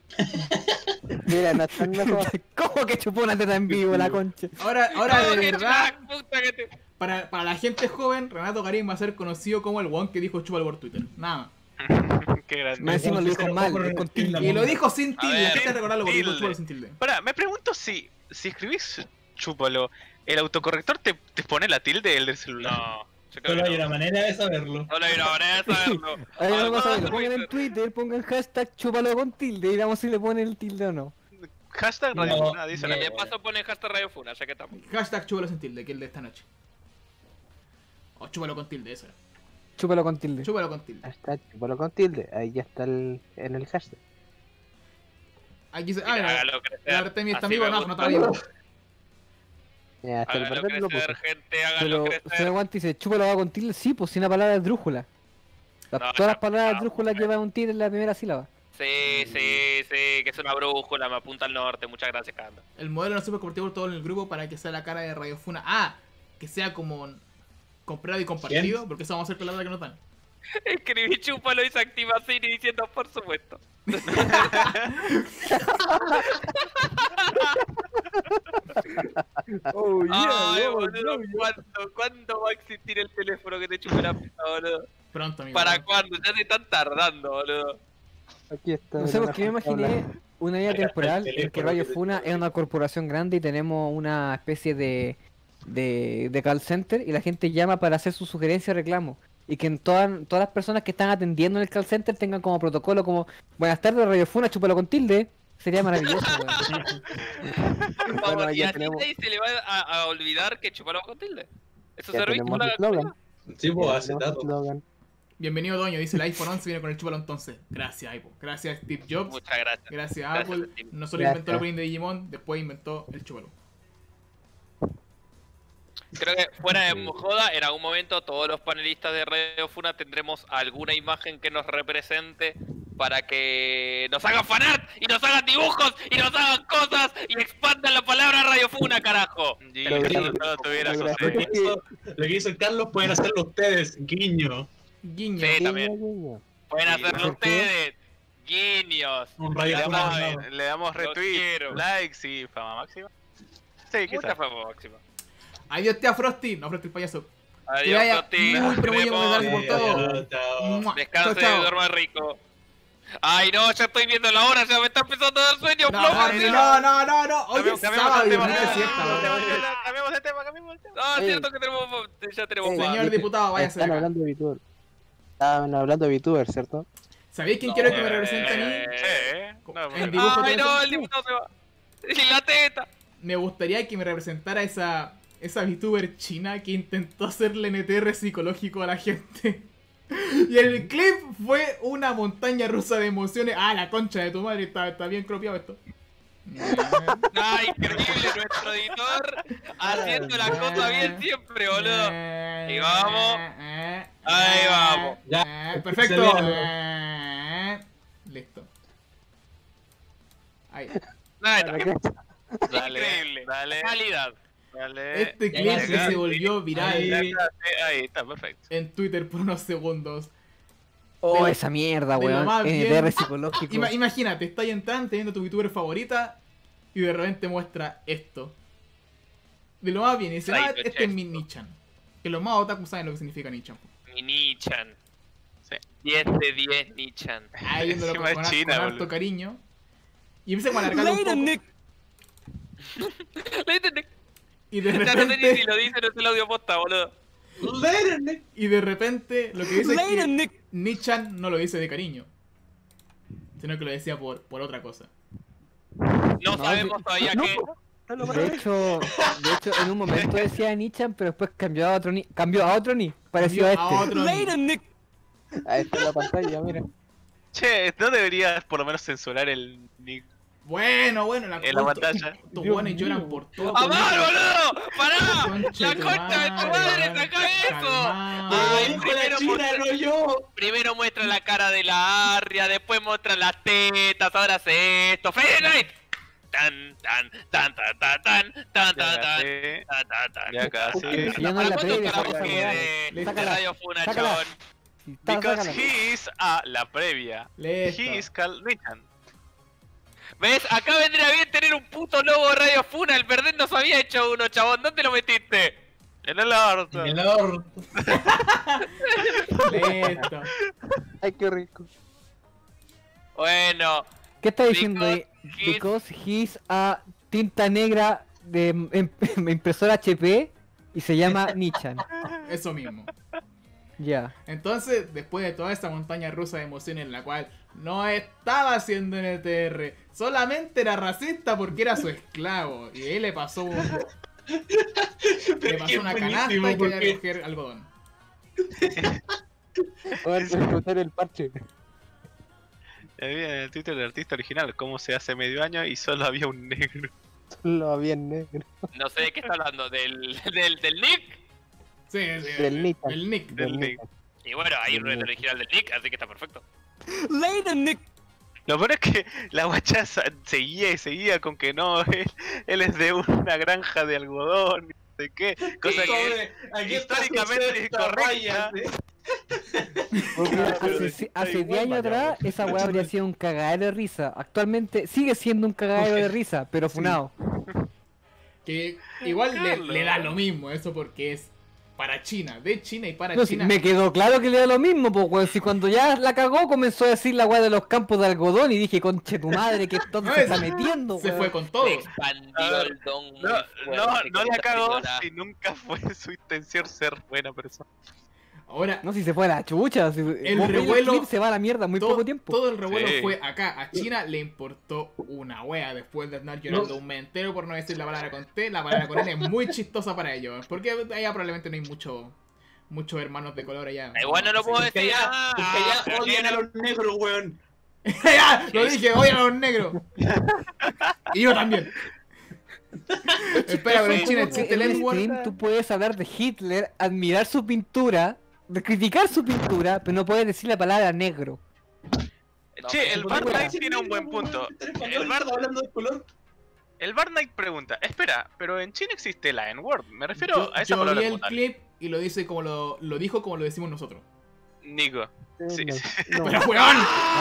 Mira, no están mejor. ¿Cómo que chupó una teta en vivo la concha? Ahora, ahora No, de que verdad, chupa, puta que te- para, para la gente joven, Renato Garín va a ser conocido como el weón que dijo chúpalo por Twitter. Nada más. Qué grande. Me encima lo dijo mal, es con tilde. Y lo dijo sin A tilde. ver, La gente recordarlo porque dijo tilde. chúpalo sin tilde. Pará, me pregunto si, si escribís chúpalo, ¿el autocorrector te, te pone la tilde el del celular? No, yo creo Solo que hay no. una manera de saberlo. Solo hay una manera de saberlo. Ahí Ah, vamos a ver, no, pongan en Twitter. Twitter, pongan hashtag chúpalo con tilde y veamos si le ponen el tilde o no. Hashtag Radio No, Funa, dice no. Y la de paso pone hashtag Radio Funa, ya que estamos. Hashtag chúpalo sin tilde, que es el de esta noche. O chúpalo con tilde, eso era. Chúpalo con tilde. Chúpalo con tilde. Hashtag chúpalo con tilde. Ahí ya está el, en el hashtag. Aquí se. Ah, Mira, mira. hágalo crecer. El Artemis está Así amigo, me no, no gusta. está amigo. Ya, hasta el Hágalo verdad lo puso. crecer, gente, hágalo Pero crecer. señor Guante dice, chúpalo va con tilde, sí, pues sin la palabra drújula. Las- No, todas ya, las palabras no, drújula no. llevan un tilde en la primera sílaba. Sí, sí, sí, que es una brújula, me apunta al norte. Muchas gracias, Kanda. El modelo no se puede compartir por todo en el grupo para que sea la cara de Radio Funa. Ah, que sea como comprado y compartido, ¿Quién? porque eso vamos a hacer con la plata que nos dan. Escribí chúpalo y se activa Siri diciendo por supuesto. Oh, Ay, yeah, boludo, ¿cuándo, ¿cuándo va a existir el teléfono que te chupe la puta, boludo? Pronto, amigo. ¿Para cuándo? Ya se están tardando, boludo. Aquí está. No sé, mira, porque me una tabla. imaginé una idea Acá está el temporal en que teléfono Radio que te- Funa es una corporación grande y tenemos una especie de, de, de call center y la gente llama para hacer su sugerencia o reclamo. Y que en todas, todas las personas que están atendiendo en el call center tengan como protocolo como buenas tardes Radio Funa, chúpalo con tilde. Sería maravilloso, weón. Por favor, Bueno, y ya así tenemos- nadie se le va a, a olvidar que chupalo con tilde. Eso Ya se tenemos la el eslogan. Sí, pues Ya hace tenemos el dato. eslogan. Bienvenido, Doño. Dice el iPhone once viene con el chúpalo entonces. Gracias, Ipo. Gracias, Steve Jobs. Muchas gracias. Gracias, Gracias, Apple. Steve. No solo Gracias. inventó el opening de Digimon, después inventó el chúpalo. Creo que fuera de joda, en algún momento todos los panelistas de Radio Funa tendremos alguna imagen que nos represente para que nos hagan fanart y nos hagan dibujos y nos hagan cosas y expandan la palabra Radio Funa, carajo. Y Lo si grande- todo tuviera lo sus grande- Lo que hizo- Lo que hizo el Carlos pueden hacerlo ustedes, guiño. Guiño. Sí, Guiño, también. guiño. Pueden Sí, hacerlo ¿por qué? ustedes. Guiños. Un Le radio damos, Funa. le damos Lo retweet, quiero. likes y fama máxima. Sí, Mucha quizás. fama máxima. Adiós, tía Frosty. No, Frosty el payaso. Que Adiós, vaya Toti. muy, pero muy Nos bien, vemos. por todo. Chao, chao. Mua. Descanse Chao, chao. y duerma rico. Ay, no, ya estoy viendo la hora, ya me está empezando a dar sueño, No, flojo. Barney, no, no, no, no. Hoy es Cambiamos- cambiamos sábado de y tema, no es cambiamos- siesta, cambiamos weón. de tema, cambiamos de tema, cambiamos de tema. No, es Oye. cierto que tenemos, ya tenemos Eh, más. Señor diputado, váyase de Están acá. hablando de VTuber. Estaban hablando de VTuber, ¿cierto? ¿Sabéis quién quiero que me represente a mí? Eh, Sí, no, En bueno. dibujo Ay, todo no, eso. el diputado se va. Y la teta. Me gustaría que me representara esa esa VTuber china que intentó hacerle N T R psicológico a la gente. Y el clip fue una montaña rusa de emociones. Ah, la concha de tu madre, está, está bien cropiado esto. Ay, increíble nuestro editor haciendo la cosa bien siempre, boludo. Y vamos. Ahí vamos. Ya, Eh, perfecto. excelente. Eh, Listo. Ahí. Ahí está. Dale, Increíble. dale, Calidad. dale. Este ya clip va, que ya. se volvió viral Ahí. Ahí, ahí está, perfecto. en Twitter por unos segundos. Oh, De- esa mierda, de lo weón. más N bien- T R psicológico. Ima- imagínate, estás entrando teniendo tu VTuber favorita y de repente muestra esto. De lo más bien, y dice, ah, Saito este es mi Chesto. Nichan. Que los más otaku saben lo que significa Nichan. Mi Nichan. Sí. diez de diez Nichan. Ahí viéndolo con, Encima con, es har- China, con harto boludo. cariño. Y empieza como a alargarlo un poco. Le entendí. Y de Ya no sé ni si repente, lo dice, no es el audio posta, boludo. Later, Nick. y de repente lo que dice es que Nichan no lo dice de cariño. Sino que lo decía por, por otra cosa. No, No, sabemos sí. todavía No, que. De hecho, de hecho, en un momento decía Nichan, pero después cambió a otro ni, cambió a otro ni, parecido a Cambió este. a otro Ni. Ahí está la pantalla, mira. Che, ¿no deberías por lo menos censurar el nick Bueno, bueno, la en la concha- pantalla? Estos Dios guanes mío. lloran por todo. ¡Amar, boludo! ¡Pará! Concha ¡La tu concha de tu madre! weón. ¡Saca eso! Calmado. Ay, Dijo la primero China, muestra- no yo. Primero muestra la cara de la Arria, después muestra las tetas, ahora hace esto. ¡Friday Night! Tan, tan, tan, tan, tan, tan, tan, tan, tan, casi, tan, tan, tan. ya casi. Ya no es la ¿Para cuánto previa, carajo esa que weá. de, de Sácala. Radio Funa, Sácala. chabón? Está- Because sácala. he is a la previa. Listo. He is Cal Nichan. ¿Ves? Acá vendría bien tener un puto logo de Radio Funa. El Verdet nos había hecho uno, chabón. ¿Dónde lo metiste? En el orto. En el orto. Listo. Ay, qué rico. Bueno, ¿Qué está diciendo? Because ahí? Because he's a tinta negra de em- impresora H P y se llama Nichan. Eso mismo. Ya. Entonces, después de toda esta montaña rusa de emociones en la cual no estaba haciendo N T R, solamente era racista porque era su esclavo. Y ahí le pasó un, le pasó una canasta y quería recoger algodón. Voy a escuchar el parche. Había en el Twitter del artista original cómo se hace medio año y solo había un negro. Lo había en negro. no sé de qué está hablando, del, del, del Nick. Sí, sí, Del Nick. el Nick. Del Nick. Y bueno, hay un red original del Nick, así que está perfecto. Later, Nick. Lo peor es que la guacha sa- seguía y seguía con que no, él, él es de una granja de algodón, no sé qué, cosa que es Aquí está su históricamente sexta incorrecta. raya, ¿sí? Porque hace, sí, hace igual, diez años vaya, atrás esa weá habría sido un cagadero de risa. Actualmente sigue siendo un cagadero de risa, pero funado. Que igual le, Carlos. le da lo mismo eso porque es para China, de China y para No, sí, China. me quedó claro que le da lo mismo, pues weón. Si cuando ya la cagó comenzó a decir la weá de los campos de algodón y dije, conche tu madre, que todo No, se es- está metiendo, Se weón. fue con todo. Se expandió el don muy No, no, fuerte no con la esta cagó señora. si nunca fue su intención ser buena persona. Ahora, No, si se fue a la chucha. Si El vos veis revuelo- clip, se va a la mierda muy todo, poco tiempo. todo el revuelo Sí. fue acá. A China le importó una wea después de andar llorando un mes entero por no decir la palabra con T. La palabra con N es muy chistosa para ellos. Porque allá probablemente no hay mucho, muchos hermanos de color allá. Igual no lo puedo Porque decir. allá, ah, porque ah, allá odian a los negros, weón. ¡Ya! Lo dije, oye a los negros. Y yo también. Espera, pero en China existe el en el N-word. stream tú puedes hablar de Hitler, admirar su pintura, de criticar su pintura, pero no puedes decir la palabra negro. No, Che, el ¿Por qué Bar Knight decir tiene un negro, buen punto. weón? El Bar, Está hablando de color. el Bar Knight pregunta, espera, pero en China existe la N-word. Me refiero Yo, a esa yo palabra vi el como tal. clip y lo dice como lo, lo dijo como lo decimos nosotros. Nico. Sí, No, sí. no. ¡Pero weón!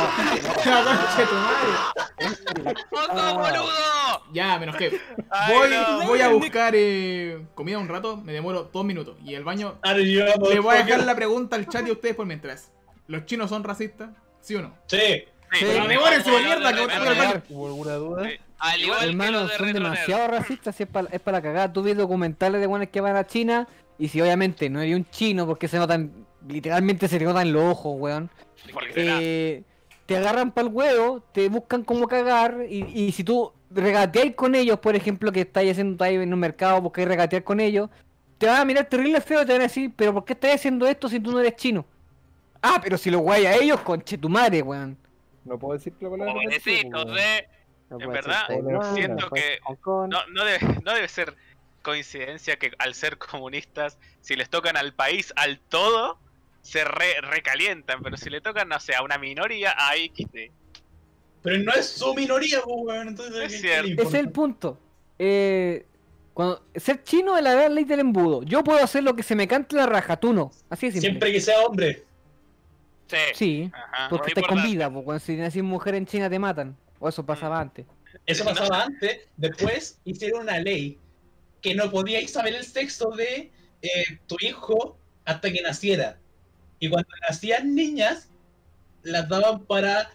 ¡La concha de tu madre! ¡Oso, boludo! Ya, menos que. Ay, Voy, no. voy a buscar eh, comida un rato, me demoro dos minutos. Y el baño. Are you a Le voy a dejar motherfucker? la pregunta al chat y a ustedes por mientras. ¿Los chinos son racistas? ¿Sí o no? Sí. Sí, Pero sí, demoren su sí, mierda, sí, que sí, voy a sí, ir al baño. ¿Hubo alguna duda? Sí. Al igual que Hermanos, los de son Retroner. demasiado racistas, si es para es la cagada. Tú ves documentales de buenos que van a China y si obviamente no hay un chino porque se notan, literalmente se te notan los ojos, weón. Porque será. Eh, te agarran para el huevo, te buscan cómo cagar y, y si tú regateáis con ellos, por ejemplo, que estáis haciendo estáis en un mercado, buscáis regatear con ellos, te van a mirar terrible feo y te van a decir, pero ¿por qué estás haciendo esto si tú no eres chino? Ah, pero si lo guay a ellos, conche tu madre, weón. No puedo decir la palabra. Pobrecitos, eh. No En puedo decir verdad, Taiwán, siento no puedo decir que- Hong Kong. No, no, debe, no debe ser coincidencia que al ser comunistas, si les tocan al país, al todo, se re- recalientan. Pero si le tocan, no sé, a una minoría, ahí quité. Pero no es su minoría, pues, weón. Entonces, Es ¿qué- qué cierto. le Ese importa? es el punto. Eh, cuando, ser chino es la gran ley del embudo. Yo puedo hacer lo que se me cante la raja, tú no. Así es simple. Siempre que sea hombre. Sí. Sí, Ajá. porque muy estás con importante. vida, pues cuando si nacís mujer en China te matan. O eso pasaba antes. Eso pasaba antes. Después hicieron una ley que no podíais saber el sexo de eh, tu hijo hasta que naciera. Y cuando nacían niñas, las daban para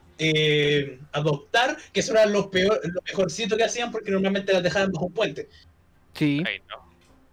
eh, adoptar, que eso era lo peor, lo mejorcito que hacían porque normalmente las dejaban bajo un puente. Sí. Ay, no.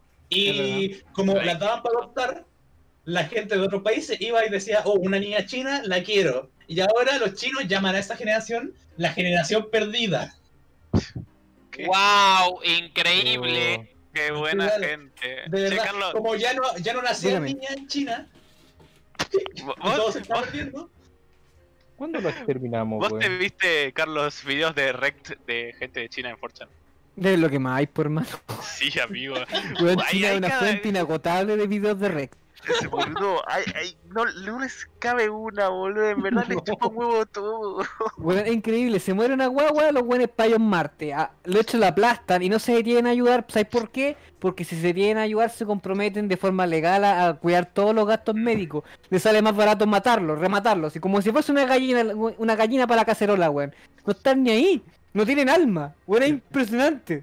Y como Ay. las daban para adoptar, la gente de otros países iba y decía, oh, una niña china, la quiero. Y ahora los chinos llaman a esta generación la generación perdida. ¿Qué? ¡Wow! Increíble. Qué buena Claro, gente. De Che, verdad, Carlos, como ya no, ya no nacían Dígame. niñas en China, vos, y todo se vos- está perdiendo. ¿Cuándo lo exterminamos, vos te weón? viste, Carlos, videos de rect de gente de China en cuatro chan. De lo que más hay, por hermano. Sí, amigo. Weón, Ahí China hay es una cada- fuente inagotable de videos de rec. Ese boludo, ay, ay, no, no les cabe una, boludo. En verdad les chupa un huevo todo. Weón, es increíble, se muere una guagua, los buenos para en Marte. Ah, lo hecho lo aplastan y no se detienen a ayudar. ¿Sabes por qué? Porque si se detienen a ayudar se comprometen de forma legal a, a cuidar todos los gastos médicos. Les sale más barato matarlos, rematarlos. Y como si fuese una gallina, una gallina para la cacerola, weón. No están ni ahí, no tienen alma. Weón, es impresionante.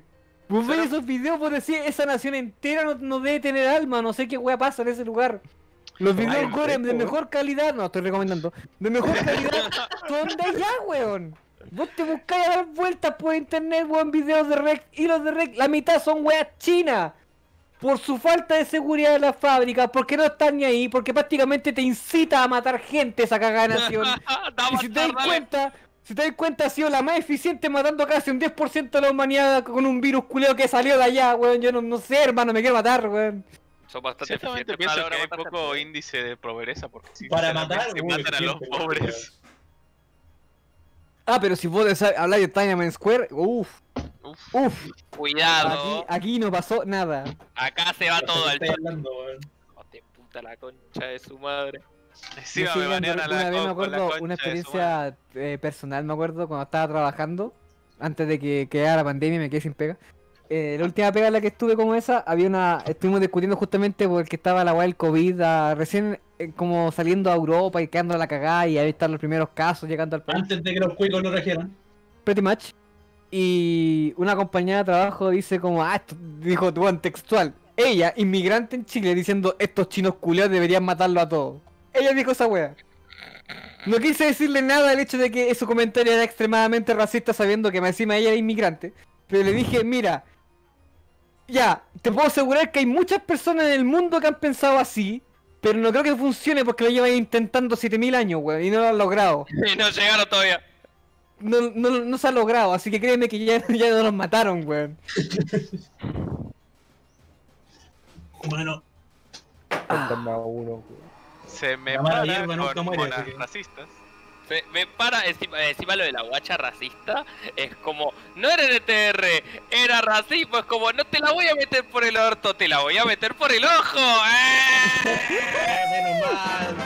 Vos ves Pero- esos videos, vos decís, esa nación entera no, no debe tener alma, no sé qué wea pasa en ese lugar. Los videos Ay, gore de rico. mejor calidad, no, estoy recomendando, de mejor calidad, son de allá, weón. Vos te buscáis a dar vueltas por internet, weón, videos de rec, y los de rec, la mitad son weas chinas. Por su falta de seguridad de las fábricas, porque no están ni ahí, porque prácticamente te incita a matar gente esa cagada nación. Da Y si te das bastarda, cuenta, si te das cuenta ha sido la más eficiente matando casi un diez por ciento de la humanidad con un virus culeo que salió de allá, weón. Yo no, no sé, hermano, me quiero matar, weón. Son bastante Ciertamente eficientes pienso para que hay lograr matar poco gente. índice de pobreza porque si Para se matar, se uy, matan a los siempre, pobres. Ah, pero si vos desa- habláis de Tiananmen Square, uff, Uf. uff, Cuidado, aquí, aquí no pasó nada. acá se va todo al Estoy choque. hablando, weón. Hijo de puta la concha de su madre. Encima Yo sí, me banean a una la vez me co- con la acuerdo, concha una de su madre. experiencia eh, personal, me acuerdo, cuando estaba trabajando, antes de que quedara la pandemia y me quedé sin pega. Eh, la última pega en la que estuve como esa, había una, estuvimos discutiendo justamente porque estaba la weá del COVID, ah, recién eh, como saliendo a Europa y quedando a la cagada y ahí están los primeros casos llegando al país. Antes de que los cuicos lo regieran. Pretty much. Y una compañera de trabajo dice como, ah, esto, dijo Tuan textual, ella, inmigrante en Chile, diciendo, estos chinos culiados deberían matarlo a todos. Ella dijo esa wea. No quise decirle nada al hecho de que su comentario era extremadamente racista sabiendo que más encima ella era inmigrante. Pero le dije, mira, ya, te puedo asegurar que hay muchas personas en el mundo que han pensado así, pero no creo que funcione porque lo llevan intentando siete mil años, weón, y no lo han logrado. Y no llegaron todavía. No, no, no se ha logrado, así que créeme que ya, ya no nos mataron, weón. Bueno, Faltan a uno, weón. Se me La mala para hierba nunca con muere, monas así que- racistas. Me, me para encima, encima lo de la guacha racista. Es como, no era N T R, era racismo. Es como, no te la voy a meter por el orto, te la voy a meter por el ojo. ¡Eh! menos mal.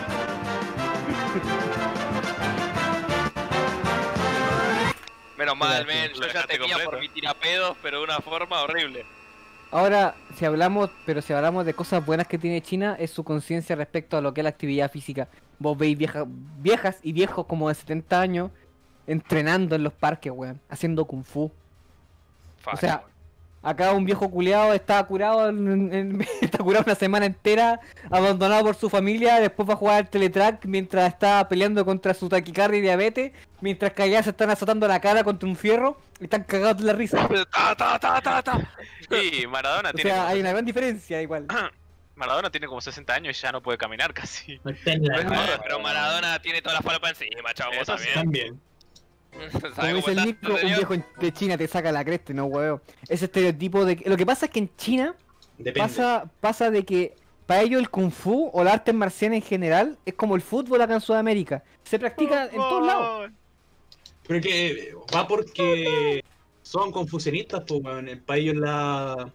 Menos mal, Gracias. men, yo Lo ya dejaste temía por completo. mi tirapedos, pero de una forma horrible. Ahora, si hablamos, pero si hablamos de cosas buenas que tiene China, es su conciencia respecto a lo que es la actividad física. Vos veis vieja, viejas y viejos como de setenta años entrenando en los parques, weón, haciendo kung fu. O sea, acá un viejo culeado está curado en- en- está curado una semana entera, abandonado por su familia, después va a jugar al teletrack mientras está peleando contra su taquicardia y diabetes, mientras que allá se están azotando la cara contra un fierro y están cagados de la risa. Ta, ta, ta, ta, ta. Y Maradona O tiene sea, como hay una gran diferencia igual. Maradona tiene como sesenta años y ya no puede caminar casi. No está en la Bueno, nada. pero Maradona tiene toda la falopa encima, chavo, vos Eso sí. también. También. ¿Sabes Como cómo dice el está, Nico, un señor? viejo de China te saca la cresta, y no huevo. Ese estereotipo de... Lo que pasa es que en China Depende. pasa, pasa de que para ellos el kung fu o las artes marciales en general es como el fútbol acá en Sudamérica. Se practica en todos lados. Pero que va porque son confusionistas, pues, weón. El país la.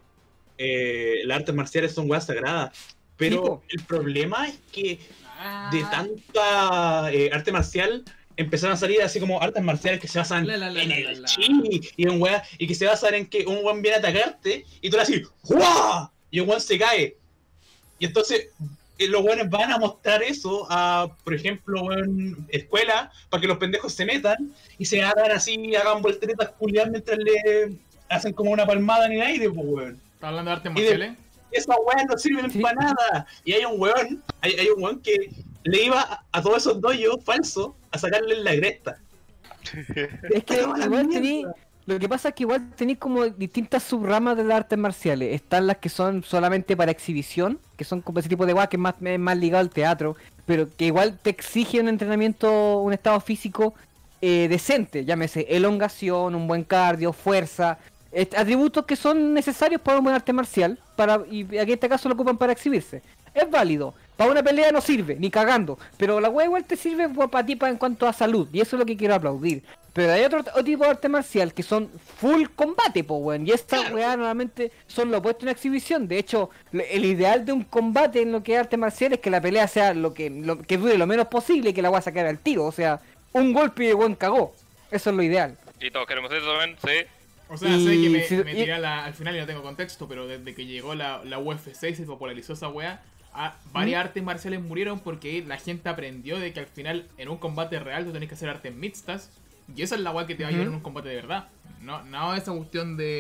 Eh, las artes marciales son weas sagradas. Pero Sí, po. el problema es que Ah, de tanta eh, arte marcial empezaron a salir así como artes marciales que se basan La, la, la, en la, el la, la. chi y en weas, y que se basan en que un weón viene a atacarte y tú le haces ¡Juá! Y un weón se cae. Y entonces eh, los weones van a mostrar eso a, por ejemplo, weón, escuela, para que los pendejos se metan y se hagan así, hagan volteretas culiadas mientras le hacen como una palmada en el aire, pues weón. ¿Estás hablando de artes Y de- marciales? Esas weas no sirven Sí. para nada. Y hay un weón, hay, hay un weón que le iba a, a todos esos doyos falsos a sacarle la cresta. Es que Pero a la igual mierda. tení... Lo que pasa es que igual tenéis como distintas subramas de las artes marciales. Están las que son solamente para exhibición, que son como ese tipo de guas que es más, es más ligado al teatro, pero que igual te exige un entrenamiento, un estado físico eh, decente, llámese elongación, un buen cardio, fuerza, eh, atributos que son necesarios para un buen arte marcial, para, y aquí en este caso lo ocupan para exhibirse. Es válido. Para una pelea no sirve, ni cagando. Pero la wea igual te sirve para ti pa- en cuanto a salud. Y eso es lo que quiero aplaudir. Pero hay otro, otro tipo de arte marcial que son full combate, po weón. Y estas weas normalmente son lo opuesto a una exhibición. De hecho, le- el ideal de un combate en lo que es arte marcial es que la pelea sea lo que, lo, que dure lo menos posible y que la wea saque al tiro. O sea, un golpe y el weón cagó. Eso es lo ideal. Y todos queremos eso, men, sí. O sea, Y sé que me, si- me y- tiré a la- al final y no tengo contexto, pero desde que llegó la, la U F C y se popularizó esa wea, a- varias artes marciales murieron porque la gente aprendió de que al final en un combate real tú tenés que hacer artes mixtas y esa es la wea que te va a ayudar en Ujú. un combate de verdad. No, no esa cuestión de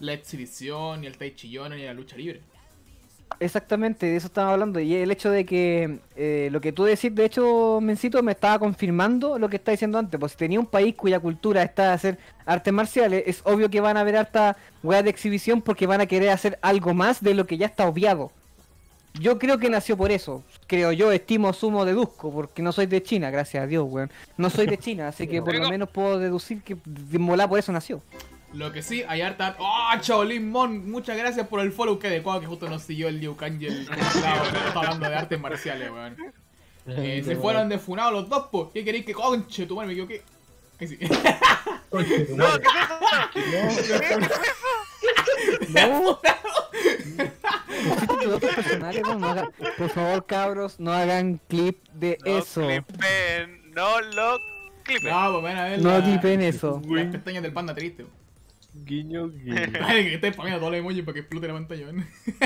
la exhibición, ni el tai chillón, ni la lucha libre. Exactamente, de eso estaba hablando. Y el hecho de que eh, lo que tú decís, de hecho, Mencito, me estaba confirmando lo que está diciendo antes. Pues si tenía un país cuya cultura está de hacer artes marciales, es obvio que van a haber harta weas de exhibición porque van a querer hacer algo más de lo que ya está obviado. Yo creo que nació por eso. Creo yo, estimo, sumo, deduzco, porque no soy de China, gracias a Dios, weón. No soy de China, así que por lo menos puedo deducir que de mola por eso nació. Lo que sí, hay harta... ¡Oh, Shaolin Mon! Muchas gracias por el follow, que adecuado que justo nos siguió el Liu Kang y el... Claro, está hablando de artes marciales, weón. Eh, se fueron defunados los dos, po. ¿Qué queréis que conche tu madre? Me equivoqué. Ahí sí. No, ¿qué es eso? No. Tus datos personales, no, no hagan- por favor, cabros, no hagan clip de No eso. clipen, no lo clipen. No, pues van a ver No la- clipen eso. las pestañas del panda triste. Guiño, guiño. Ay, que estés poniendo todos los emojis para que explote la pantalla, weón.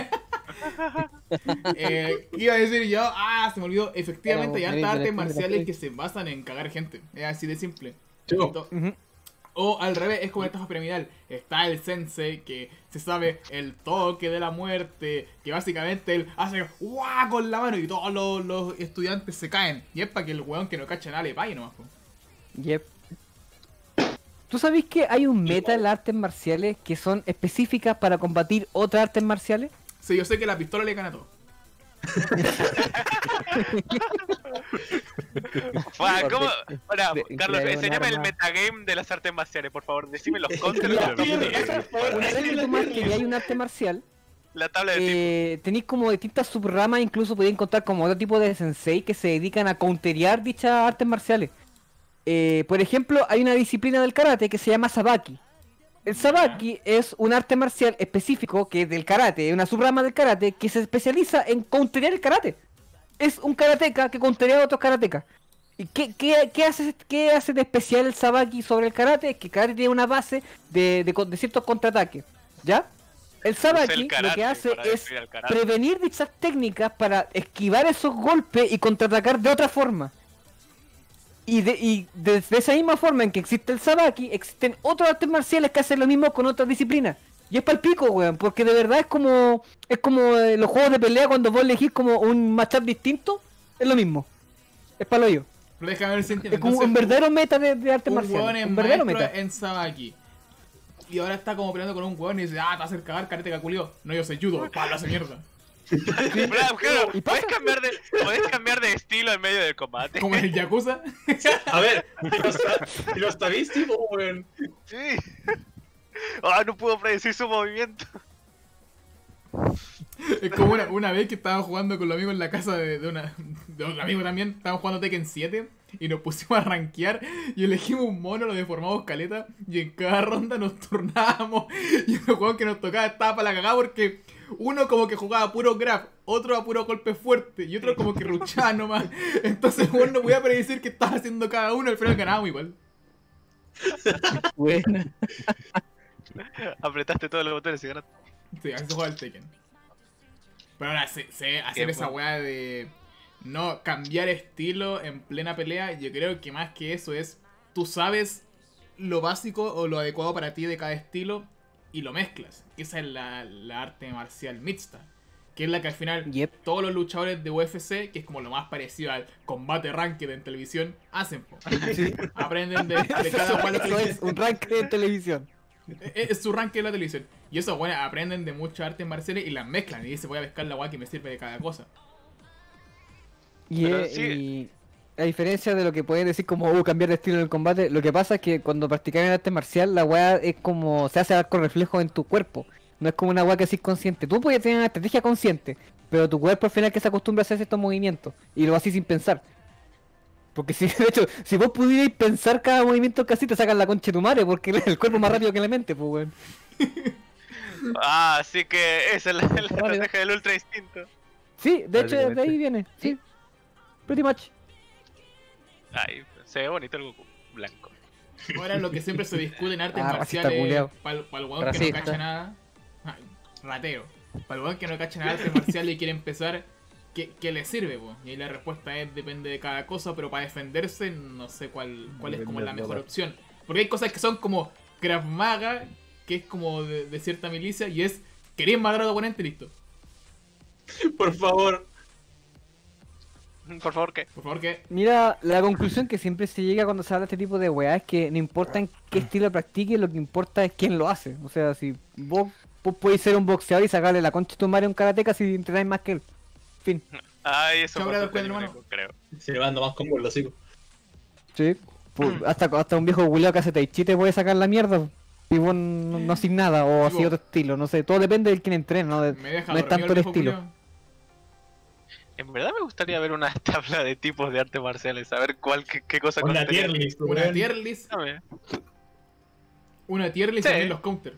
eh, ¿Qué iba a decir yo? Ah, se me olvidó. Efectivamente, hay Pero, hartas Felipe, artes Felipe, marciales Felipe. que se basan en cagar gente. Es así de simple. Yo. Ento- Ujú. O al revés, es como la estafa piramidal. Está el sensei que se sabe el toque de la muerte, que básicamente él hace ¡guau! Con la mano y todos los, los estudiantes se caen. Y es para que el weón que no cacha nada le pague nomás, po. Yep. ¿Tú sabés que hay un meta en las artes marciales que son específicas para combatir otras artes marciales? Sí, yo sé que la pistola le gana todo. Fua, ¿cómo? Ahora, de- Carlos, crear un enséñame el arma. metagame de las artes marciales, por favor. Decime los contras, Mira, los top mira, tier, esa fue- Una vez que tú marques que hay un arte marcial, la tabla de tipos. eh, tenéis como distintas subramas, incluso podéis encontrar como otro tipo de sensei que se dedican a counterear dichas artes marciales. Eh, por ejemplo, hay una disciplina del karate que se llama Sabaki. El Sabaki es un arte marcial específico que es del karate, es una subrama del karate que se especializa en counterear el karate. Es un karateka que counterea a otros karatecas. ¿Y qué, qué, qué, hace, qué hace de especial el Sabaki sobre el karate? Es que el karate tiene una base de, de, con- de ciertos contraataques, ¿ya? El Usa Sabaki el karate lo que hace para es destruir al karate. prevenir dichas técnicas para esquivar esos golpes y contraatacar de otra forma. Y de, y de, de esa misma forma en que existe el Sabaki, existen otros artes marciales que hacen lo mismo con otras disciplinas. Y es pa'l pico, weón, porque de verdad es como es como eh, los juegos de pelea cuando vos elegís como un matchup distinto, es lo mismo. Es pa'l hoyo. Pero déjame ver si entiendo. Es como un Entonces, verdadero meta de, de artes un huevón marciales. es Un verdadero maestro meta. en Sabaki. Y ahora está como peleando con un huevón y dice, ah, te vas a hacer cagar, karate culiao. No, yo soy judo, palo hace mierda. Bravo, claro, ¿Y ¿podés pasa? cambiar, de, podés cambiar de estilo en medio del combate. Como en el Yakuza. A ver, si lo, sa- si lo sabéis, tipo, weón. Sí. Ah, no puedo predecir su movimiento. Es como una, una vez que estaba jugando con los amigos en la casa de, de, una, de otro amigo también. Estábamos jugando Tekken siete y nos pusimos a rankear y elegimos un mono, lo deformamos caleta y en cada ronda nos turnábamos y el juego que nos tocaba estaba para la cagada porque uno como que jugaba a puro grab, otro a puro golpe fuerte y otro como que ruchaba nomás. Entonces bueno, no podía predecir qué estaba haciendo cada uno, al final ganábamos igual. Buena. Apretaste todos los botones y ganaste. Sí, así se juega el Tekken. Pero ahora, sé, sé hacer Qué esa bueno. weá de no cambiar estilo en plena pelea. Yo creo que más que eso es, tú sabes lo básico o lo adecuado para ti de cada estilo y lo mezclas. Esa es la, la arte marcial mixta. Que es la que al final Yep. todos los luchadores de U F C, que es como lo más parecido al combate ranked en televisión, hacen. Po. Aprenden de, de cada cual. Eso es un rank de televisión. Es, es su ranking de la televisión. Y eso, bueno, aprenden de muchas artes marciales y las mezclan. Y dicen, voy a pescar la guay que me sirve de cada cosa. Y, Pero eh, sí. y a diferencia de lo que pueden decir como uh, cambiar de estilo en el combate, lo que pasa es que cuando practicas el arte marcial, la weá es como se hace con reflejo en tu cuerpo. No es como una weá que así consciente. Tú puedes tener una estrategia consciente, pero tu cuerpo al final que se acostumbra a hacer estos movimientos. Y lo haces sin pensar. Porque si, de hecho, si vos pudierais pensar cada movimiento que así, te sacan la concha de tu madre, porque el cuerpo es más rápido que la mente, pues weón. Ah, así que esa es la, la Rápido. estrategia del ultra instinto. Sí, de hecho, de Básicamente. ahí viene. Sí. Pretty much. Ay, se ve bonito el Goku blanco. Ahora lo que siempre se discute en artes Ah, racista marciales, culiao. para el weón que no Racista. cacha nada, ay, ratero, para el weón que no cacha nada de artes marciales y quiere empezar, ¿qué, qué le sirve? Po? Y ahí la respuesta es, depende de cada cosa, pero para defenderse no sé cuál, cuál es como la mejor opción. Porque hay cosas que son como Krav Maga, que es como de, de cierta milicia y es querer matar a tu oponente, listo. Por favor. Por favor, ¿qué? Por favor, que Mira, la conclusión que siempre se llega cuando se habla de este tipo de weá es que no importa en qué estilo practique, lo que importa es quién lo hace. O sea, si vos, vos podés ser un boxeador y sacarle la concha de tu madre a un karateca si entrenáis más que él. Fin. Ay, eso Cabra pasó del con cuadro, Yuriko, creo. Se le manda más con los hocico. Sí. Pues, hasta, hasta un viejo culiao que hace tai chi te puede sacar la mierda. Y vos no, no haces nada, o así Digo, otro estilo, no sé. Todo depende del quien entrena, ¿no? De- me deja no es dormido tanto el viejo estilo. culiao. En verdad me gustaría ver una tabla de tipos de artes marciales, saber cuál, qué, qué cosa Una contenía. tier list, Una weón. tier list. Dame. Una tier list Sí. y también los counter.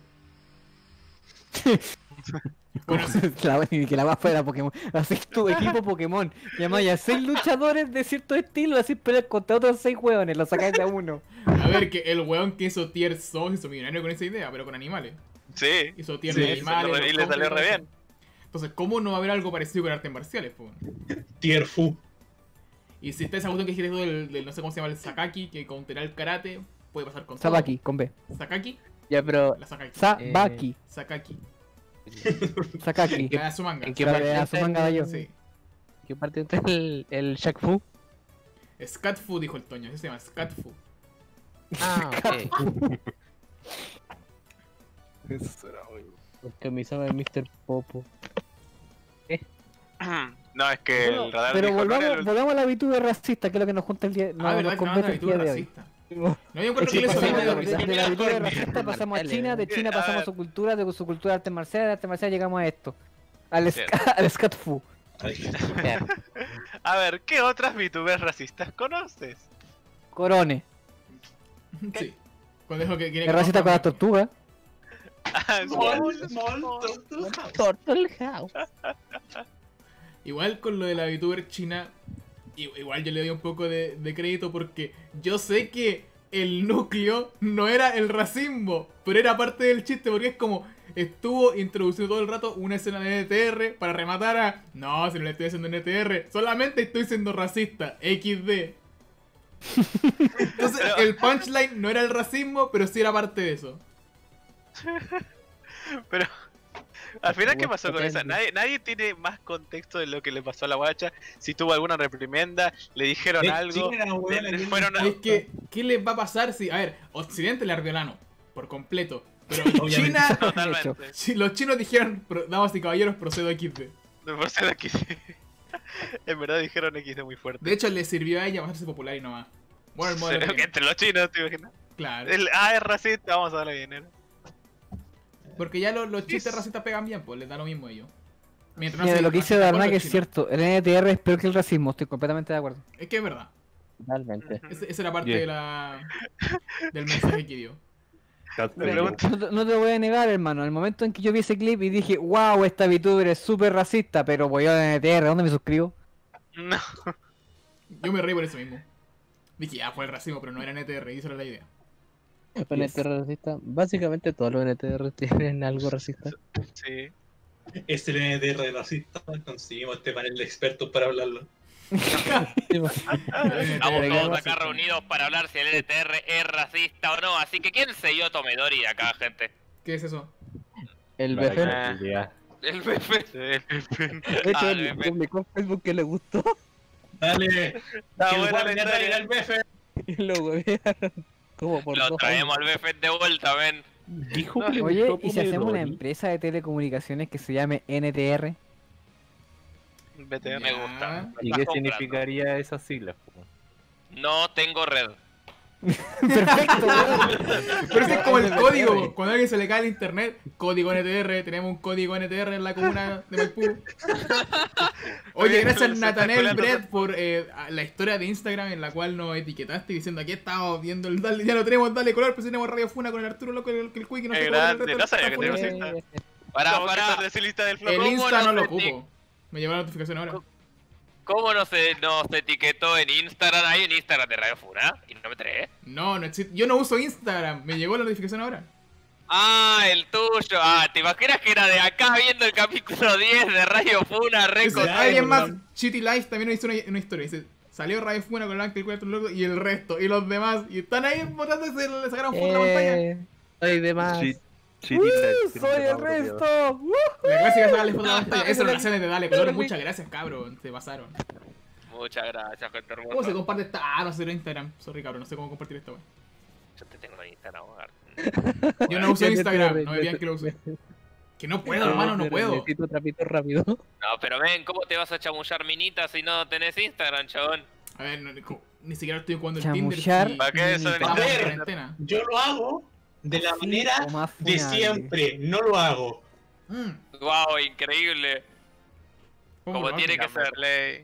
Bueno, La- que la más fuera Pokémon. Haces tu equipo Pokémon. Llamáis a seis luchadores de cierto estilo, así peleas contra otros seis hueones, lo sacáis de a uno. a ver, que el weón que hizo tier dos hizo millonario con esa idea, pero con animales. Sí. Hizo tier Sí, de y animales. y los le salió counter, re bien. Entonces, ¿cómo no va a haber algo parecido con artes marciales, po? Tier Fu. Y si está esa cuestión que dijiste tú del, del- no sé cómo se llama, el Sakaki, que counterá el karate, puede pasar con todo. Sabaki, con B. Sakaki, Ya, pero la Sakaki. Sabaki. Sakaki. Sakaki. La de su manga. ¿en qué La parte de a está su manga de el- yo. Sí. ¿Qué parte está el, el Shaq Fu? Scatfu, dijo el Toño. Ese se llama Scatfu. Ah, ok. Porque me llama mister Popo. No, es que Bueno, el radar pero dijo, no era volvamos, el- volvamos a la VTuber racista, que es lo que nos junta el día, no, Ah, nos verdad que no compete anda el día de hoy. racista. No, yo encuentro Sí, que le hizo Pasamos bien, de, racista. de, de la VTuber racista pasamos a China, de China A pasamos a ver. su cultura, de su cultura arte marcial, de arte marcial llegamos a esto. Al, Sí. ska, al Scatfu. A ver, ¿qué otras VTubers racistas conoces? Corone. Sí. Cuando dijo que quiere Es racista con las tortugas. Ah, sí. Mol, mol, tortuga. Turtle House. Igual con lo de la VTuber china, i- igual yo le doy un poco de, de crédito porque yo sé que el núcleo no era el racismo, pero era parte del chiste porque es como estuvo introducido todo el rato una escena de N T R para rematar a no, si no le estoy haciendo N T R, solamente estoy siendo racista, equis de. Entonces el punchline no era el racismo, pero sí era parte de eso. Pero al final, ¿qué What pasó con esa? potente. Nadie, nadie tiene más contexto de lo que le pasó a la guacha. Si tuvo alguna reprimenda, le dijeron Es algo. China, weón, le- le aquí fueron a- Es que, ¿qué les va a pasar si, a ver, Occidente le ardió el ano, por completo, pero Obviamente. China, Totalmente. si los chinos dijeron, "Pro- damas y caballeros, procedo equis de. De por ser X D. En verdad dijeron X D muy fuerte. De hecho, le sirvió a ella para hacerse popular y no más. Bueno, el modelo Pero que que- entre los chinos, ¿te imaginas? claro. El, ah, es racista, vamos a darle bien. ¿eh? Porque ya los, los chistes racistas pegan bien, pues les da lo mismo a ellos. Mientras no Mira, sea lo que dice racista con Darnak los es chinos. cierto. El N T R es peor que el racismo, estoy completamente de acuerdo. Es que es verdad. Totalmente. Esa esa era parte Bien. de la, del mensaje que dio. Me pregunto- No, te- no te voy a negar, hermano. El momento en que yo vi ese clip y dije, wow, esta VTuber es súper racista, pero voy a N T R, ¿dónde me suscribo? No. Yo me reí por eso mismo. Dije, ah, fue el racismo, pero no era N T R, y esa era la idea. N T R racista. Básicamente todos los N T R tienen algo racista. Sí. Es el N T R racista. Conseguimos este panel de expertos para hablarlo. Estamos N T R, todos acá reunidos para hablar si el N T R es racista o no. Así que, ¿quién se dio Tomedori acá, gente? ¿Qué es eso? El Vale, B F. Ah. ya. El B F. Sí. De hecho, Ah, él el B F. publicó en Facebook que le gustó Dale. Está que el buena la Warner traiga historia. el B F. y lo huevearon. Como por Lo dos traemos años. al B F de vuelta, ven. Dijo que le Oye, gustó ¿y si hacemos una Pomodori? empresa de telecomunicaciones que se llame N T R? B T R. Me Ya. gusta. ¿Y Estás qué comprando. significaría esas siglas? po? No tengo red. Perfecto, weón. Pero ese es como el código. Cuando a alguien se le cae el internet, código N T R, tenemos un código N T R en la comuna de Maipú. Oye, gracias Nathaniel Brett por eh, la historia de Instagram en la cual nos etiquetaste diciendo aquí estamos viendo el dale, ya lo tenemos, dale color, pero si tenemos Radio Funa con el Arturo Loco, el, el Quick y no Qué sé cómo, grande, el resto no sabía está que Funa, teníamos no sé. Insta. Para, Vamos a para. quitar de su lista del flop. El ¿Cómo Insta no no lo se eti- ocupo. Me llegó la notificación ahora. ¿Cómo no se nos etiquetó en Instagram? Hay en Instagram de Radio Funa. Y no me enteré. No, no existe. Yo no uso Instagram. Me llegó la notificación ahora. Ah, el tuyo. Ah, ¿te imaginas que era de acá viendo el capítulo diez de Radio Funa? Re Dice, contento? alguien más, Chitty Life también hizo una, una historia. Dice, salió Radio Funa con el Ángel Cuarto Loco y el resto, y los demás. Y están ahí votando y se le sacaron foto a la pantalla. Eh, Hay demás. Sí. Sí, ¡Uh! dile, tiene ¡Soy un el llamado, resto! ¡Uh! La clásica es darle foto a la pantalla. Esas relaciones de Dale Color. Muchas gracias, cabrón. Te pasaron. Muchas gracias, gente hermosa. ¿Cómo se comparte esta? Ah, no sé, en Instagram. Sorry, cabrón. No sé cómo compartir esta, weón. Yo te tengo en Instagram, hogar. Yo no uso Instagram. No me digan que lo use. Que no puedo, hermano, no puedo. Necesito trapito rápido. No, pero ven, ¿cómo te vas a chamullar minitas si no tenés Instagram, chabón? A ver, no, no, ni siquiera estoy jugando el Chamuchar. Tinder. ¿Para qué eso? Estamos A en ver. cuarentena. Yo lo hago de la Así manera o más de funable. siempre. No lo hago. Mm. Wow, increíble. ¿Cómo Como lo tiene hacen? que ser. Play.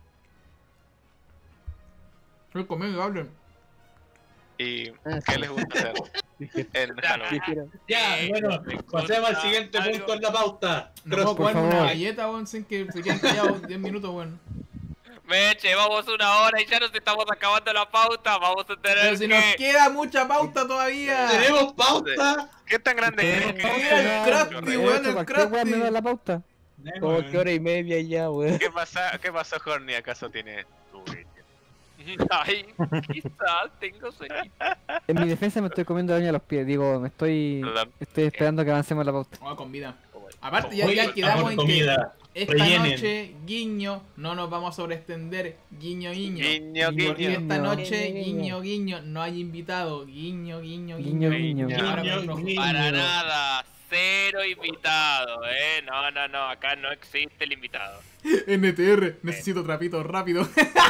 Estoy comiendo, hablen. ¿Y Ah, qué les gusta hacer en Halloween? Dijera, Ya, Eh, bueno, me pasemos al gusta siguiente algo. punto en la pauta. No puedo Cross, por comerme una favor. galleta, weón, sin que se queden callados diez minutos, weón. Meche, vamos una hora y ya nos estamos acabando la pauta. Vamos a tener Pero si que... nos queda mucha pauta todavía. ¿Tenemos pauta? ¿Qué tan grande es? Mira el Pauta, crafty, de weón, hecho, el cualquier weá me da crafty. la pauta. Como que hora y media ya, weón. ¿Qué pasa? ¿Qué pasó, Horny? ¿Acaso tiene Twitch? Ay, quizás tengo sueño. En mi defensa me estoy comiendo daño a los pies. Digo, me estoy Perdón. estoy esperando que avancemos la pauta. Vamos con vida. Aparte, ya, Hoy ya quedamos vamos en con que comida. esta Rellenen. noche, guiño, no nos vamos a sobreextender. Guiño, guiño. Guiño, Porque guiño. esta Guiño. noche, guiño, guiño, no hay invitado. Guiño, guiño, Guiño, guiño. guiño. Ahora Guiño, con rojo. guiño. Para nada, cero invitado, eh. No, no, no, acá no existe el invitado. N T R, necesito trapito rápido.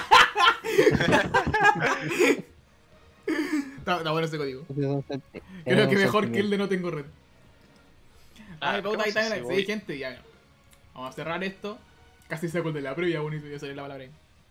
Está, está bueno ese código. Creo que mejor que el de no tengo red. Ah, Ah, pauta ahí ¿cómo se también. hace? Sí, gente, ya. Vamos a cerrar esto. Casi saco el de la previa, bonito, ya salió la palabra ahí.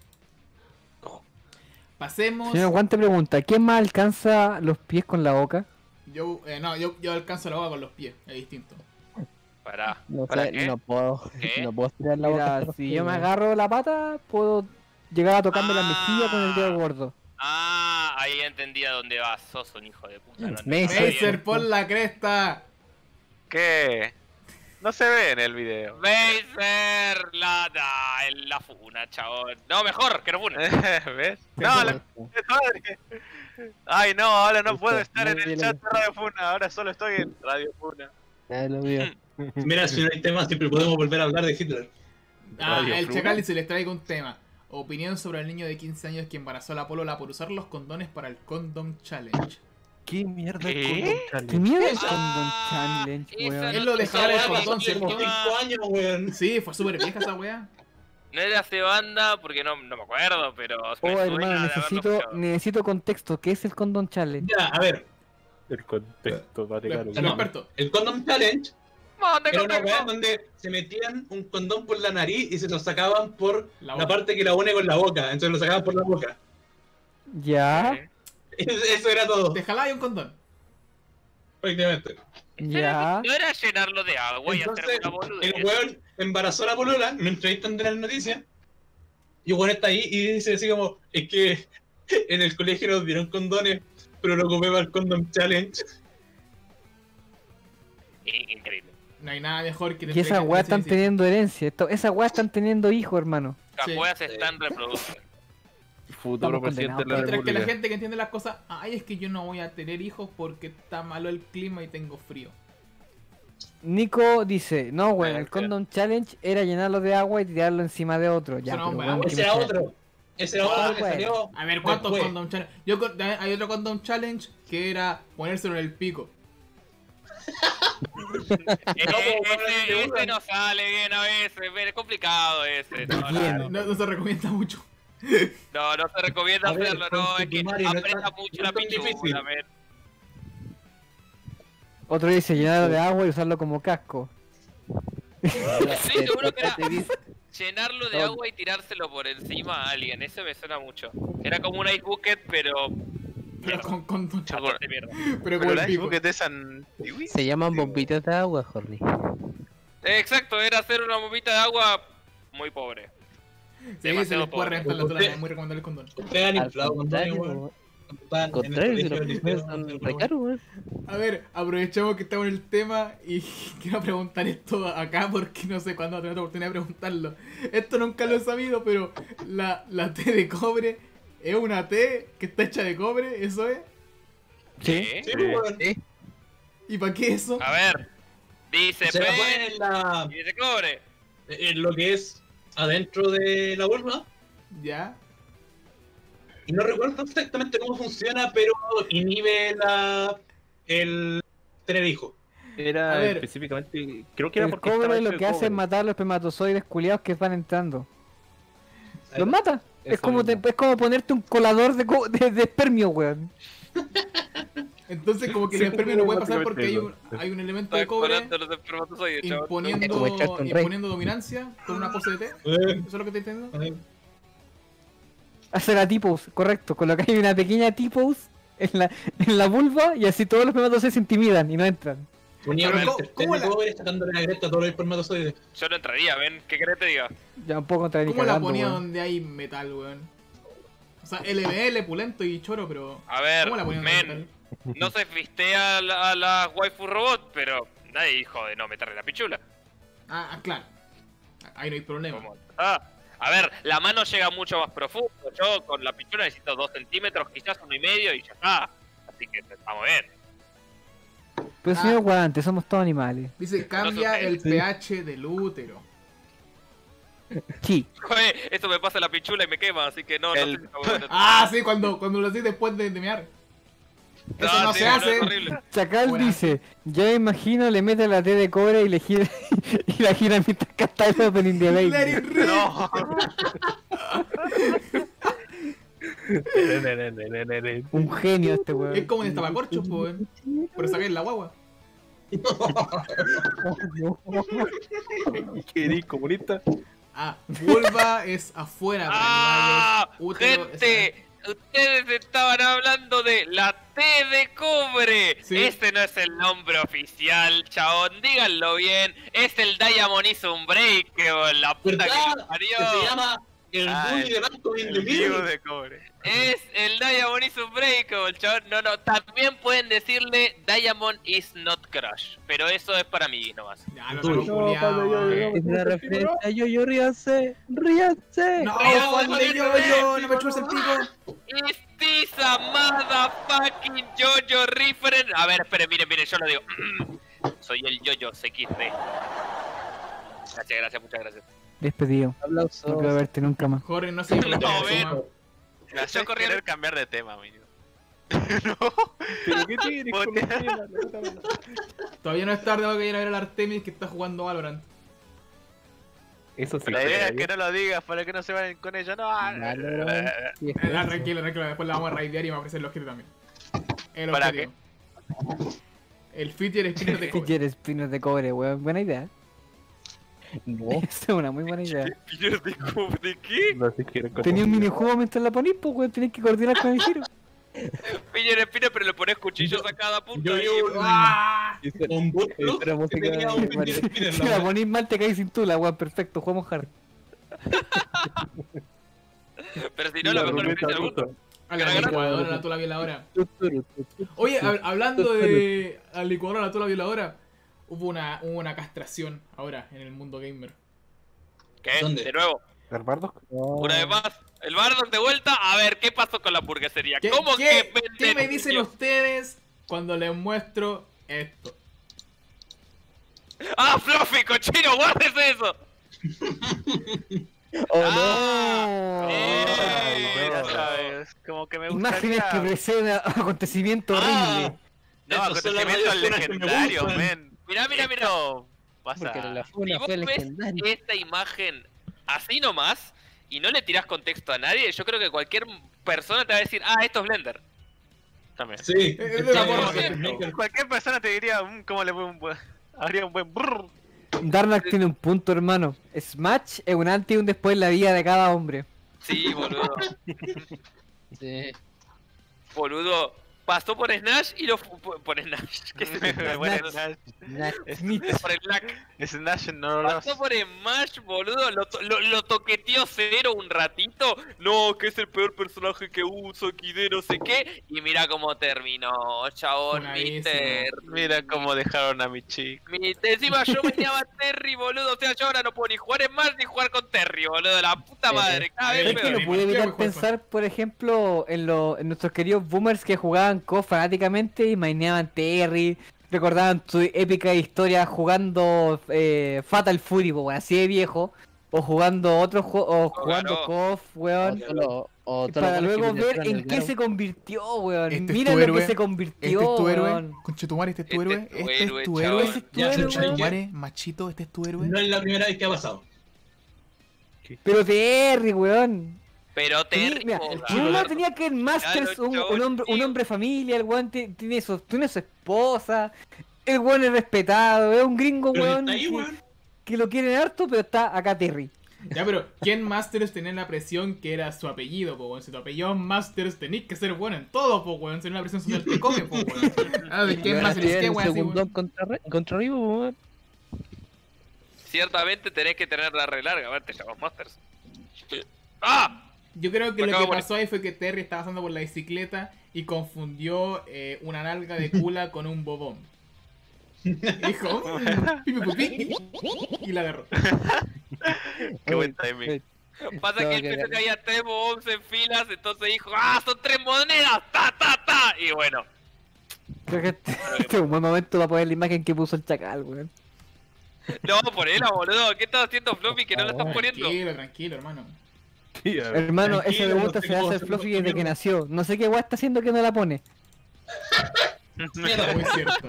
Pasemos. Señor Juan te pregunta, ¿quién más alcanza los pies con la boca? Yo, eh, no, yo, yo alcanzo la boca con los pies, es distinto. Pará. No ¿Para sé, qué? no puedo. ¿Qué? No puedo estirar la boca. Mira, si yo me agarro la pata, puedo llegar a tocarme la mejilla con el dedo Ah. gordo. Ah, ahí entendí a dónde vas. Sos un hijo de puta. No, no, Me está hizo- bien. Razer, pon la cresta. ¿Qué? No se ve en el video. Razer, la, la, la funa, chabón. No, mejor, que no funa. ¿Ves? No, la madre. Ay, no, ahora no puedo estar en el chat de Radio Funa. Ahora solo estoy en Radio Funa. Ah, lo mío. Mira, si no hay tema, siempre podemos volver a hablar de Hitler. Ah, Radio el Funa. Chacal se les traigo un tema. Opinión sobre el niño de quince años que embarazó a la polola por usar los condones para el Condom Challenge. ¿Qué mierda es ¿Qué? Condom ¿Qué Challenge? mierda es Ah, Condom Challenge, esa weón? Él lo dejaba esa el weá condón, pasó ¿cierto? Como cinco años, weón. Sí, fue súper vieja esa weá. No era hace banda porque no, no me acuerdo, pero me Oh, suena hermano, de haberlo necesito, escuchado. necesito contexto. ¿Qué es el Condom Challenge? Ya, a ver. El contexto, vale, El, claro. el No. experto. El Condom Challenge Mande era una contexto. weá donde se metían un condón por la nariz y se lo sacaban por La la, boca. parte que la une con la boca. Entonces lo sacaban por la boca. Ya, Eso era todo, Te jalaba y un condón. prácticamente. ya. No era llenarlo de agua y hacer Entonces, una boluda. el weón embarazó a la polola, me entrevistan de las noticias, y el weón está ahí y dice así como, es que en el colegio nos dieron condones, pero lo ocupé para el Condom Challenge. Increíble. No hay nada mejor que... Que esas weas están teniendo herencia. Esto, esas weas están teniendo hijos, hermano. Las Sí. weas se están reproduciendo. Futuro Estamos presidente de la Mientras que la República. gente que entiende las cosas, ay, es que yo no voy a tener hijos porque está malo el clima y tengo frío. Nico dice, no, weón, Ah, el ya. Condom Challenge era llenarlo de agua y tirarlo encima de otro. Ya, Eso no, pero, weón, weón, Porque Ese ¿qué era me otro. Ese era Ah, otro que bueno. salió. A ver, ¿cuántos Después. condom challenge? Yo con- hay otro condom challenge que era ponérselo en el pico. Eh, ese, ese no sale bien a veces, pero es complicado ese. No, Bien. no, No, no se recomienda mucho. no, no se recomienda A ver, hacerlo, con no, tu es que primario no es aprieta tan- mucho no la es tan difícil. pinchura, men. Otro dice llenarlo de agua y usarlo como casco. Estoy seguro que era Te dice- llenarlo de No. agua y tirárselo por encima a alguien, eso me suena mucho. Era como un ice bucket, pero... Pero con condom challenge. Bastante mierda. Pero Pero con la el pico. Facebook de San... Se llaman bombitas de agua, Jordi. Eh, Exacto, era hacer una bombita de agua muy pobre. Sí, se demasiado les puede pobre. reventar la tula, Usted- es muy recomendable el condón. Ustedes han Al inflado condones, contrario, weón. Estaban Al en el contrario, si colegio, los el primeros liceo, son no sé, re caros, weón. A ver, aprovechamos que estamos en el tema y quiero preguntar esto acá porque no sé cuándo voy a tener otra oportunidad de preguntarlo. Esto nunca lo he sabido, pero la, la T de cobre es una T que está hecha de cobre, ¿eso es? Sí. ¿Eh? Sí, weón. Sí. ¿Y para qué eso? A ver. Dice Se la P pone en, la, y dice cobre. en lo que es adentro de la vulva. Ya. Y no recuerdo exactamente cómo funciona, pero inhibe la, el tener hijos. Era A ver. específicamente. Creo que era El porque estaba cobre hecho lo de que hace es cobre. matar a los espermatozoides culiados que van entrando. Los mata. Es Eso como, te- mismo. es como ponerte un colador de, co- de, de espermio, weón. Entonces como que Sí, el espermio no puede pasar básicamente porque hay un, eso. hay un elemento de Está cobre colando los espermatozoides, chaval. imponiendo, como echarte un rey. imponiendo dominancia con una pose de té. Eh, ¿Eso es lo que te entiendo? eh, Hace la T-pose, correcto. Colocáis una pequeña T-pose en la, en la vulva y así todos los espermatozoides se intimidan y no entran. Ponía Pero un ¿cómo- sartén cómo de la- cobre sacándole la cresta a todos los espermatozoides. Yo no entraría, ven, ¿qué querés te diga? Ya un poco contra ni ¿Cómo la cagando, ponía weón. donde hay metal, weón? O sea, L B L, pulento y choro, pero... A ver, ¿Cómo la ponía donde hay men, metal? no se fistea a la, a la waifu robot, pero nadie dijo de no meterle la pichula. Ah, ah, claro. Ahí no hay problema. ¿Cómo? Ah, a ver, la mano llega mucho más profundo. Yo con la pichula necesito dos centímetros, quizás uno y medio y ya está. Así que estamos bien. Pero Ah. señor Guante, somos todos animales. Dice, cambia sé. el pH del útero. Sí. Joder, eso me pasa en la pichula y me quema, así que no, El- no sé si está bueno. Ah, sí, cuando, cuando lo haces después de, de mear. Eso Ah, no sí, se boludo, hace. es horrible. Chacal Buena. dice, yo me imagino le mete la T de cobre y le gira y la gira mientras canta el opening de Let Baby. it rip. No. Un genio este weón. Es como en Estabacorcho, pues, weón. Por eso en la guagua. ¿Qué eres, comunista? Ah, vulva es afuera para ¡Ah! animales. Útero es ¡Gente! Ustedes estaban hablando de la T de cobre. Sí. Este no es el nombre oficial, chabón. Díganlo bien. Es el Diamond is Unbreakable. La puta que ¿Verdad? lo parió. Que se llama el Ah, bully el- de Banco El Indemil. vivo de cobre. Es el Diamond is Unbreakable, chabón. No, no. También pueden decirle Diamond is not crush. Pero eso es para mí nomás. Ya, no, Uy. no, culiao, eh. Es una referencia a yo, yo, ríanse, ríanse. No, Real, Juan de yo, yo, no me chupes el pico. Is this a motherfucking Jojo reference? A ver, esperen, miren, miren, yo lo digo. Soy el Jojo X D. Gracias, gracias, muchas gracias. Despedido. Aplausos. No quiero verte nunca más. Jorge, no sé por No, qué ven. suma. Me hace Yo corría- querer cambiar de tema, amigo. ¿Pero qué tienes con los temas? La puta madre. Todavía no es tarde, voy a ir a ver al Artemis que está jugando Valorant. Eso sí. La idea es pero que no lo digas para que no se vayan con ellos. No, ah, Valorant. Sí, es Eh, ah, eso. tranquilo, tranquilo, después la vamos a raidear y me va a ofrecer los kits también. El ¿Para objetivo. El feature spinner de Si cobre. quieres pinos de cobre, weón. Buena idea. No. Esa es una muy buena idea. ¿Pillos de cobre de qué? No sé qué era como- Tenía un minijuego mientras la ponís, pues weón. Tenés que coordinar con el giro. Pillo en espina, pero le pones cuchillos a cada punta. Yo y- vi un, ¡Ah! Esa- un bot esa era que música tenía un de Mario. fidget spinner, Si la la wea. ponís mal te caes sin tula, weón. Perfecto, jugamos hard. Pero si no, lo La mejor es ruleta el gusto. rusa. A la Pero- licuadora, la tula violadora. Tu, tu, tu, tu, tu. Oye, hab- hablando de la licuadora, la tula violadora, hubo una, hubo una castración ahora en el mundo gamer. ¿Qué? ¿Dónde? De nuevo, ¿El bardo? No. una vez más. El Bardock de vuelta. A ver, ¿qué pasó con la hamburguesería? ¿Qué, ¿Cómo qué- que venden qué me dicen niños? ustedes cuando les muestro esto? ¡Ah, Fluffy, cochino! ¡Guárdese eso! Oh, ¡Ah! Eh, Ay, ya no. sabes, como que me Imágenes que gustaría... preceden a acontecimiento Ah. horrible. No, Esas son las acontecimientos radiofonas que me legendarios, gustan. men. Mirá, mirá, mirá. Esto porque pasa... la Si funa vos fue ves legendaria. esta imagen así nomás y no le tirás contexto a nadie, yo creo que cualquier persona te va a decir, ah, esto es Blender. También. Sí, Es de la sí, forma sí, que- sí. Cualquier persona te diría, "Mm, ¿cómo le fue un buen...? Habría un buen brrr". Darnak tiene un punto, hermano. Smash es un antes y un después en la vida de cada hombre. Sí, boludo. Sí. Boludo. Pasó por Snatch y lo fu- por por Snatch. ¿Qué es eso? Bueno, Snatch. Nah. Snatch. Por el Black. Snatch no lo... Pasó por Smash, boludo. Lo, to- lo, lo toqueteó Cero un ratito. No, que es el peor personaje que uso, X D, no sé qué. Y mira cómo terminó, chabón, Funadísimo. mister. Mira cómo dejaron a mi chico. Mi- Encima yo me llama Terry, boludo. O sea, yo ahora no puedo ni jugar en Smash ni jugar con Terry, boludo. La puta madre. Cada Eh, vez Es que peor. no me pude imagino evitar que fue eso. pensar, por ejemplo, en, lo- en nuestros queridos boomers que jugaban C O D fanáticamente y maineaban Terry, recordaban su épica historia jugando eh, Fatal Fury, po, weón, así de viejo. O jugando otro juego, o jugando claro. C O F, weón. O solo- o todos Para los luego que ver metieron en el qué grado. se convirtió, weón. Este es Mira tu lo héroe. que se convirtió, Este es tu héroe. weón. Conchetumare, este es tu Este héroe. es tu Este es héroe, tu chabón. héroe. Ese es tu Ya, héroe, chucha, weón. Conchetumare, machito, este es tu héroe. No es la primera vez que ha pasado. Pero Terry, weón. Pero Tenía- Terry, mira, po, el weón. weón tenía que en Masters Claro, un, chabón, un hombre, un tío. hombre familia, el weón ti- tiene su, tiene su esposa, el weón es respetado, es un gringo, Pero weón, está ahí, que, weón. que lo quieren harto, pero está acá Terry. Ya, pero ¿quién Masters tenía la presión que era su apellido, po, weón? Si tu apellido es Masters, tenés que ser bueno en todo, po, weón. Si no la presión social te come, po, weón. Ah, ¿de Y quién ahora Masters? tienen ¿Qué un weón así, segundón weón? contra, Re- contra Rivo, weón. Ciertamente tenés que tener la re larga, a ver, te llamas Masters. ¡Ah! Yo creo que Me lo acabo que de morir. pasó ahí fue que Terry estaba pasando por la bicicleta y confundió eh, una nalga de cula con un bobón. Y dijo, "Mm, pi, pi, pi, pi", y la agarró. Qué buen timing. Pasa que él pensó que había tres bombs en filas, entonces dijo, ¡ah, son tres monedas! ¡Ta, ta, ta! Y bueno, Creo que este, este es un buen momento para poner la imagen que puso el chacal, weón. no, ponela, boludo. ¿Qué estás haciendo, Floppy, que no lo estás poniendo? Tranquilo, tranquilo, hermano. Hermano, ese Tranquilo, debut no se sé cómo hace se el Fluffy puso desde que mierda. nació. No sé qué weá está haciendo que no la pone. Mierda, Muy cierto.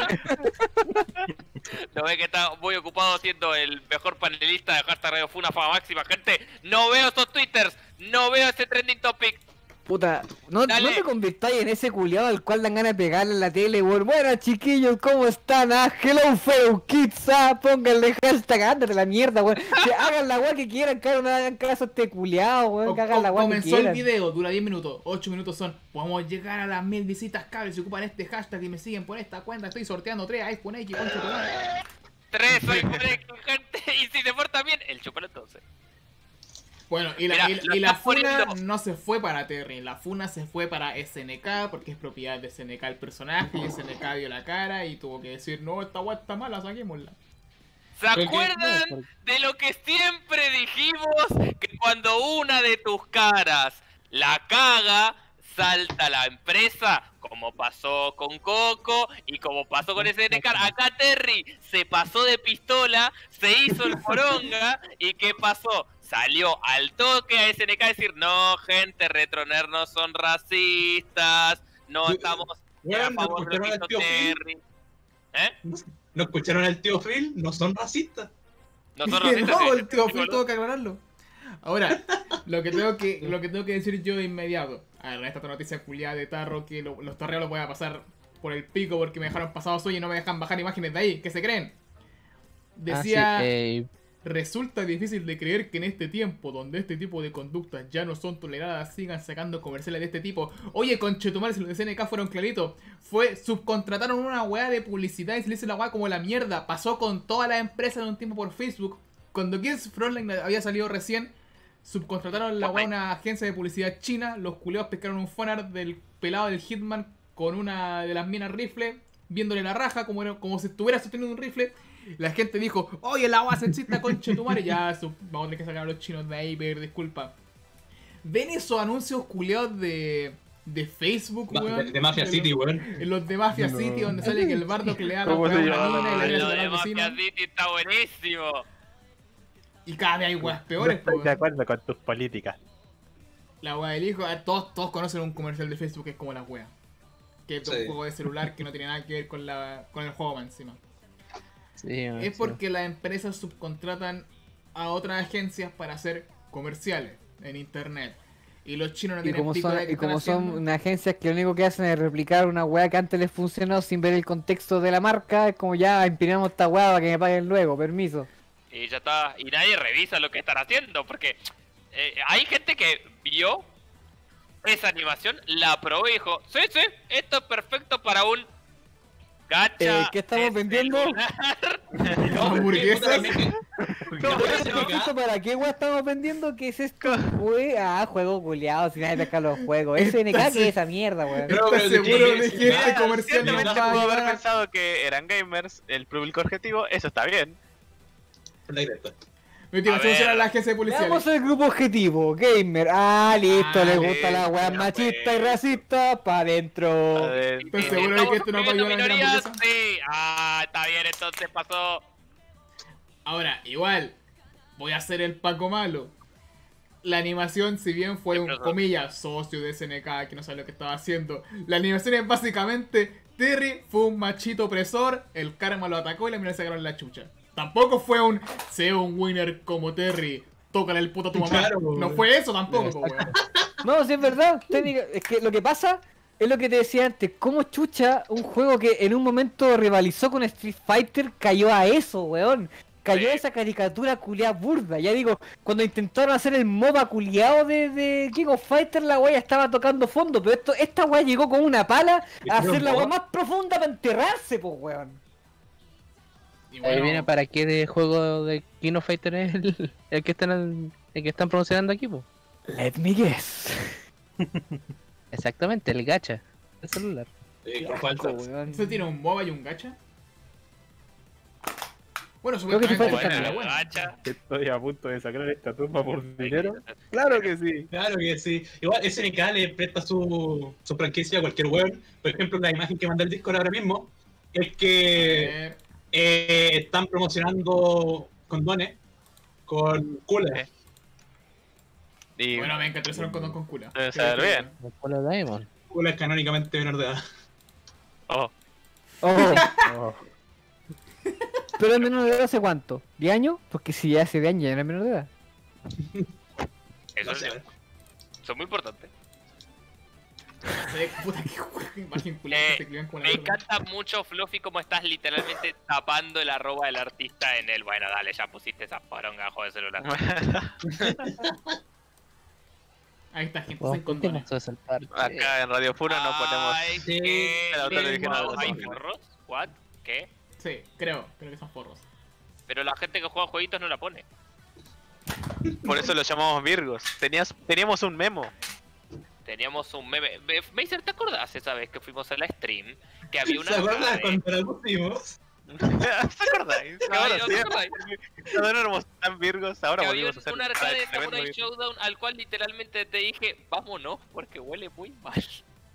No ve que está muy ocupado siendo el mejor panelista de Hashtag Radio Funa Fama Máxima, gente. No veo esos twitters, no veo ese trending topic. Puta, no, Dale. no te convirtáis en ese culiado al cual dan ganas de pegarle en la tele, weón. Buenas chiquillos, ¿cómo están? Ah, hello fellow kids, ah, pónganle hashtag, ándate la mierda, weón. Que hagan la weá que quieran, que no hagan caso a este culiado, weón, que hagan la weá que Comenzó el quieran. video, dura diez minutos, ocho minutos son. Podemos llegar a las mil visitas, cables. Si ocupan este hashtag y me siguen por esta cuenta, estoy sorteando tres iPhone X, concha tu madre. Tres, soy correcto, gente. Y si se porta bien, el chupalo entonces. Bueno, y la, Mira, y, lo y la estás funa poniendo. no se fue para Terry, la funa se fue para S N K porque es propiedad de S N K el personaje y S N K vio la cara y tuvo que decir, no, esta weá está mala, saquémosla. ¿Se acuerdan de lo que siempre dijimos? Que cuando una de tus caras la caga, salta la empresa, como pasó con Coco y como pasó con S N K. Acá Terry se pasó de pistola, se hizo el poronga y ¿qué pasó? Salió al toque a S N K a decir, no, gente, Retroner no son racistas, no estamos a Weón, ¿no favor de escucharon al tío Phil? Terry. ¿Eh? ¿No escucharon al tío Phil? No son racistas. No son Que racistas. no, sí, el tío sí, Phil boludo. tuvo que aclararlo. Ahora, lo que tengo que, lo que tengo que decir yo de inmediato. A ver, esta otra noticia culiada de Tarro que lo- los torreos los voy a pasar por el pico porque me dejaron pasados hoy y no me dejan bajar imágenes de ahí. ¿Qué se creen? Decía, Ah, sí, eh, resulta difícil de creer que en este tiempo, donde este tipo de conductas ya no son toleradas, sigan sacando comerciales de este tipo. Oye, conchetumare, si los de C N K fueron claritos, fue, subcontrataron una weá de publicidad y se le hizo la weá como la mierda. Pasó con toda la empresa en un tiempo por Facebook. Cuando Gears Frontline había salido recién, subcontrataron la weá a una agencia de publicidad china. Los culeos pescaron un fanart del pelado del Hitman con una de las minas rifle, viéndole la raja como, era- como si estuviera sosteniendo un rifle. La gente dijo, oye, la weá sexista, conchetumare. Ya, su- vamos a tener que sacar a los chinos de ahí, pedir disculpa. ¿Ven esos anuncios culeados de, de Facebook, Ma- weón? De, de Mafia De City, los- weón. En los de Mafia City, donde sale que el bardo que le da la ¿Cómo weá se a una llama? mina y la Ah, mina lo se va de al vecino. Mafia City está buenísimo. Y cada vez hay weas no peores, estoy po. de acuerdo con tus políticas. La wea del hijo, ah, todos, todos conocen un comercial de Facebook que es como la wea. Que es Sí. un juego de celular que no tiene nada que ver con, la, con el juego más encima. sí, man, Es sí. porque las empresas subcontratan a otras agencias para hacer comerciales en internet. Y los chinos no Y tienen como pico son, de qué y están como son haciendo. unas agencias que lo único que hacen es replicar una weá que antes les funcionó sin ver el contexto de la marca, es como ya imprimimos esta weá para que me paguen luego, permiso. Y ya está. Y nadie revisa lo que están haciendo. Porque eh, hay gente que vio esa animación, la probó y dijo: Sí, sí, esto es perfecto para un gacha. Eh, ¿qué estamos de vendiendo? celular". Hamburguesas. No, ¿esto para qué weá estamos vendiendo? ¿Qué es esto? We- ah, juego culiado, si nadie toca los juegos. S N K, ¿qué es esa mierda, weón? Pero- ¿Estás pero seguro tiene de que que ser- este Ah, comercial no Ciertamente va a pudo haber ayudar a- pensado que eran gamers, el público objetivo, eso está bien. Por la directa. Mi motivación A será ver. la agencia policial. Veamos el grupo objetivo, gamer. Ah, listo, Ah, le listo, gusta la weá pues. ya machista y fue. racista, pa' adentro. A ver, ¿Estás ¿Y seguro de estamos que esto no va a ayudar a la minorías? hamburguesa? Sí. Ah, está bien, entonces pasó. Ahora, igual, voy a ser el Paco malo. La animación, si bien fue un, Siempre comillas, socio de S N K que no sabe lo que estaba haciendo, la animación es básicamente, Terry fue un machito opresor, el karma lo atacó y la mina le sacaron la chucha. Tampoco fue un, sea un winner como Terry, tócale el puto a tu mamá. Claro, no weón. fue eso tampoco, po, weón. No, si es verdad, técnica- es que lo que pasa es lo que te decía antes, cómo chucha un juego que en un momento rivalizó con Street Fighter cayó a eso, weón. Cayó a Sí. esa caricatura culiada burda. Ya digo, cuando intentaron hacer el MOBA culiado de, de King of Fighter, la weá estaba tocando fondo, pero esto, esta weá llegó con una pala a hacer la weá más profunda para enterrarse, pues weón. Y Ahí bueno, viene para qué de juego de King of Fighter es el, el que están el que están promocionando aquí, pues. Let me guess. Exactamente, el gacha. El celular. Eh, qué falta. Weón. ¿se tiene un MOBA y un gacha? Bueno, Creo que sí supuestamente fue el gacha el era Bueno, bueno. gacha. Estoy a punto de sacar esta tumba por dinero. Claro que sí. Claro que sí. Igual S N K le presta su, su franquicia a cualquier weón. Por ejemplo, la imagen que mandé el Discord ahora mismo es que Eh, eh, están promocionando condones con cooler. y bueno, me encantó hacer un condón con cula. Debe saber bien. El Polo Diamond. Cooler canónicamente menor de edad. Oh, Oh, Oh, pero es menor de edad hace cuánto? ¿diez años? Porque si ya hace diez años ya no es menor de edad. Eso No es sé. Son muy importantes. Eh, puta, qué imagen culia Eh, que se escribían con la Me verga. encanta mucho, Fluffy, como estás literalmente tapando el arroba del artista en el. Bueno, dale, ya pusiste esa poronga, joder, celular. Ahí está, gente, Oh, sin ¿por qué condones. pasó ese parche? acá en Radio Funa no ponemos. Ay, Sí, ¿qué? el autor original de ¿Hay Fluffy. forros? ¿What? ¿Qué? Sí, creo, creo que son forros. Pero la gente que juega jueguitos no la pone. Por eso lo llamamos Virgos. Tenías, teníamos un memo. Teníamos un meme. Be- Mazer, ¿te acordás esa vez que fuimos a la stream? Que había una. ¿Se acuerdan arcade? cuando la pusimos? ¿Se acordáis? Que Ay, ahora ¿no sí, te acordás? cuando no éramos tan Virgos, ahora Que había volvimos a un, hacer un arcade de tremendo Samurai Virgo. Showdown al cual literalmente te dije, vámonos, porque huele muy mal.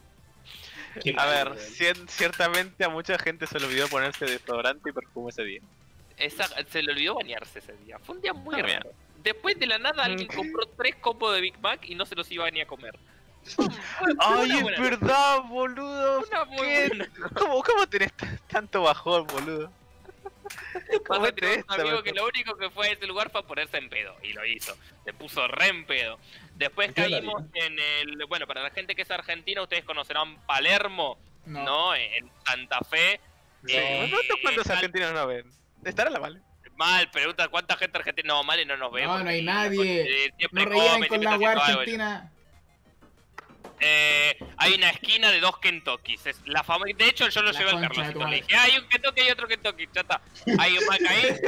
Qué A mal, ver, weón. cien- ciertamente a mucha gente se le olvidó ponerse desodorante y perfume ese día. Esa, se le olvidó bañarse ese día. Fue un día muy Ah, bien. raro. Después de la nada alguien compró tres combos de Big Mac y no se los iba ni a comer. Fue- fue Ay, una es buena verdad, boludo. noche, Una muy ¿Qué? buena noche. ¿Cómo, cómo tenés t- tanto bajón, boludo? ¿Cómo Pasa que te tenemos un esta, amigo que loco? lo único que fue a ese lugar fue a ponerse en pedo. Y lo hizo. Se puso re en pedo. Después Yo la caímos en el... Bueno, para la gente que es argentina, ustedes conocerán Palermo, No. ¿no? En Santa Fe. Sí, Eh, ¿cuántos, cuántos mal- argentinos no ven? Estará la mal. Mal, pregunta cuánta gente argentina. No, mal, no nos vemos. No, no hay Y- nadie. eh, siempre No reían come, con siempre la está weá haciendo algo. argentina. Eh, hay una esquina de dos Kentuckys. Es la fama... De hecho, yo lo La llevé al concha de Carlos. tu Le madre. dije, "Ah, hay un Kentucky y otro Kentucky. Ya está. Hay un Mac ahí.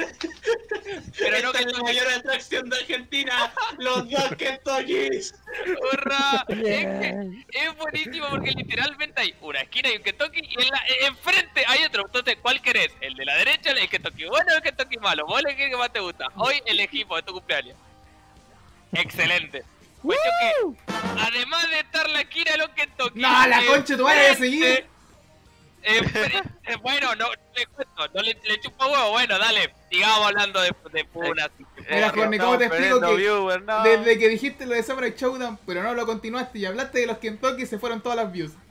Pero no Esta es la Kentucky. mayor atracción de Argentina, los dos Kentuckys. ¡Hurra! Es, que Bien. es buenísimo porque literalmente hay una esquina y un Kentucky y en la, enfrente hay otro. Entonces, ¿cuál querés? ¿El de la derecha o el Kentucky bueno o el Kentucky malo? ¿Vos elegís que más te gusta? Hoy elegimos de tu cumpleaños. Excelente. Cuestión que, además de estar la esquina de los Kentucky... No, la concha de tu madre, voy a enfrente- seguir. enfrente- eh, bueno, no, le cuento, no le, le chupa huevo. Bueno, dale, sigamos hablando de, de punas. Mira, Jorge, ¿cómo te explico Estamos que perdiendo viewers, no. desde que dijiste lo de Samurai Showdown, pero no lo continuaste y hablaste de los Kentucky, se fueron todas las views?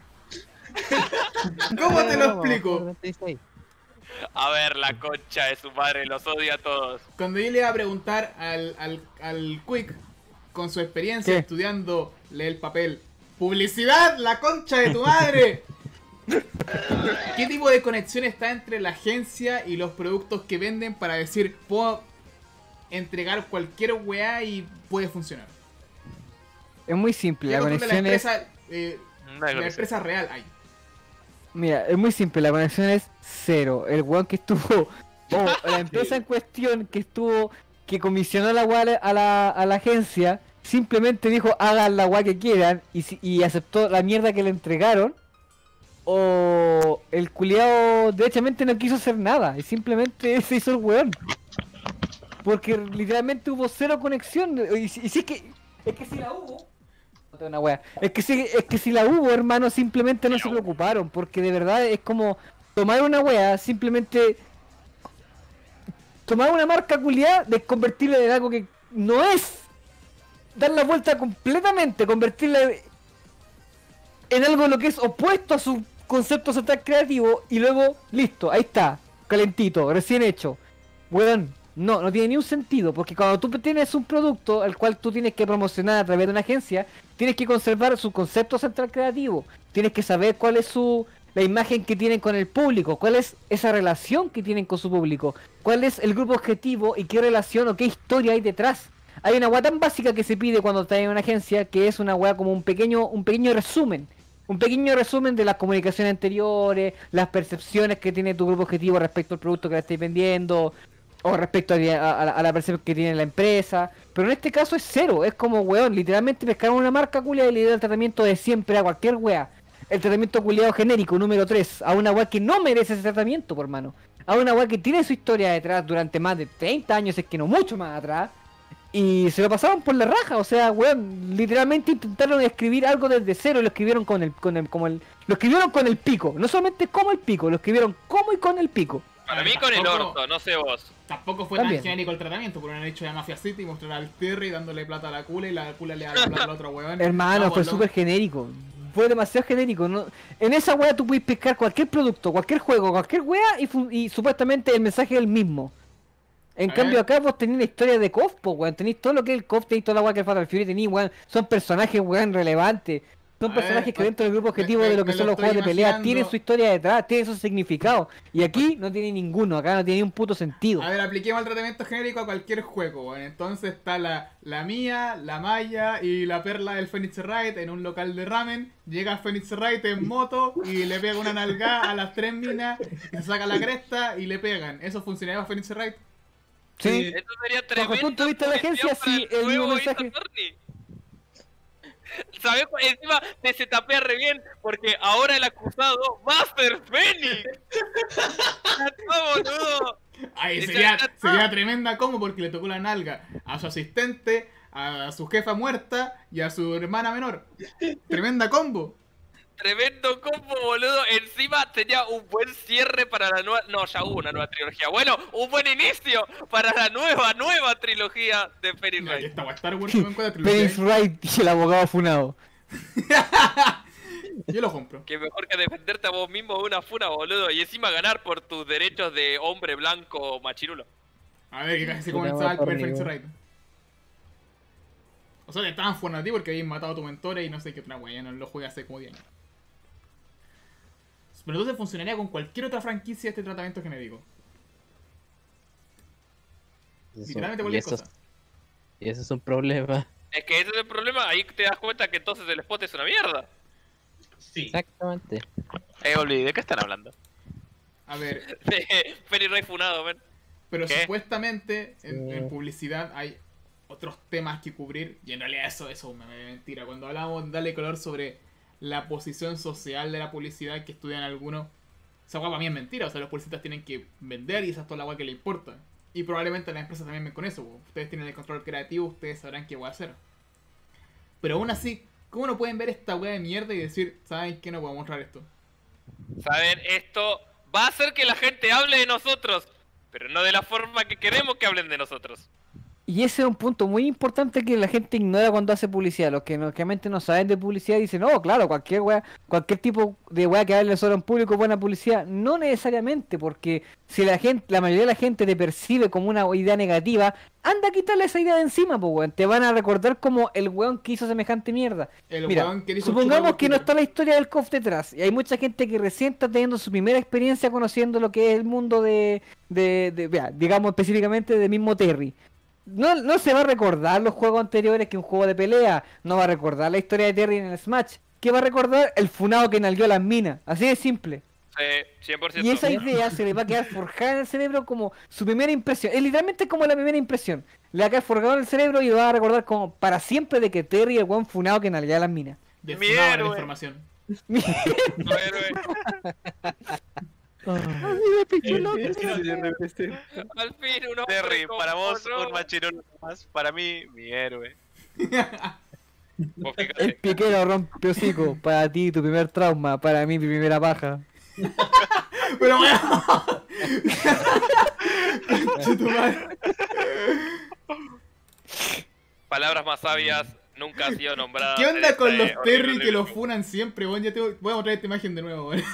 ¿Cómo te lo explico? cuarenta y seis. A ver, la concha de su madre, los odia a todos. Cuando yo le iba a preguntar al, al, al Quick, con su experiencia ¿Qué? estudiando, lee el papel, ¡publicidad, la concha de tu madre! ¿Qué tipo de conexión está entre la agencia y los productos que venden para decir, puedo entregar cualquier weá y puede funcionar? Es muy simple, ¿Qué la control de la conexión es... empresa, eh, No hay la conexión. empresa real hay? Mira, es muy simple, la conexión es cero. El weón que estuvo, o la empresa en cuestión que estuvo, que comisionó la weá a la, a la agencia, simplemente dijo hagan la weá que quieran y, si- y aceptó la mierda que le entregaron. O el culiao derechamente no quiso hacer nada y simplemente se hizo el weón. Porque literalmente hubo cero conexión. Y si, y si es que. Es que si la hubo. Una wea. Es que si, es que si la hubo, hermano, simplemente no se preocuparon. Porque de verdad es como tomar una wea, simplemente. Tomar una marca culiada, de convertirla en algo que no es. Dar la vuelta completamente, convertirla en algo lo que es opuesto a su concepto central creativo y luego, listo, ahí está, calentito, recién hecho. Weón, no, no tiene ni un sentido, porque cuando tú tienes un producto al cual tú tienes que promocionar a través de una agencia, tienes que conservar su concepto central creativo, tienes que saber cuál es su la imagen que tienen con el público, cuál es esa relación que tienen con su público, cuál es el grupo objetivo y qué relación o qué historia hay detrás. Hay una weá tan básica que se pide cuando estás en una agencia, que es una weá como un pequeño, un pequeño resumen. Un pequeño resumen de las comunicaciones anteriores, las percepciones que tiene tu grupo objetivo respecto al producto que le estáis vendiendo, o respecto a, a, a la percepción que tiene la empresa. Pero en este caso es cero, es como weón, literalmente pescaron una marca culiada y le dieron el tratamiento de siempre a cualquier weá. El tratamiento culiado genérico, número tres, a una weá que no merece ese tratamiento, por mano. A una weá que tiene su historia detrás durante más de treinta años, es que no mucho más atrás. Y se lo pasaron por la raja, o sea, weón, literalmente intentaron escribir algo desde cero, lo escribieron con el, con el, como el, lo escribieron con el pico, no solamente como el pico, lo escribieron como y con el pico. Para mí con el orto, no sé vos. Tampoco fue También. tan genérico el tratamiento, porque han hecho ya Mafia City y mostrar al Terry dándole plata a la cula y la cula le da la plata al otro weón. Hermano, No, fue pues, súper genérico, fue demasiado genérico, ¿no? En esa weá tú puedes pescar cualquier producto, cualquier juego, cualquier weá y, fu- y supuestamente el mensaje es el mismo. En A cambio ver. acá vos tenés la historia de K O F, po, weón, tenéis todo lo que es el K O F, tenéis toda la weá que el Fatal Fury, tenéis, weón, son personajes, weón, relevantes. Son A personajes ver, que dentro del grupo me- objetivo me- de lo que me son lo los juegos de estoy pelea imaginando. tienen su historia detrás, tienen su significado. Y aquí no tiene ninguno, acá no tiene ni un puto sentido. A ver, apliquemos el tratamiento genérico a cualquier juego, weón. Entonces está la, la mía, la Maya y la perla del Phoenix Wright en un local de ramen. Llega Phoenix Wright en moto y le pega una nalgada a las tres minas y se saca la cresta y le pegan. ¿Eso funcionaría para Phoenix Wright? Sí. Eso sería Bajo el tremendo. punto de vista de la agencia, sí, el mismo nuevo mensaje. Ace Attorney. ¿Sabes? Encima te se tapea re bien porque ahora el acusado va a ser Phoenix. Ya está, boludo. Ay, Esa sería, ya está. sería tremenda combo porque le tocó la nalga a su asistente, a su jefa muerta y a su hermana menor. Tremenda combo. Tremendo combo, boludo. Encima tenía un buen cierre para la nueva... No, ya hubo una nueva trilogía. Bueno, un buen inicio para la nueva, nueva trilogía de Phoenix Mira, aquí Wright. está Star Wars con cuatro trilogías. Phoenix Wright y el abogado funado. Yo lo compro. Que mejor que defenderte a vos mismo de una funa, boludo. Y encima ganar por tus derechos de hombre blanco machirulo. A ver, que casi se Puta, comenzaba el por primer mí, Phoenix weón. Wright. O sea, te estaban fuertes a ti porque habían matado a tu mentora y no sé qué otra wea, ya no lo jugué hace como diez años. Pero entonces funcionaría con cualquier otra franquicia este tratamiento genérico. Literalmente y, cualquier eso, cosa. y eso es un problema. Es que ese es el problema. Ahí te das cuenta que entonces el spot es una mierda. Sí. Exactamente. Eh, olvidé, ¿de qué están hablando? A ver, De Phoenix Wright funado, ven. pero ¿Qué? supuestamente en, Sí. en publicidad hay otros temas que cubrir. Y en realidad eso, eso es una mentira. Cuando hablamos de darle color sobre la posición social de la publicidad que estudian algunos, esa guapa para mí es mentira. O sea, los publicistas tienen que vender y esa es toda la guapa que le importa. Y probablemente las empresas también ven con eso. Po. Ustedes tienen el control creativo, ustedes sabrán qué voy a hacer. Pero aún así, ¿cómo no pueden ver esta wea de mierda y decir, ¿saben qué? No puedo mostrar esto? Saben, esto va a hacer que la gente hable de nosotros, pero no de la forma que queremos que hablen de nosotros. Y ese es un punto muy importante que la gente ignora cuando hace publicidad. Los que no- realmente no saben de publicidad dicen, no, claro, cualquier wea, cualquier tipo de wea que hable solo en público es buena publicidad. No necesariamente, porque si la gente, la mayoría de la gente te percibe como una idea negativa, anda a quitarle esa idea de encima, pues weón. Te van a recordar como el weón que hizo semejante mierda. El Mira, weón que dijo supongamos chupa que no por está la historia del C O F detrás y hay mucha gente que recién está teniendo su primera experiencia conociendo lo que es el mundo de, de, de- vea, digamos específicamente de mismo Terry. No, no se va a recordar los juegos anteriores que un juego de pelea, no va a recordar la historia de Terry en el Smash. ¿Qué va a recordar? El funado que nalgueó a las minas, así de simple. Sí, cien por ciento. Y esa idea se le va a quedar forjada en el cerebro como su primera impresión. Es literalmente como la primera impresión. Le va a quedar forjado en el cerebro y lo va a recordar como para siempre de que Terry es el buen funado que nalguea a las minas. de Mi funada la héroe. información. No, héroe. Así de pichulote. Eh, Sí, sí, representa. Al fin, un hombre Terry, como para vos, yo. un machirón más. Para mí, mi héroe. Vos El fíjate. piquero rompe hocico. Para ti, tu primer trauma. Para mí, mi primera paja. Pero bueno. Conche tu madre. Palabras más sabias nunca han sido nombradas. ¿Qué onda en con este los horrible Terry que los review. funan siempre, weón? Ya te voy voy a mostrar esta imagen de nuevo, weón.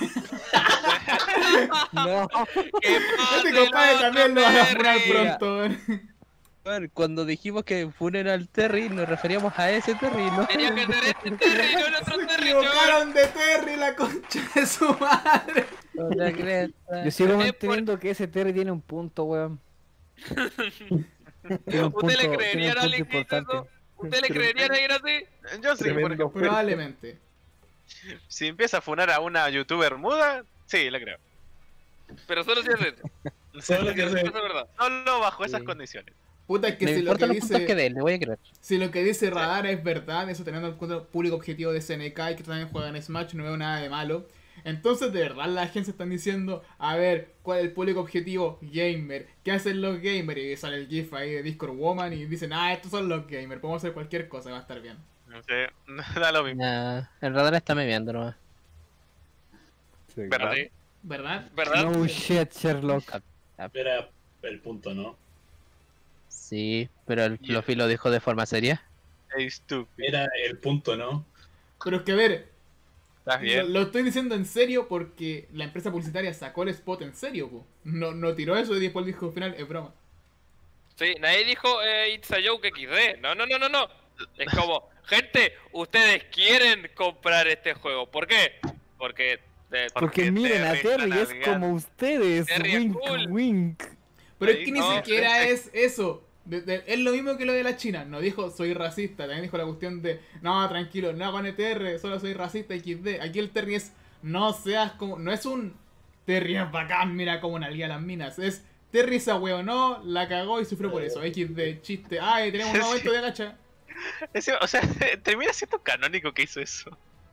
No. ¡Que Este pase compadre el también lo otro van a funar Terry! pronto, weón. Bueno, cuando dijimos que funen al Terry, nos referíamos a ese Terry, ¿no? Tenía que ser este Terry, no el otro Se Terry, equivocaron de Terry, la concha de su madre. La cresta. Yo sigo Es por- manteniendo que ese Terry tiene un punto, weón. Tiene un punto, ¿Usted le tiene creería un a punto alguien que hizo importante. eso? ¿Usted le creería a alguien así? Yo sí, por Tremendo ejemplo. oferta. Probablemente. Si empieza a funar a una youtuber muda, sí, la creo. Pero solo si es eso. Solo que Eso hace- es verdad. Solo bajo esas Sí. condiciones. Puta, es que Me si lo importan que los puntos que dice. dé, le voy a creer. Si lo que dice Radar es verdad, eso teniendo en cuenta el público objetivo de S N K y que también juegan Smash, no veo nada de malo. Entonces, de verdad, la gente están diciendo, a ver, ¿cuál es el público objetivo? Gamer. ¿Qué hacen los gamers? Y sale el GIF ahí de Discord Woman y dicen, ah, estos son los gamers, podemos hacer cualquier cosa, va a estar bien. No sé, da lo mismo. Nah, el radar está memeando nomás. Sí. ¿Verdad? Sí, ¿Verdad? ¿verdad? No shit, Sherlock. Era el punto, ¿no? Sí, pero el Fluffy lo dijo de forma seria. Hey, stupid. Era el punto, ¿no? Pero es que, a ver, ¿Estás lo, bien? lo estoy diciendo en serio porque la empresa publicitaria sacó el spot en serio, po. No, no tiró eso y después dijo, al final, es broma. Sí, nadie dijo eh, It's a Joke equis de. No, no, no, no, no. Es como, gente, ustedes quieren comprar este juego. ¿Por qué? Porque... eh, Porque miren a Terry Terry, está es como ustedes. Terry es Wink, cool. wink. Pero Ahí es que ni no, siquiera gente. es eso. De- de- es lo mismo que lo de la China. No dijo soy racista. También dijo la cuestión de no, tranquilo, no hagan E T R, solo soy racista equis de. Aquí el Terry es no seas como. No es un Terry es bacán, mira como nalguea las minas. Es Terry esa no, la cagó y sufrió por eso. equis de chiste. Ay, tenemos un Sí. momento de gacha. Ese- o sea, termina siendo canónico que hizo eso.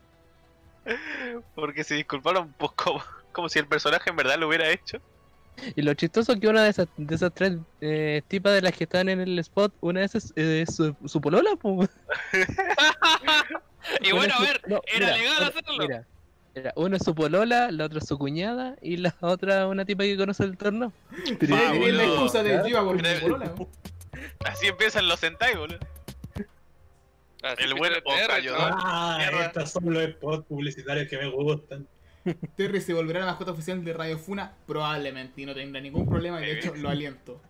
Porque se disculparon pues, como, como si el personaje en verdad lo hubiera hecho. Y lo chistoso es que una de esas, de esas tres eh, tipas de las que están en el spot, una de esas eh, es su, su polola, pues. Y bueno, a ver, era legal hacerlo. Mira, mira, una es su polola, la otra es su cuñada y la otra una tipa que conoce el torneo. Sí, tenía la boludo. excusa de Jiva por Creo- mi polola. Así empiezan los Sentai, boludo. Así El que buen T R, Okayo. ¿no? Ah, Mierda. estos son los spots publicitarios que me gustan. Terry se volverá la mascota oficial de Radio Funa, probablemente, y no tendrá ningún problema, y de hecho lo aliento.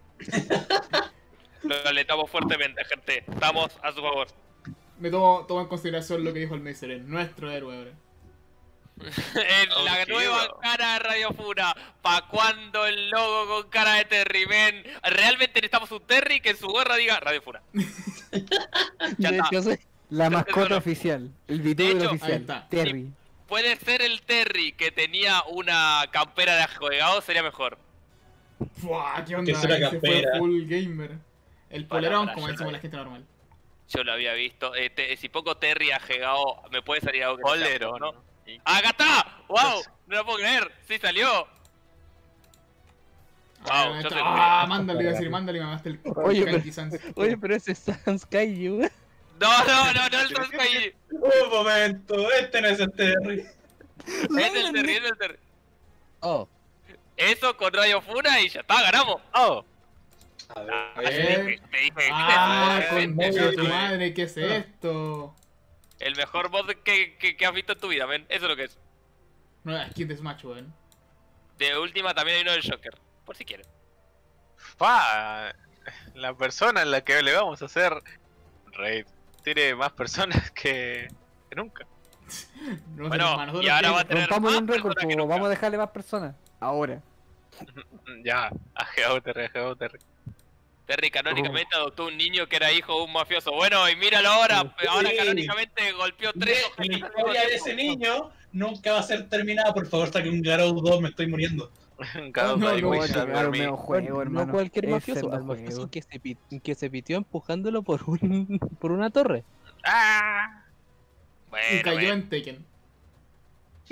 Lo alentamos fuertemente, gente. Estamos a su favor. Me tomo, tomo en consideración lo que dijo el Meiser, es nuestro héroe ahora. En la Ok, nueva bro. cara de Radio Funa. ¿Pa' cuando el logo con cara de Terry? Men, realmente necesitamos un Terry que en su gorra diga Radio Funa. Ya De está. hecho, sí. La mascota no. oficial. El VTuber hecho, ahí oficial. está. Terry. Puede ser el Terry que tenía una campera de juegado, sería mejor. Fua, ¿qué onda? Que es una Ese fue campera. full gamer. El polerón, para, como yo decimos no- la gente normal. Yo lo había visto. Eh, te- si pongo Terry a Gegao, me puede salir algo que no sea, Polero, ¿no? ¿no? ¡Acá está! ¡Wow! No lo puedo creer. ¡Sí salió! Ah, Wow, yo soy ah, un- mándale, iba a decir, mándale, me mamaste el Oye, pero- Kaiki Sans. Oye, pero ese es Sans Kaiju, weón. No, no, no, no, el Sasuke. Un momento, este no es el Terry. Es el Terry, es el Terry. Oh, Eso con Radio Funa y ya está, ganamos. Oh, A Ah, ver, te dije- te dije que Ah, este con es de tu sí. madre, ¿qué es esto? el mejor mod que, que, que has visto en tu vida, men. Eso es lo que es. No, skin de Smash, weón. De última también hay uno del Joker. Por si quieren. fa, la persona en la que le vamos a hacer raid tiene más personas que, que nunca. No sé, Bueno, hermano, nosotros y ahora queremos- va a tener Rompamos más un récord, personas que po, nunca. vamos a dejarle más personas. Ahora. Ya, a Geoterry, a Geoterry. Terry canónicamente adoptó un niño que era hijo de un mafioso. Bueno, y míralo ahora. Ahora Sí. canónicamente golpeó tres. la historia de ese niño nunca va a ser terminada. Por favor, saque un Garou dos, me estoy muriendo. Cada No, uno no, we no, shall no, wear un me. medio juego, no hermano. cualquier Ese mafioso, no al mafioso juego. que se, pi- que se pitió empujándolo por un por una torre. Ah, Y Bueno, cayó men. en Tekken.